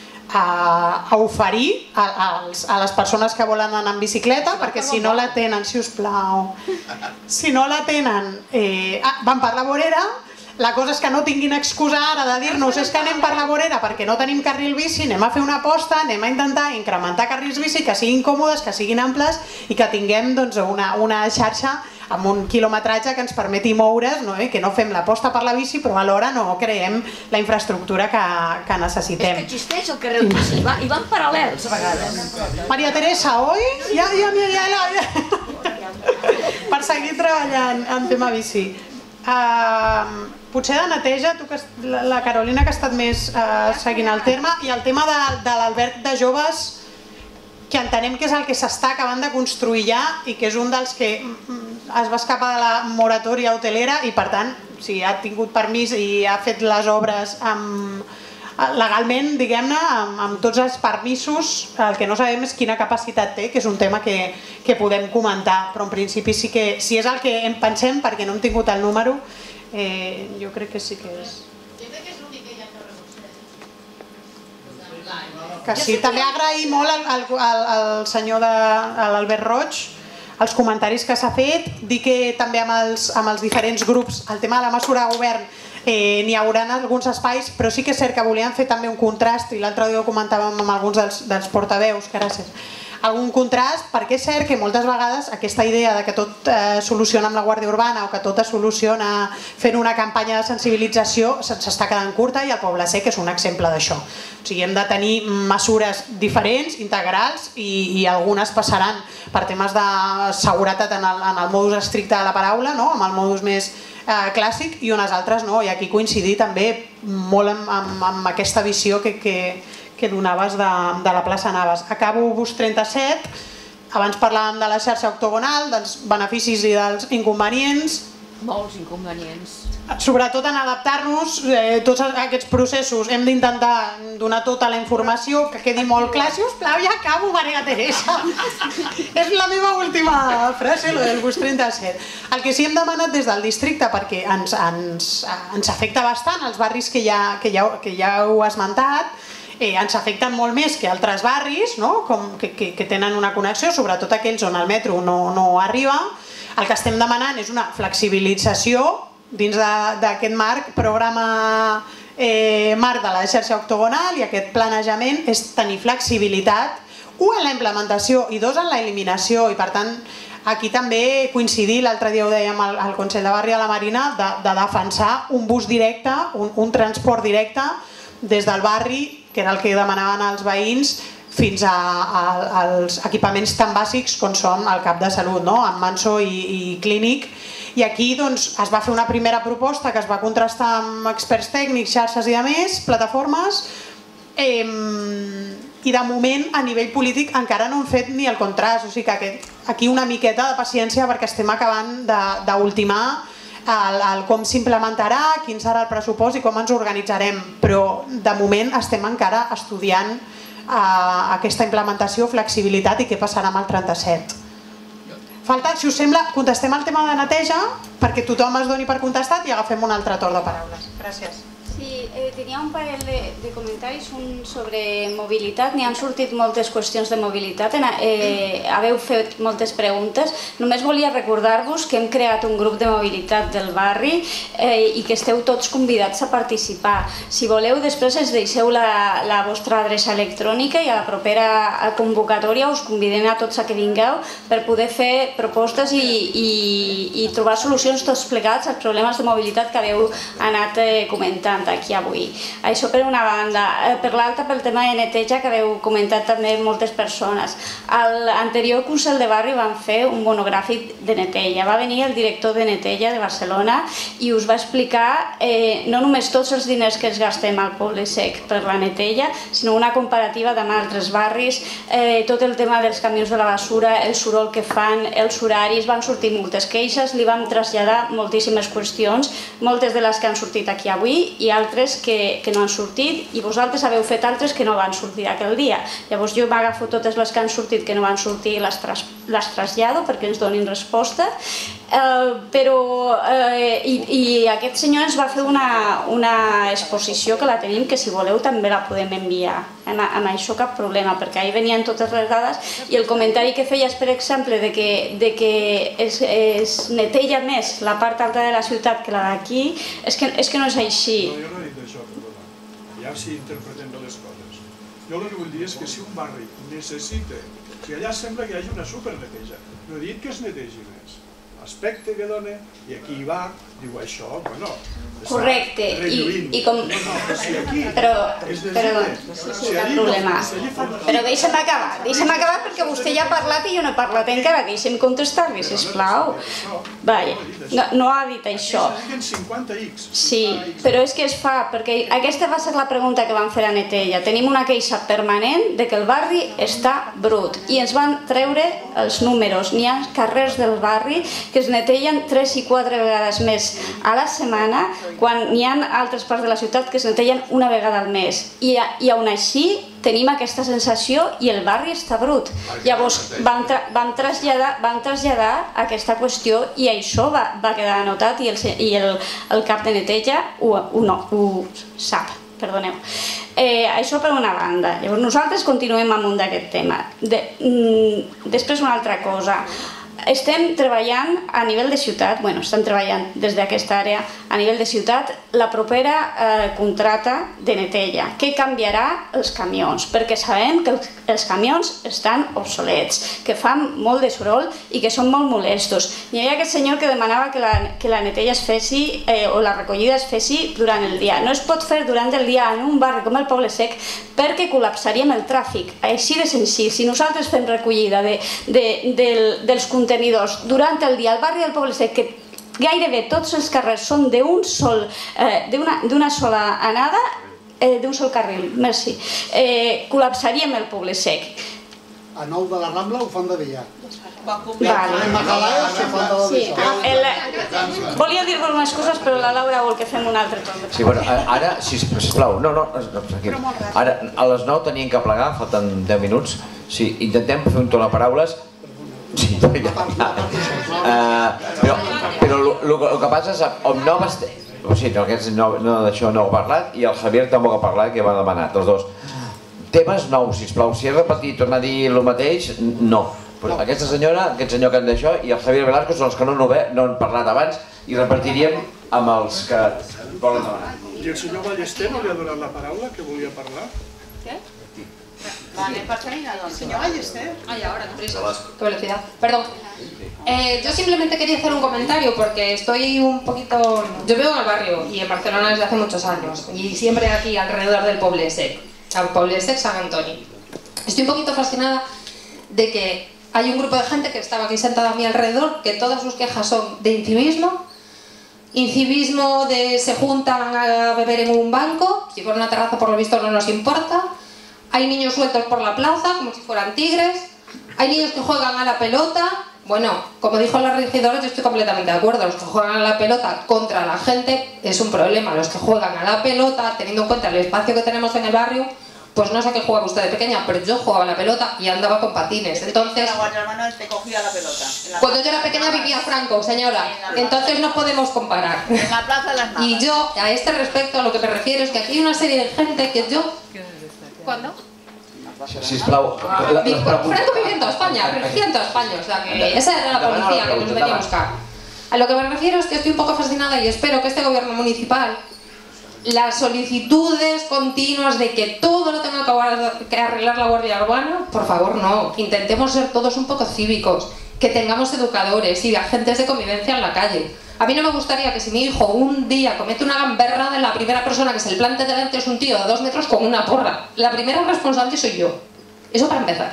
B: a oferir a les persones que volen anar en bicicleta, perquè si no la tenen, si us plau, si no la tenen, van per la vorera. La cosa és que no tinguin excusa ara de dir-nos és que anem per la vorera perquè no tenim carril bici, anem a fer una aposta, anem a intentar incrementar carrils bici que siguin còmodes, que siguin amples i que tinguem una xarxa amb un quilometratge que ens permeti moure's, que no fem l'aposta per la bici però alhora no creem la infraestructura que necessitem.
E: És que existeix el carril bici i van paral·lels a vegades.
B: Maria Teresa, oi? Ja, ja, ja, ja. Per seguir treballant en tema bici. Potser de neteja, la Carolina que ha estat més seguint el terme, i el tema de l'alberg de joves, que entenem que és el que s'està acabant de construir ja i que és un dels que es va escapar de la moratòria hotelera i per tant, si ha tingut permís i ha fet les obres legalment, diguem-ne, amb tots els permisos, el que no sabem és quina capacitat té, que és un tema que podem comentar, però en principi sí que, si és el que en pensem, perquè no hem tingut el número, jo crec que sí que és.
S: Jo crec que és l'únic que hi ha que rebosser.
B: Que sí, també agrair molt al senyor de l'Albert Roig els comentaris que s'ha fet, dir que també amb els diferents grups, el tema de la mesura de govern, n'hi haurà alguns espais, però sí que és cert que volíem fer també un contrast, i l'altre dia ho comentàvem amb alguns dels portaveus, gràcies, algun contrast, perquè és cert que moltes vegades aquesta idea de que tot soluciona amb la Guàrdia Urbana o que tot es soluciona fent una campanya de sensibilització s'està quedant curta, i el Poble Sec és un exemple d'això. O sigui, hem de tenir mesures diferents, integrals, i algunes passaran per temes de seguretat en el modus estricte de la paraula, amb el modus més clàssic, i unes altres no, i aquí coincidir també molt amb aquesta visió que que donaves de la plaça Navas. Acabo bus trenta-set, abans parlàvem de la xarxa octogonal, dels beneficis i dels inconvenients.
E: Molts inconvenients.
B: sobretot en adaptar-nos, eh, tots aquests processos hem d'intentar donar tota la informació, que quedi molt clar. Si us plau, ja acabo, Maria Teresa. És la meva última frase, lo del bus trenta-set. El que sí hem demanat des del districte, perquè ens, ens, ens afecta bastant els barris que ja, que ja, que ja heu esmentat, eh, ens afecten molt més que altres barris, no? Com que, que, que tenen una connexió, sobretot aquells on el metro no, no arriba. El que estem demanant és una flexibilització dins d'aquest marc, programa eh, marc de la xarxa octogonal, i aquest planejament és tenir flexibilitat, un, en la implementació i dos, en la eliminació. I per tant, aquí també coincidir, l'altre dia ho dèiem al, al Consell de Barri a la Marina, de, de defensar un bus directe, un, un transport directe des del barri, que era el que demanaven els veïns, fins a, a, als equipaments tan bàsics com són el cap de salut, no? En Manso i, i Clínic. I aquí doncs, es va fer una primera proposta que es va contrastar amb experts tècnics, xarxes i a més, plataformes, eh, i de moment a nivell polític encara no hem fet ni el contrast, o sigui que aquest, aquí una miqueta de paciència perquè estem acabant d'ultimar el, el com s'implementarà, quin serà el pressupost i com ens organitzarem, però de moment estem encara estudiant eh, aquesta implementació, flexibilitat i què passarà amb el trenta-set. Falta, si us sembla, contestem el tema de neteja perquè tothom es doni per contestat i agafem un altre torn de paraules. Gràcies.
Q: Sí, eh, tenia un parell de, de comentaris, un sobre mobilitat. N'hi han sortit moltes qüestions de mobilitat, en, eh, haveu fet moltes preguntes. Només volia recordar-vos que hem creat un grup de mobilitat del barri eh, i que esteu tots convidats a participar. Si voleu, després ens deixeu la, la vostra adreça electrònica i a la propera convocatòria us convidem a tots a que vingueu per poder fer propostes i, i, i trobar solucions tots plegats als problemes de mobilitat que haveu anat eh, comentant aquí avui. Això per una banda. Per l'altra, pel tema de neteja que heu comentat també moltes persones. A l'anterior Consell de Barri van fer un monogràfic de neteja. Va venir el director de neteja de Barcelona i us va explicar eh, no només tots els diners que ens gastem al Poble Sec per la neteja, sinó una comparativa amb altres barris, eh, tot el tema dels camions de la basura, el soroll que fan, els horaris, van sortir moltes queixes, li vam traslladar moltíssimes qüestions, moltes de les que han sortit aquí avui i altres que, que no han sortit, i vosaltres haveu fet altres que no van sortir aquell dia. Llavors jo m'agafo totes les que han sortit que no van sortir i les, tras, les trasllado perquè ens donin resposta. Eh, però eh, i, i aquest senyor ens va fer una, una exposició que la tenim, que si voleu també la podem enviar. Amb, amb això cap problema, perquè ahí venien totes les dades i el comentari que feies, per exemple, de que, de que es, es neteja més la part alta de la ciutat que la d'aquí, és, que, és que no és així.
K: No, jo no he dit això, perdona. Ja si interpretem bé les coses. Jo el que vull dir és que si un barri necessita, si allà sembla que hi hagi una superneteja, no he dit que es netegi més. L'aspecte que dona, i aquí hi va, diu això, bueno...
Q: Correcte, i, i com...
K: No, no, però si aquí...
Q: Però, però, cap problema. Però deixa'm acabar, deixa'm acabar perquè vostè ja ha parlat i jo no he parlat encara, deixa'm contestar-li, sisplau. Vaja, no, no ha dit això. Sí, però és que es fa, perquè aquesta va ser la pregunta que van fer a Netella. Tenim una queixa permanent de que el barri està brut i ens van treure els números. N'hi ha carrers del barri que es netellen tres i quatre vegades més a la setmana, quan n'hi ha altres parts de la ciutat que es netellen una vegada al mes. I, i aún així tenim aquesta sensació i el barri està brut. Llavors vam, tra vam, traslladar, vam traslladar aquesta qüestió i això va, va quedar anotat i el, i el, el cap de neteja ho, ho, no, ho sap. Perdoneu. Eh, això per una banda. Llavors nosaltres continuem amunt d'aquest tema. De, mm, després una altra cosa. Estem treballant a nivell de ciutat, bueno, estem treballant des d'aquesta àrea a nivell de ciutat, la propera eh, contrata de neteja, que canviarà els camions, perquè sabem que els camions estan obsolets, que fan molt de soroll i que són molt molestos. Hi havia aquest senyor que demanava que la, que la neteja es fessi, eh, o la recollida es fessi durant el dia. No es pot fer durant el dia en un barri com el Poble Sec perquè col·lapsaríem el tràfic, així de senzill. Si nosaltres fem recollida de, de, de, dels contenidors durant el dia al barri del Poble Sec, que gairebé tots els carrers són d'un sol, eh, d'una sola anada, eh, d'un sol carril, merci, eh, col·lapsaríem el Poble Sec.
D: A Nou de la Rambla ho fan de dia.
Q: Volia dir-vos unes coses, però la Laura vol que fem un altre torn.
A: Sí, bueno, ara, sisplau, no, no, tranquil. Ara, a les nou teníem que plegar, falten deu minuts. Sí, intentem fer un torn de paraules. Sí, ja, ja. Però el que passa és que amb noves... O sigui, d'això no ho ha parlat i el Javier tampoc ha parlat, que m'ha demanat, els dos. Temes nous, sisplau. Si he repetit, tornar a dir el mateix, no. Aquesta senyora, aquest senyor que han d'això i el Javier Velasco són els que no han parlat abans i repartiríem amb els que volen demanar.
K: I el senyor Ballester no li ha donat la paraula que volia parlar?
E: ¿Qué?
C: Vale, pasa ahí, señor Ballester.
E: Ay, ahora, prisa. Qué velocidad. Perdón. Eh, yo simplemente quería hacer un comentario porque estoy un poquito... Yo vivo en el barrio y en Barcelona desde hace muchos años y siempre aquí alrededor del Poblesec, al Poblesec San Antonio. Estoy un poquito fascinada de que hay un grupo de gente que estaba aquí sentada a mi alrededor que todas sus quejas son de incivismo, incivismo de se juntan a beber en un banco, si fuera una terraza por lo visto no nos importa, hay niños sueltos por la plaza como si fueran tigres, hay niños que juegan a la pelota. Bueno, como dijo la regidora, yo estoy completamente de acuerdo. Los que juegan a la pelota contra la gente es un problema. Los que juegan a la pelota, teniendo en cuenta el espacio que tenemos en el barrio, pues no sé qué jugaba usted de pequeña, pero yo jugaba a la pelota y andaba con patines. Entonces,
C: la Guardia Urbana te cogía la pelota.
E: Cuando yo era pequeña vivía Franco, señora. Entonces no podemos comparar.
C: En la Plaza de las Navas.
E: Y yo, a este respecto, a lo que me refiero es que aquí hay una serie de gente que yo... ¿Cuándo?
A: Sisplau,
E: Franco vivía en toda España, vivía en toda España, o sea que esa era la policía que nos venía a buscar. A lo que me refiero es que estoy un poco fascinada y espero que este gobierno municipal, las solicitudes continuas de que todo lo tenga que arreglar la Guardia Urbana, por favor no, intentemos ser todos un poco cívicos, que tengamos educadores y agentes de convivencia en la calle. A mí no me gustaría que si mi hijo un día comete una gamberrada, la primera persona que se le plante delante es un tío de dos metros con una porra. La primera responsable soy yo. Eso para empezar.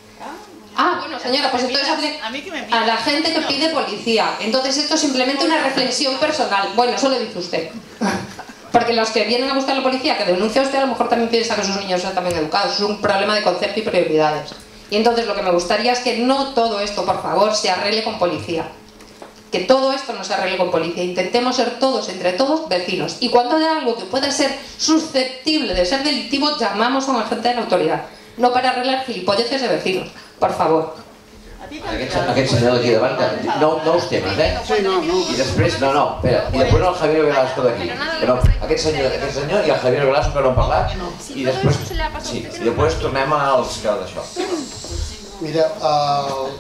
E: Ah, bueno, señora, pues entonces a la gente que pide policía. Entonces esto es simplemente una reflexión personal. Bueno, eso lo dice usted. Porque los que vienen a buscar la policía, que denuncia usted, a lo mejor también piensa que sus niños están también educados. Es un problema de concepto y prioridades. Y entonces lo que me gustaría es que no todo esto, por favor, se arregle con policía. Que todo esto no se arregle con policía. Intentemos ser todos, entre todos, vecinos. Y cuando haya algo que pueda ser susceptible de ser delictivo, llamamos a un agente de la autoridad. No para arreglar gilipolleces de vecinos. Por favor.
A: Aquest, aquest senyor d'aquí davant, nou, nous temes, eh? Sí, no, no. I després, no, no, espera, i després el Javier Velasco d'aquí. No, aquest senyor, aquest senyor i el Javier Velasco que no han parlat, i després, sí, i després tornem als que d'això.
D: Mira, el...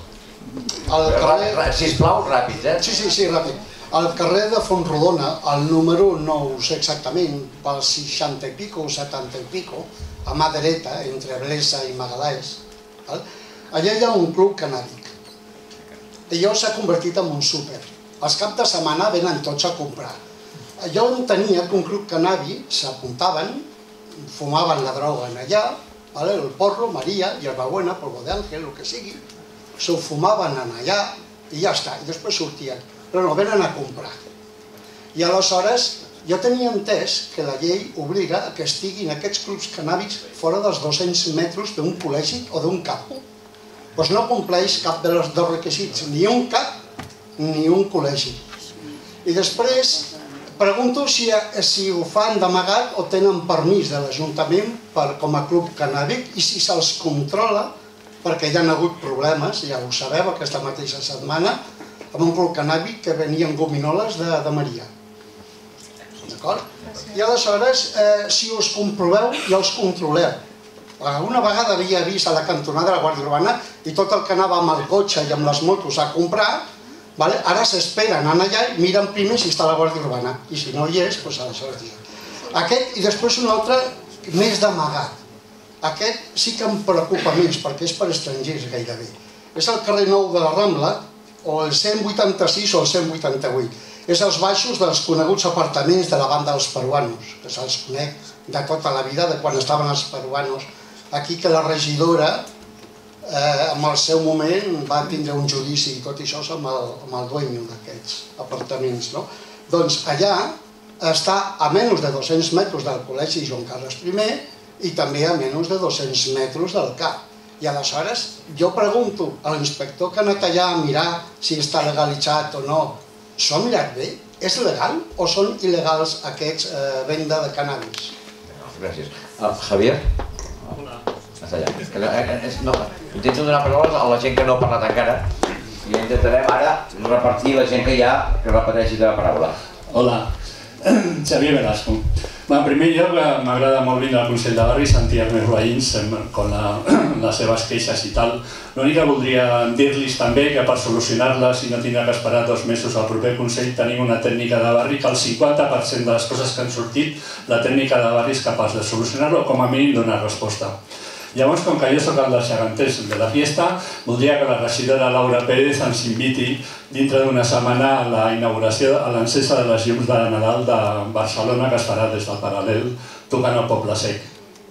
D: al carrer...
A: Sisplau, ràpid, eh?
D: Sí, sí, sí, ràpid. Al carrer de Fontrodona, el número no ho sé exactament, pel seixanta i pico o setanta i pico, a mà dreta, entre Blesa i Magalhães, allà hi ha un club canàbic. Allò s'ha convertit en un súper. Els caps de setmana venen tots a comprar. Allò entenia que un club canàbic s'apuntaven, fumaven la droga allà, el porro, Maria, hierbabuena, polvo de ángel, el que sigui, s'ho fumaven allà i ja està, i després sortien. Però no, venen a comprar. I aleshores jo tenia entès que la llei obliga a que estiguin aquests clubs canàbics fora dels dos-cents metres d'un col·legi o d'un cap. Doncs no compleix cap dels dos requisits, ni un cap ni un col·legi. I després pregunto si ho fan d'amagat o tenen permís de l'Ajuntament com a club canàbic i si se'ls controla, perquè hi ha hagut problemes, ja ho sabeu, aquesta mateixa setmana, amb un club canàbic que venien gominoles de Maria. D'acord? I aleshores, si us comproveu, ja els controleu. Una vegada havia vist a la cantonada de la Guàrdia Urbana i tot el que anava amb el cotxe i amb les motos a comprar, ara s'esperen, anar allà i miren primer si està la Guàrdia Urbana. I si no hi és, doncs aleshores diuen. Aquest, i després un altre més d'amagat. Aquest sí que em preocupa més, perquè és per estrangers gairebé. És el carrer Nou de la Rambla, o el cent vuitanta-sis o el cent vuitanta-vuit. És els baixos dels coneguts apartaments de la banda dels peruanos, que se'ls conec de tota la vida, de quan estaven els peruanos aquí, que la regidora, en el seu moment, va tindre un judici i tot això amb el dueño d'aquests apartaments. Doncs allà està a menys de dos-cents metres del Col·legi Joan Carles primer i també a menys de dos-cents metres del cap. I aleshores jo pregunto a l'inspector que ha anat allà a mirar si està legalitzat o no, som llarg bé? És legal o són il·legals aquests venda de cannabis?
A: Gràcies. Javier? Hola. Està allà. Intento donar paraules a la gent que no ha parlat encara i intentarem ara repartir la gent que hi ha que repeteixi la paraula.
F: Hola, Xavier Velasco. En primer lloc, m'agrada molt vindre al Consell de Barri i sentir els meus veïns amb les seves queixes i tal. L'únic que voldria dir-los també que per solucionar-les i no tindrà que esperar dos mesos al proper Consell tenim una tècnica de barri que el cinquanta per cent de les coses que han sortit la tècnica de barri és capaç de solucionar-lo o com a mínim donar resposta. Llavors, com que jo soc el dels geganters de la fiesta, voldria que la regidora Laura Pérez ens inviti dintre d'una setmana a la inauguració, a l'encesa de les llums de Nadal de Barcelona que es farà des del Paral·lel tocant el Poble Sec.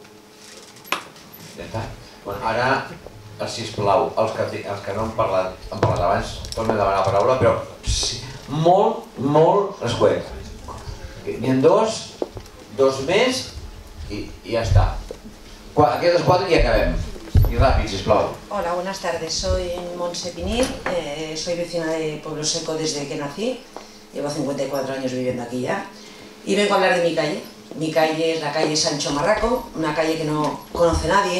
A: Ara, sisplau, els que no han parlat abans, tornem a demanar la paraula, però molt, molt escuet. N'hi ha dos, dos més i ja està. Aquestes quatre i acabem. Y rápido, sisplau.
V: Hola, buenas tardes. Soy Montse Pinil, eh, soy vecina de Pueblo Seco desde que nací. Llevo cincuenta y cuatro años viviendo aquí ya. Y vengo a hablar de mi calle. Mi calle es la calle Sancho Marraco, una calle que no conoce nadie.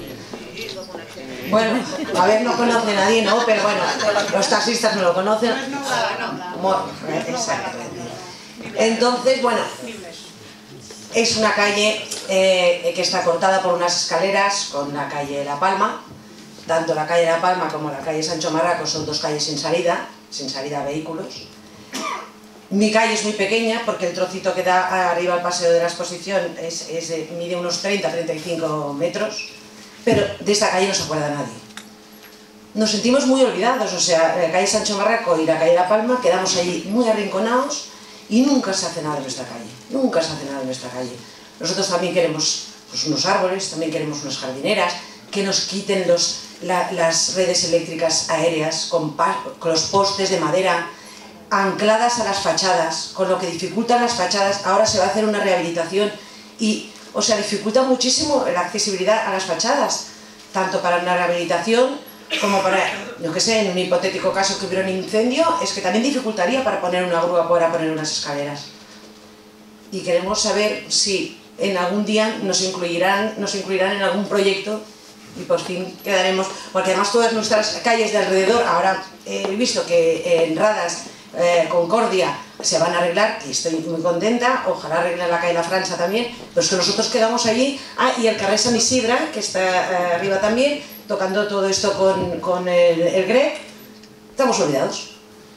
V: Bueno, a ver, no conoce nadie, ¿no? Pero bueno, los taxistas no lo conocen. Exactamente. Entonces, bueno, es una calle eh, que está cortada por unas escaleras con la calle La Palma. Tanto la calle La Palma como la calle Sancho Marraco son dos calles sin salida, sin salida a vehículos. Mi calle es muy pequeña porque el trocito que da arriba al paseo de la exposición es, es de, mide unos treinta a treinta y cinco metros, pero de esta calle no se acuerda nadie. Nos sentimos muy olvidados, o sea, la calle Sancho Marraco y la calle La Palma quedamos allí muy arrinconados y nunca se hace nada en nuestra calle, nunca se hace nada en nuestra calle. Nosotros también queremos pues, unos árboles, también queremos unas jardineras, que nos quiten los, la, las redes eléctricas aéreas con, con los postes de madera ancladas a las fachadas, con lo que dificultan las fachadas. Ahora se va a hacer una rehabilitación y, o sea, dificulta muchísimo la accesibilidad a las fachadas, tanto para una rehabilitación como para, yo que sé, en un hipotético caso que hubiera un incendio, es que también dificultaría para poner una grúa, para poner unas escaleras. Y queremos saber si en algún día nos incluirán, nos incluirán en algún proyecto y por fin quedaremos, porque además todas nuestras calles de alrededor, ahora he visto que en Radas, eh, Concordia, se van a arreglar y estoy muy contenta, ojalá arreglen la calle La França también, pero es que nosotros quedamos allí, ah, y el carrer San Isidre, que está eh, arriba también, tocando todo esto con, con el, el Grec, estamos olvidados.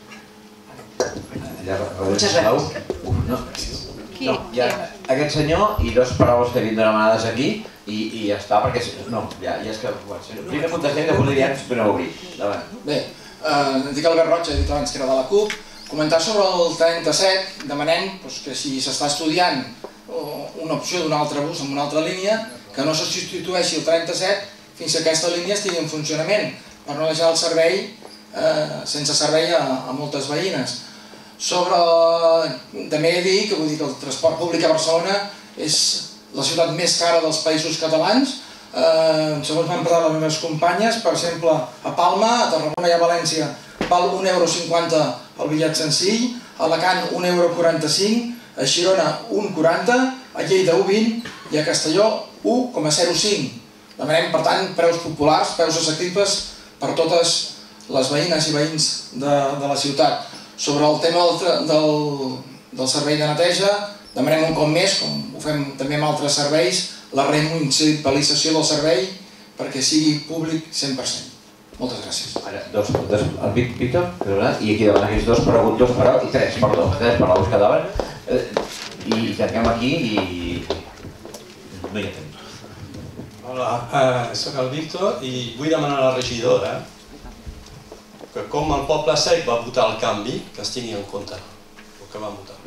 V: Muchas gracias.
A: Uf, no. No, ja, aquest senyor i dos paraules que havien demanades aquí i, i ja està, perquè no, ja, ja és que... Bueno, primer contestem i després li diem si tornem a obrir.
U: Bé, eh, em dic Albert Roig, he dit abans que era de la CUP. Comentar sobre el trenta-set, demanem doncs, que si s'està estudiant una opció d'un altre bus amb una altra línia, que no se substitueixi el trenta-set fins que aquesta línia estigui en funcionament, per no deixar el servei eh, sense servei a, a moltes veïnes. Sobre, també he de dir que, vull dir que el transport públic a Barcelona és la ciutat més cara dels països catalans. Eh, segons m'han parlat les meves companyes, per exemple, a Palma, a Tarragona i a València val un euro cinquanta el bitllet senzill, a Alacant un euro quaranta-cinc, a Girona un quaranta, a Lleida un vint i a Castelló un coma zero cinc. Demanem, per tant, preus populars, preus assequibles per totes les veïnes i veïns de, de la ciutat. Sobre el tema del, del, del servei de neteja, demanem un cop més, com ho fem també amb altres serveis, la remunicipalització del servei perquè sigui públic cent per cent. Moltes gràcies.
A: Ara, dos, dos, el Víctor, i aquí davant aquests dos paraules, dos paraules, i tres, perdó, tres paraules que daven, i tanquem aquí i... no hi ha temps.
N: Hola, uh, soc el Víctor i vull demanar a la regidora que com el poble sec va votar el canvi, que es tingui en compte el que van votar.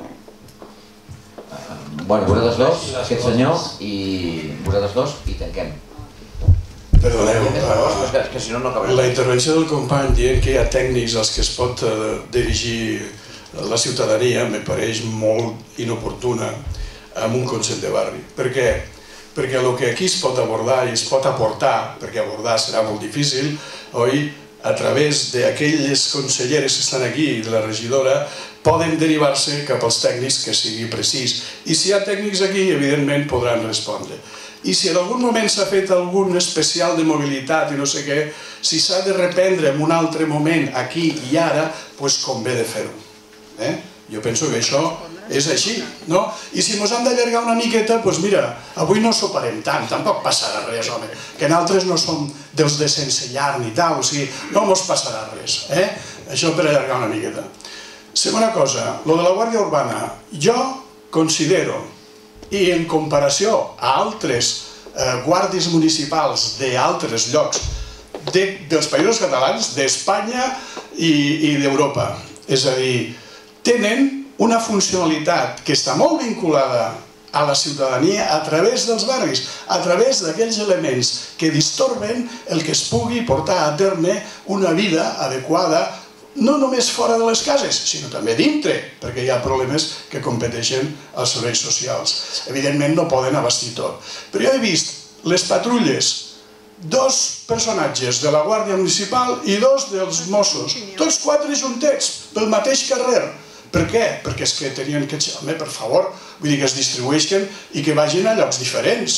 A: Bueno, vosaltres dos, aquest senyor, i vosaltres dos, i tanquem.
W: Perdoneu,
A: que si no no acabarem.
W: La intervenció del company dient que hi ha tècnics als que es pot dirigir la ciutadania me pareix molt inoportuna en un Consell de Barri. Per què? perquè el que aquí es pot abordar i es pot aportar, perquè abordar serà molt difícil, oi? A través d'aquelles conselleres que estan aquí i de la regidora, poden derivar-se cap als tècnics que sigui precís. I si hi ha tècnics aquí, evidentment podran respondre. I si en algun moment s'ha fet algun especial de mobilitat i no sé què, si s'ha de reprendre en un altre moment, aquí i ara, doncs convé de fer-ho. Jo penso que això és així, no? I si ens hem d'allargar una miqueta, doncs mira, avui no soparem tant, tampoc passarà res, home, que nosaltres no som dels de sense llar ni tal, o sigui, no ens passarà res, eh? Això per allargar una miqueta. Segona cosa, lo de la Guàrdia Urbana, jo considero, i en comparació a altres guàrdies municipals d'altres llocs dels països catalans, d'Espanya i d'Europa, és a dir, tenen una funcionalitat que està molt vinculada a la ciutadania a través dels barris, a través d'aquells elements que distorben el que es pugui portar a terme una vida adequada, no només fora de les cases, sinó també dintre, perquè hi ha problemes que competeixen als serveis socials. Evidentment no poden abastir tot. Però jo he vist les patrulles, dos personatges de la Guàrdia Municipal i dos dels Mossos, tots quatre juntets pel mateix carrer. Per què? Perquè és que tenien que... Home, per favor, vull dir que es distribueixen i que vagin a llocs diferents.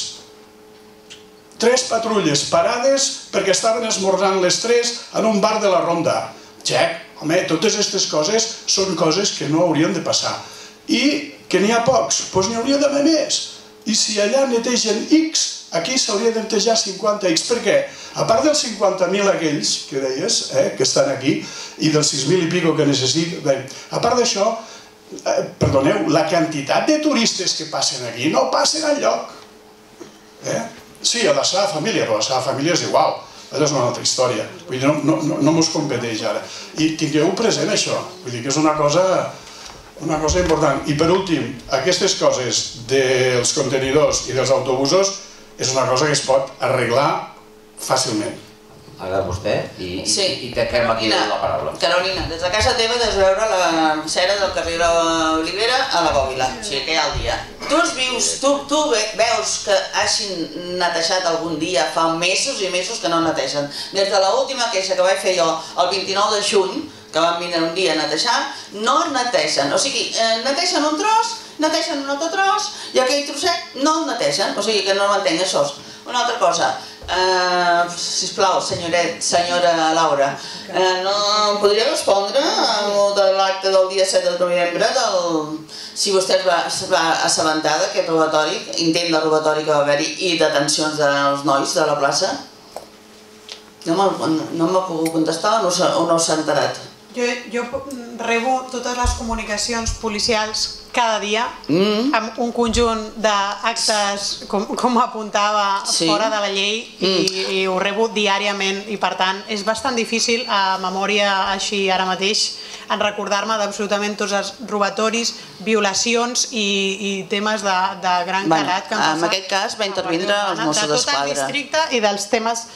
W: Tres patrulles parades perquè estaven esmorzant les tres en un bar de la Ronda. Xec, home, totes aquestes coses són coses que no haurien de passar. I que n'hi ha pocs, doncs n'hi hauria d'haver més. I si allà netegen X, aquí s'hauria de netejar cinquanta X. Per què? A part dels cinquanta mil aquells que deies, que estan aquí, i dels sis mil i pico que necessiten, a part d'això, perdoneu, la quantitat de turistes que passen aquí no passen enlloc. Sí, a la seva família, però a la seva família és igual. És una altra història. Vull dir, no mos competeix ara. I tingueu present això. Vull dir que és una cosa... una cosa important. I per últim, aquestes coses dels contenidors i dels autobusos és una cosa que es pot arreglar fàcilment.
A: Ara vostè i tanquem aquí la paraula.
C: Carolina, des de casa teva has de veure la cera del carrer de l'Olivera a la Bòbila, o sigui que hi ha el dia. Tu veus que hagin netejat algun dia fa mesos i mesos que no netegen. Des de l'última queixa que vaig fer jo el vint-i-nou de juny, que van vindre un dia a netejar, no netegen. O sigui, netegen un tros, netegen un altre tros, i aquell trosset no el netegen. O sigui, que no m'entenc això. Una altra cosa, sisplau, senyora Laura, no podria respondre de l'acte del dia set de novembre, si vostè es va assabentar d'aquest robatori, intent de robatori que va haver-hi i detencions dels nois de la plaça? No m'ha pogut contestar o no s'ha enterat?
B: Jo rebo totes les comunicacions policials cada dia amb un conjunt d'actes, com apuntava, fora de la llei, i ho rebo diàriament, i per tant és bastant difícil a memòria així ara mateix en recordar-me d'absolutament tots els robatoris, violacions i temes de gran calat que han passat.
C: En aquest cas va intervindre els Mossos d'Esquadra.
B: De tot el districte i dels temes...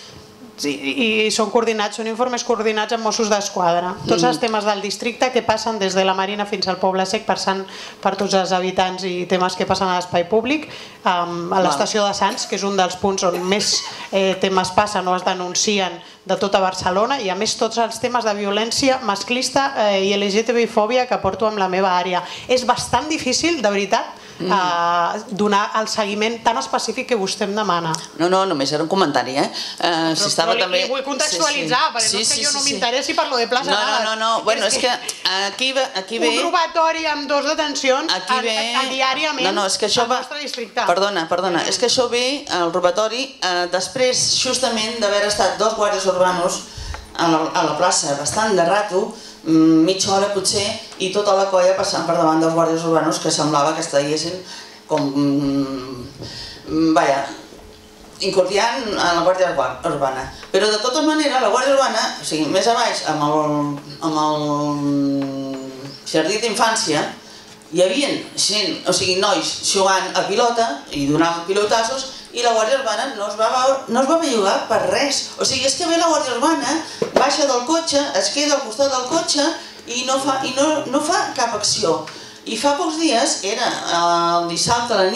B: i són coordinats, són informes coordinats amb Mossos d'Esquadra. Tots els temes del districte que passen des de la Marina fins al Poble Sec, passant per tots els habitants i temes que passen a l'espai públic, a l'estació de Sants, que és un dels punts on més temes passen o es denuncien de tota Barcelona, i a més tots els temes de violència masclista i L G T B I fòbia que porto amb la meva àrea. És bastant difícil, de veritat, donar el seguiment tan específic que vostè em demana.
C: No, no, només era un comentari, eh?
B: Però li vull contextualitzar, perquè no és que jo no m'interessi per lo de plaça Navas.
C: No, no, no, bueno, és que aquí ve...
B: Un robatori amb dos detencions diàriament al nostre districte.
C: Perdona, perdona, és que això ve, el robatori, després justament d'haver estat dos guàrdies urbanos a la plaça bastant de rato, mitja hora potser, i tota la colla passant per davant dels guàrdies urbanos que semblava que estiguessin com... vaja, incordiant a la Guàrdia Urbana. Però de tota manera la Guàrdia Urbana, o sigui, més a baix, amb el jardí d'infància, hi havia nois jugant a pilota i donant pilotassos, i la Guàrdia Urbana no es va bellugar per res. O sigui, és que ve la Guàrdia Urbana, baixa del cotxe, es queda al costat del cotxe i no fa cap acció. I fa pocs dies, era el dissabte a la nit,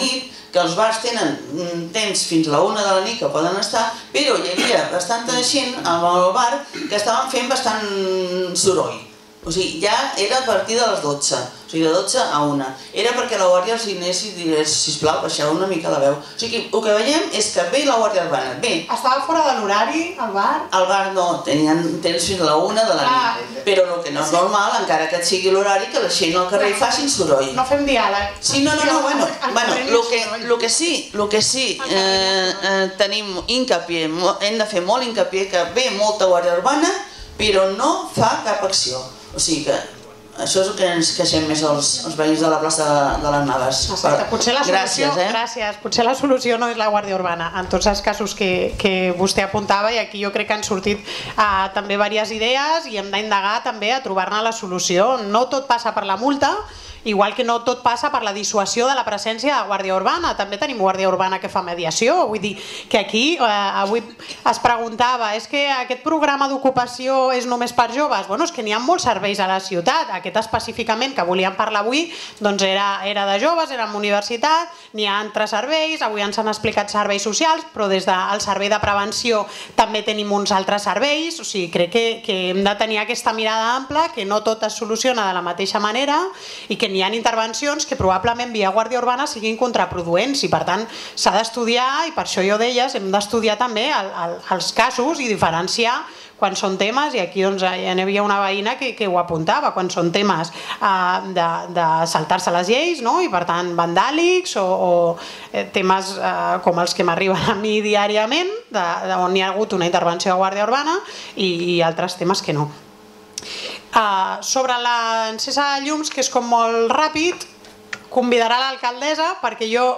C: que els bars tenen temps fins a la una de la nit que poden estar, però hi havia bastanta gent al bar que estaven fent bastant soroll. O sigui, ja era a partir de les dotze, o sigui, de dotze a una. Era perquè la Guàrdia els anés i digués, sisplau, baixeu una mica la veu. O sigui, el que veiem és que ve la Guàrdia Urbana, bé.
B: Estava fora de l'horari, el bar?
C: El bar no, tenien temps fins a la una de la nit. Però el que no és normal, encara que et sigui l'horari, que la gent al carrer facin soroll.
B: No fem diàleg.
C: Sí, no, no, no, bueno, bueno, el que sí, el que sí tenim hincapié, hem de fer molt hincapié que ve molta Guàrdia Urbana, però no fa cap acció. O sigui que això és el que ens queixem més els veïns de la plaça de les Naves.
B: Potser la solució, gràcies, potser la solució no és la Guàrdia Urbana, en tots els casos que vostè apuntava, i aquí jo crec que han sortit també diverses idees i hem d'indagar també a trobar-ne la solució. No tot passa per la multa, igual que no tot passa per la dissuasió de la presència de Guàrdia Urbana. També tenim Guàrdia Urbana que fa mediació. Vull dir que aquí avui es preguntava, és que aquest programa d'ocupació és només per joves? Bueno, és que n'hi ha molts serveis a la ciutat. Aquest específicament que volíem parlar avui era de joves, era en universitat, n'hi ha altres serveis, avui ens han explicat serveis socials, però des del servei de prevenció també tenim uns altres serveis. O sigui, crec que hem de tenir aquesta mirada ampla, que no tot es soluciona de la mateixa manera i que hi ha intervencions que probablement via Guàrdia Urbana siguin contraproduents i per tant s'ha d'estudiar, i per això jo deies, hem d'estudiar també els casos i diferenciar quan són temes, i aquí hi havia una veïna que ho apuntava, quan són temes de saltar-se les lleis i per tant vandàlics o temes com els que m'arriben a mi diàriament, on hi ha hagut una intervenció de Guàrdia Urbana, i altres temes que no. Sobre l'encesa de llums, que és com molt ràpid, convidarà l'alcaldessa, perquè jo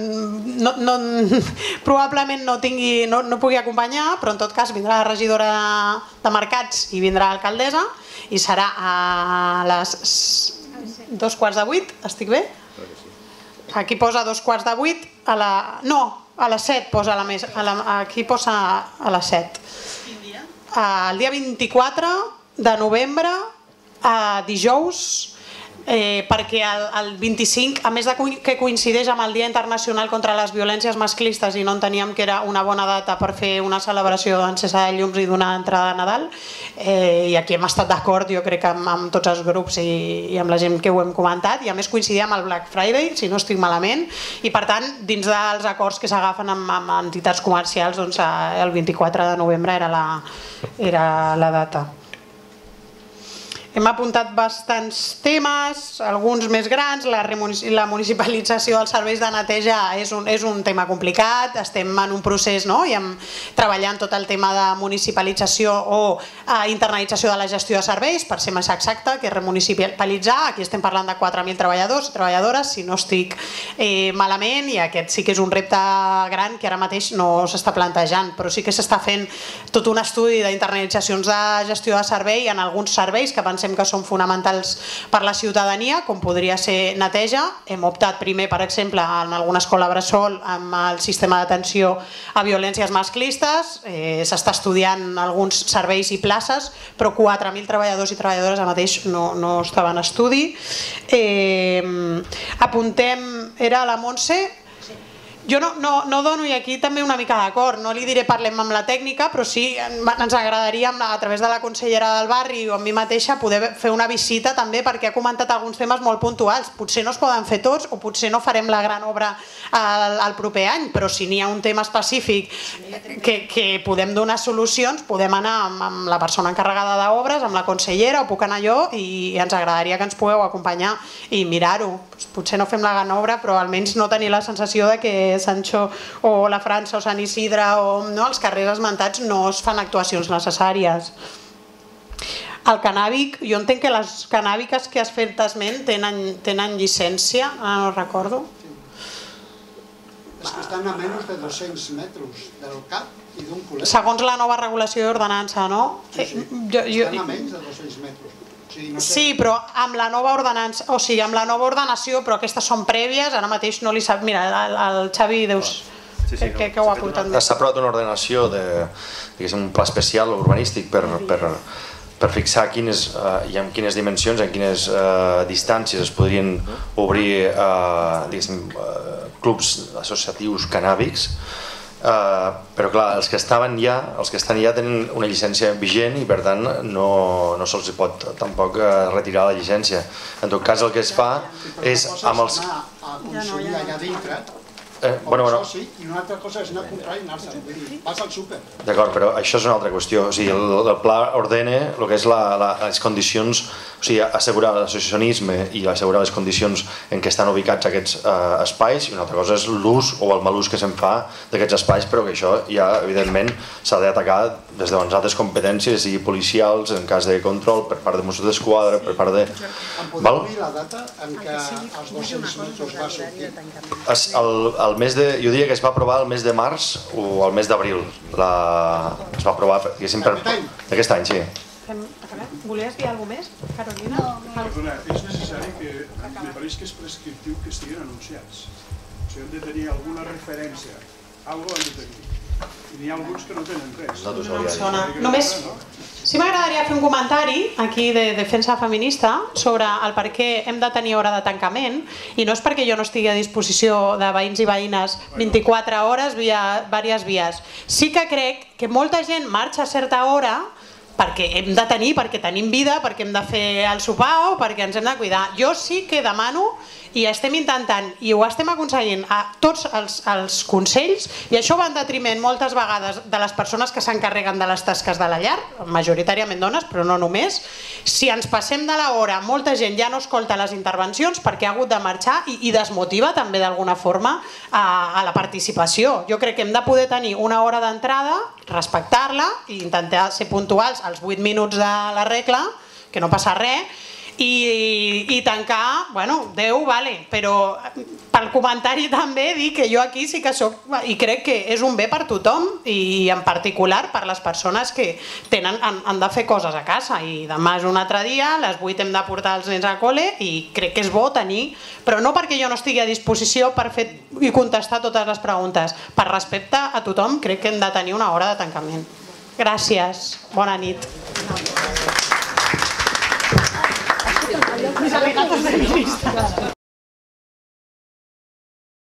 B: probablement no pugui acompanyar, però en tot cas vindrà la regidora de Mercats i vindrà l'alcaldessa, i serà a les dos quarts de vuit, estic bé? Aquí posa dos quarts de vuit, no, a les set posa la mesa, aquí posa a les set. El dia vint-i-quatre de novembre, dijous, perquè el vint-i-cinc, a més que coincideix amb el Dia Internacional contra les Violències Masclistes i no enteníem que era una bona data per fer una celebració d'encesa de llums i d'una entrada de Nadal, i aquí hem estat d'acord, jo crec que amb tots els grups i amb la gent que ho hem comentat, i a més coincidia amb el Black Friday, si no estic malament, i per tant, dins dels acords que s'agafen amb entitats comercials, el vint-i-quatre de novembre era la data. Hem apuntat bastants temes, alguns més grans. La municipalització dels serveis de neteja és un tema complicat, estem en un procés treballant tot el tema de municipalització o internalització de la gestió de serveis, per ser més exacte, que és remunicipalitzar. Aquí estem parlant de quatre mil treballadors i treballadores, si no estic malament, i aquest sí que és un repte gran que ara mateix no s'està plantejant, però sí que s'està fent tot un estudi d'internalitzacions de gestió de servei en alguns serveis que pensem que són fonamentals per la ciutadania, com podria ser neteja. Hem optat primer, per exemple, en alguna escola bressol amb el sistema d'atenció a violències masclistes. S'està estudiant alguns serveis i places, però quatre mil treballadors i treballadores ara mateix no estaven en estudi. Apuntem, era la Montse. Jo no dono, i aquí també una mica d'acord, no li diré parlem amb la tècnica, però sí ens agradaria a través de la consellera del barri o amb mi mateixa poder fer una visita també, perquè ha comentat alguns temes molt puntuals. Potser no es poden fer tots o potser no farem la gran obra el proper any, però si n'hi ha un tema específic que podem donar solucions, podem anar amb la persona encarregada d'obres, amb la consellera, o puc anar jo, i ens agradaria que ens pugueu acompanyar i mirar-ho. Potser no fem la gran obra, però almenys no tenir la sensació que Sancho o la França o Sant Isidre o els carrers esmentats no es fan actuacions necessàries. El cannàbic, jo entenc que les cannàbiques que has fet esment tenen llicència, no recordo.
D: És que estan a menys de dos-cents metres del cap i d'un col·leg.
B: Segons la nova regulació d'ordenança, no?
D: Sí, sí, estan a menys de dos-cents metres.
B: Sí, però amb la nova ordenança, o sigui, amb la nova ordenació, però aquestes són prèvies, ara mateix no li sap... Mira, el Xavi deus... Què ho ha apuntat més?
G: S'ha aprovat una ordenació, un pla especial urbanístic per per fixar quines, i amb quines dimensions, en quines distàncies es podrien obrir clubs associatius cannàbics, però clar, els que estaven ja, els que estan ja tenen una llicència vigent i per tant no se'ls pot tampoc retirar la llicència. En tot cas el que es fa és amb els...
D: a consumir allà dintre,
G: Bueno, bueno.
D: I una altra cosa és anar a comprar i anar-se'n, vas al súper.
G: D'acord, però això és una altra qüestió. O sigui, el pla ordena el que és les condicions, o sigui, assegurar l'associacionisme i assegurar les condicions en què estan ubicats aquests espais, i una altra cosa és l'ús o el mal ús que se'n fa d'aquests espais, però que això ja, evidentment, s'ha d'atacar des de les altres competències, sigui policials, en cas de control, per part de Mossos d'Esquadra, per part de...
D: Em podeu dir la data en què els dos-cents metres va sortir?
G: El mes de, jo diria que es va aprovar el mes de març o el mes d'abril. Es va aprovar, diguéssim, d'aquest any, sí.
B: Volies dir alguna més, Carolina?
K: Perdona, és necessari que, me pareix que és prescriptiu que estiguin anunciats. O sigui, hem de tenir alguna referència, alguna cosa hem de tenir. I n'hi ha alguns que no tenen res.
B: No em sona. Només, sí m'agradaria fer un comentari aquí de defensa feminista sobre el per què hem de tenir hora de tancament, i no és perquè jo no estigui a disposició de veïns i veïnes vint-i-quatre hores via diverses vies. Sí que crec que molta gent marxa a certa hora perquè hem de tenir, perquè tenim vida, perquè hem de fer el sopar o perquè ens hem de cuidar. Jo sí que demano, i estem intentant, i ho estem aconseguint a tots els, els consells, i això va en detriment moltes vegades de les persones que s'encarreguen de les tasques de la llar, majoritàriament dones, però no només. Si ens passem de l'hora, molta gent ja no escolta les intervencions perquè ha hagut de marxar i, i desmotiva també d'alguna forma a, a la participació. Jo crec que hem de poder tenir una hora d'entrada, respectar-la i intentar ser puntuals als vuit minuts de la regla, que no passa res, i, i tancar, bueno, deu, vale, però pel comentari també dir que jo aquí sí que soc, i crec que és un bé per tothom, i en particular per les persones que tenen, han, han de fer coses a casa, i demà és un altre dia, a les vuit hem de portar els nens a col·le, i crec que és bo tenir, però no perquè jo no estigui a disposició per fer i contestar totes les preguntes, per respecte a tothom crec que hem de tenir una hora de tancament. Gràcies, bona nit. Mis amigas feministas.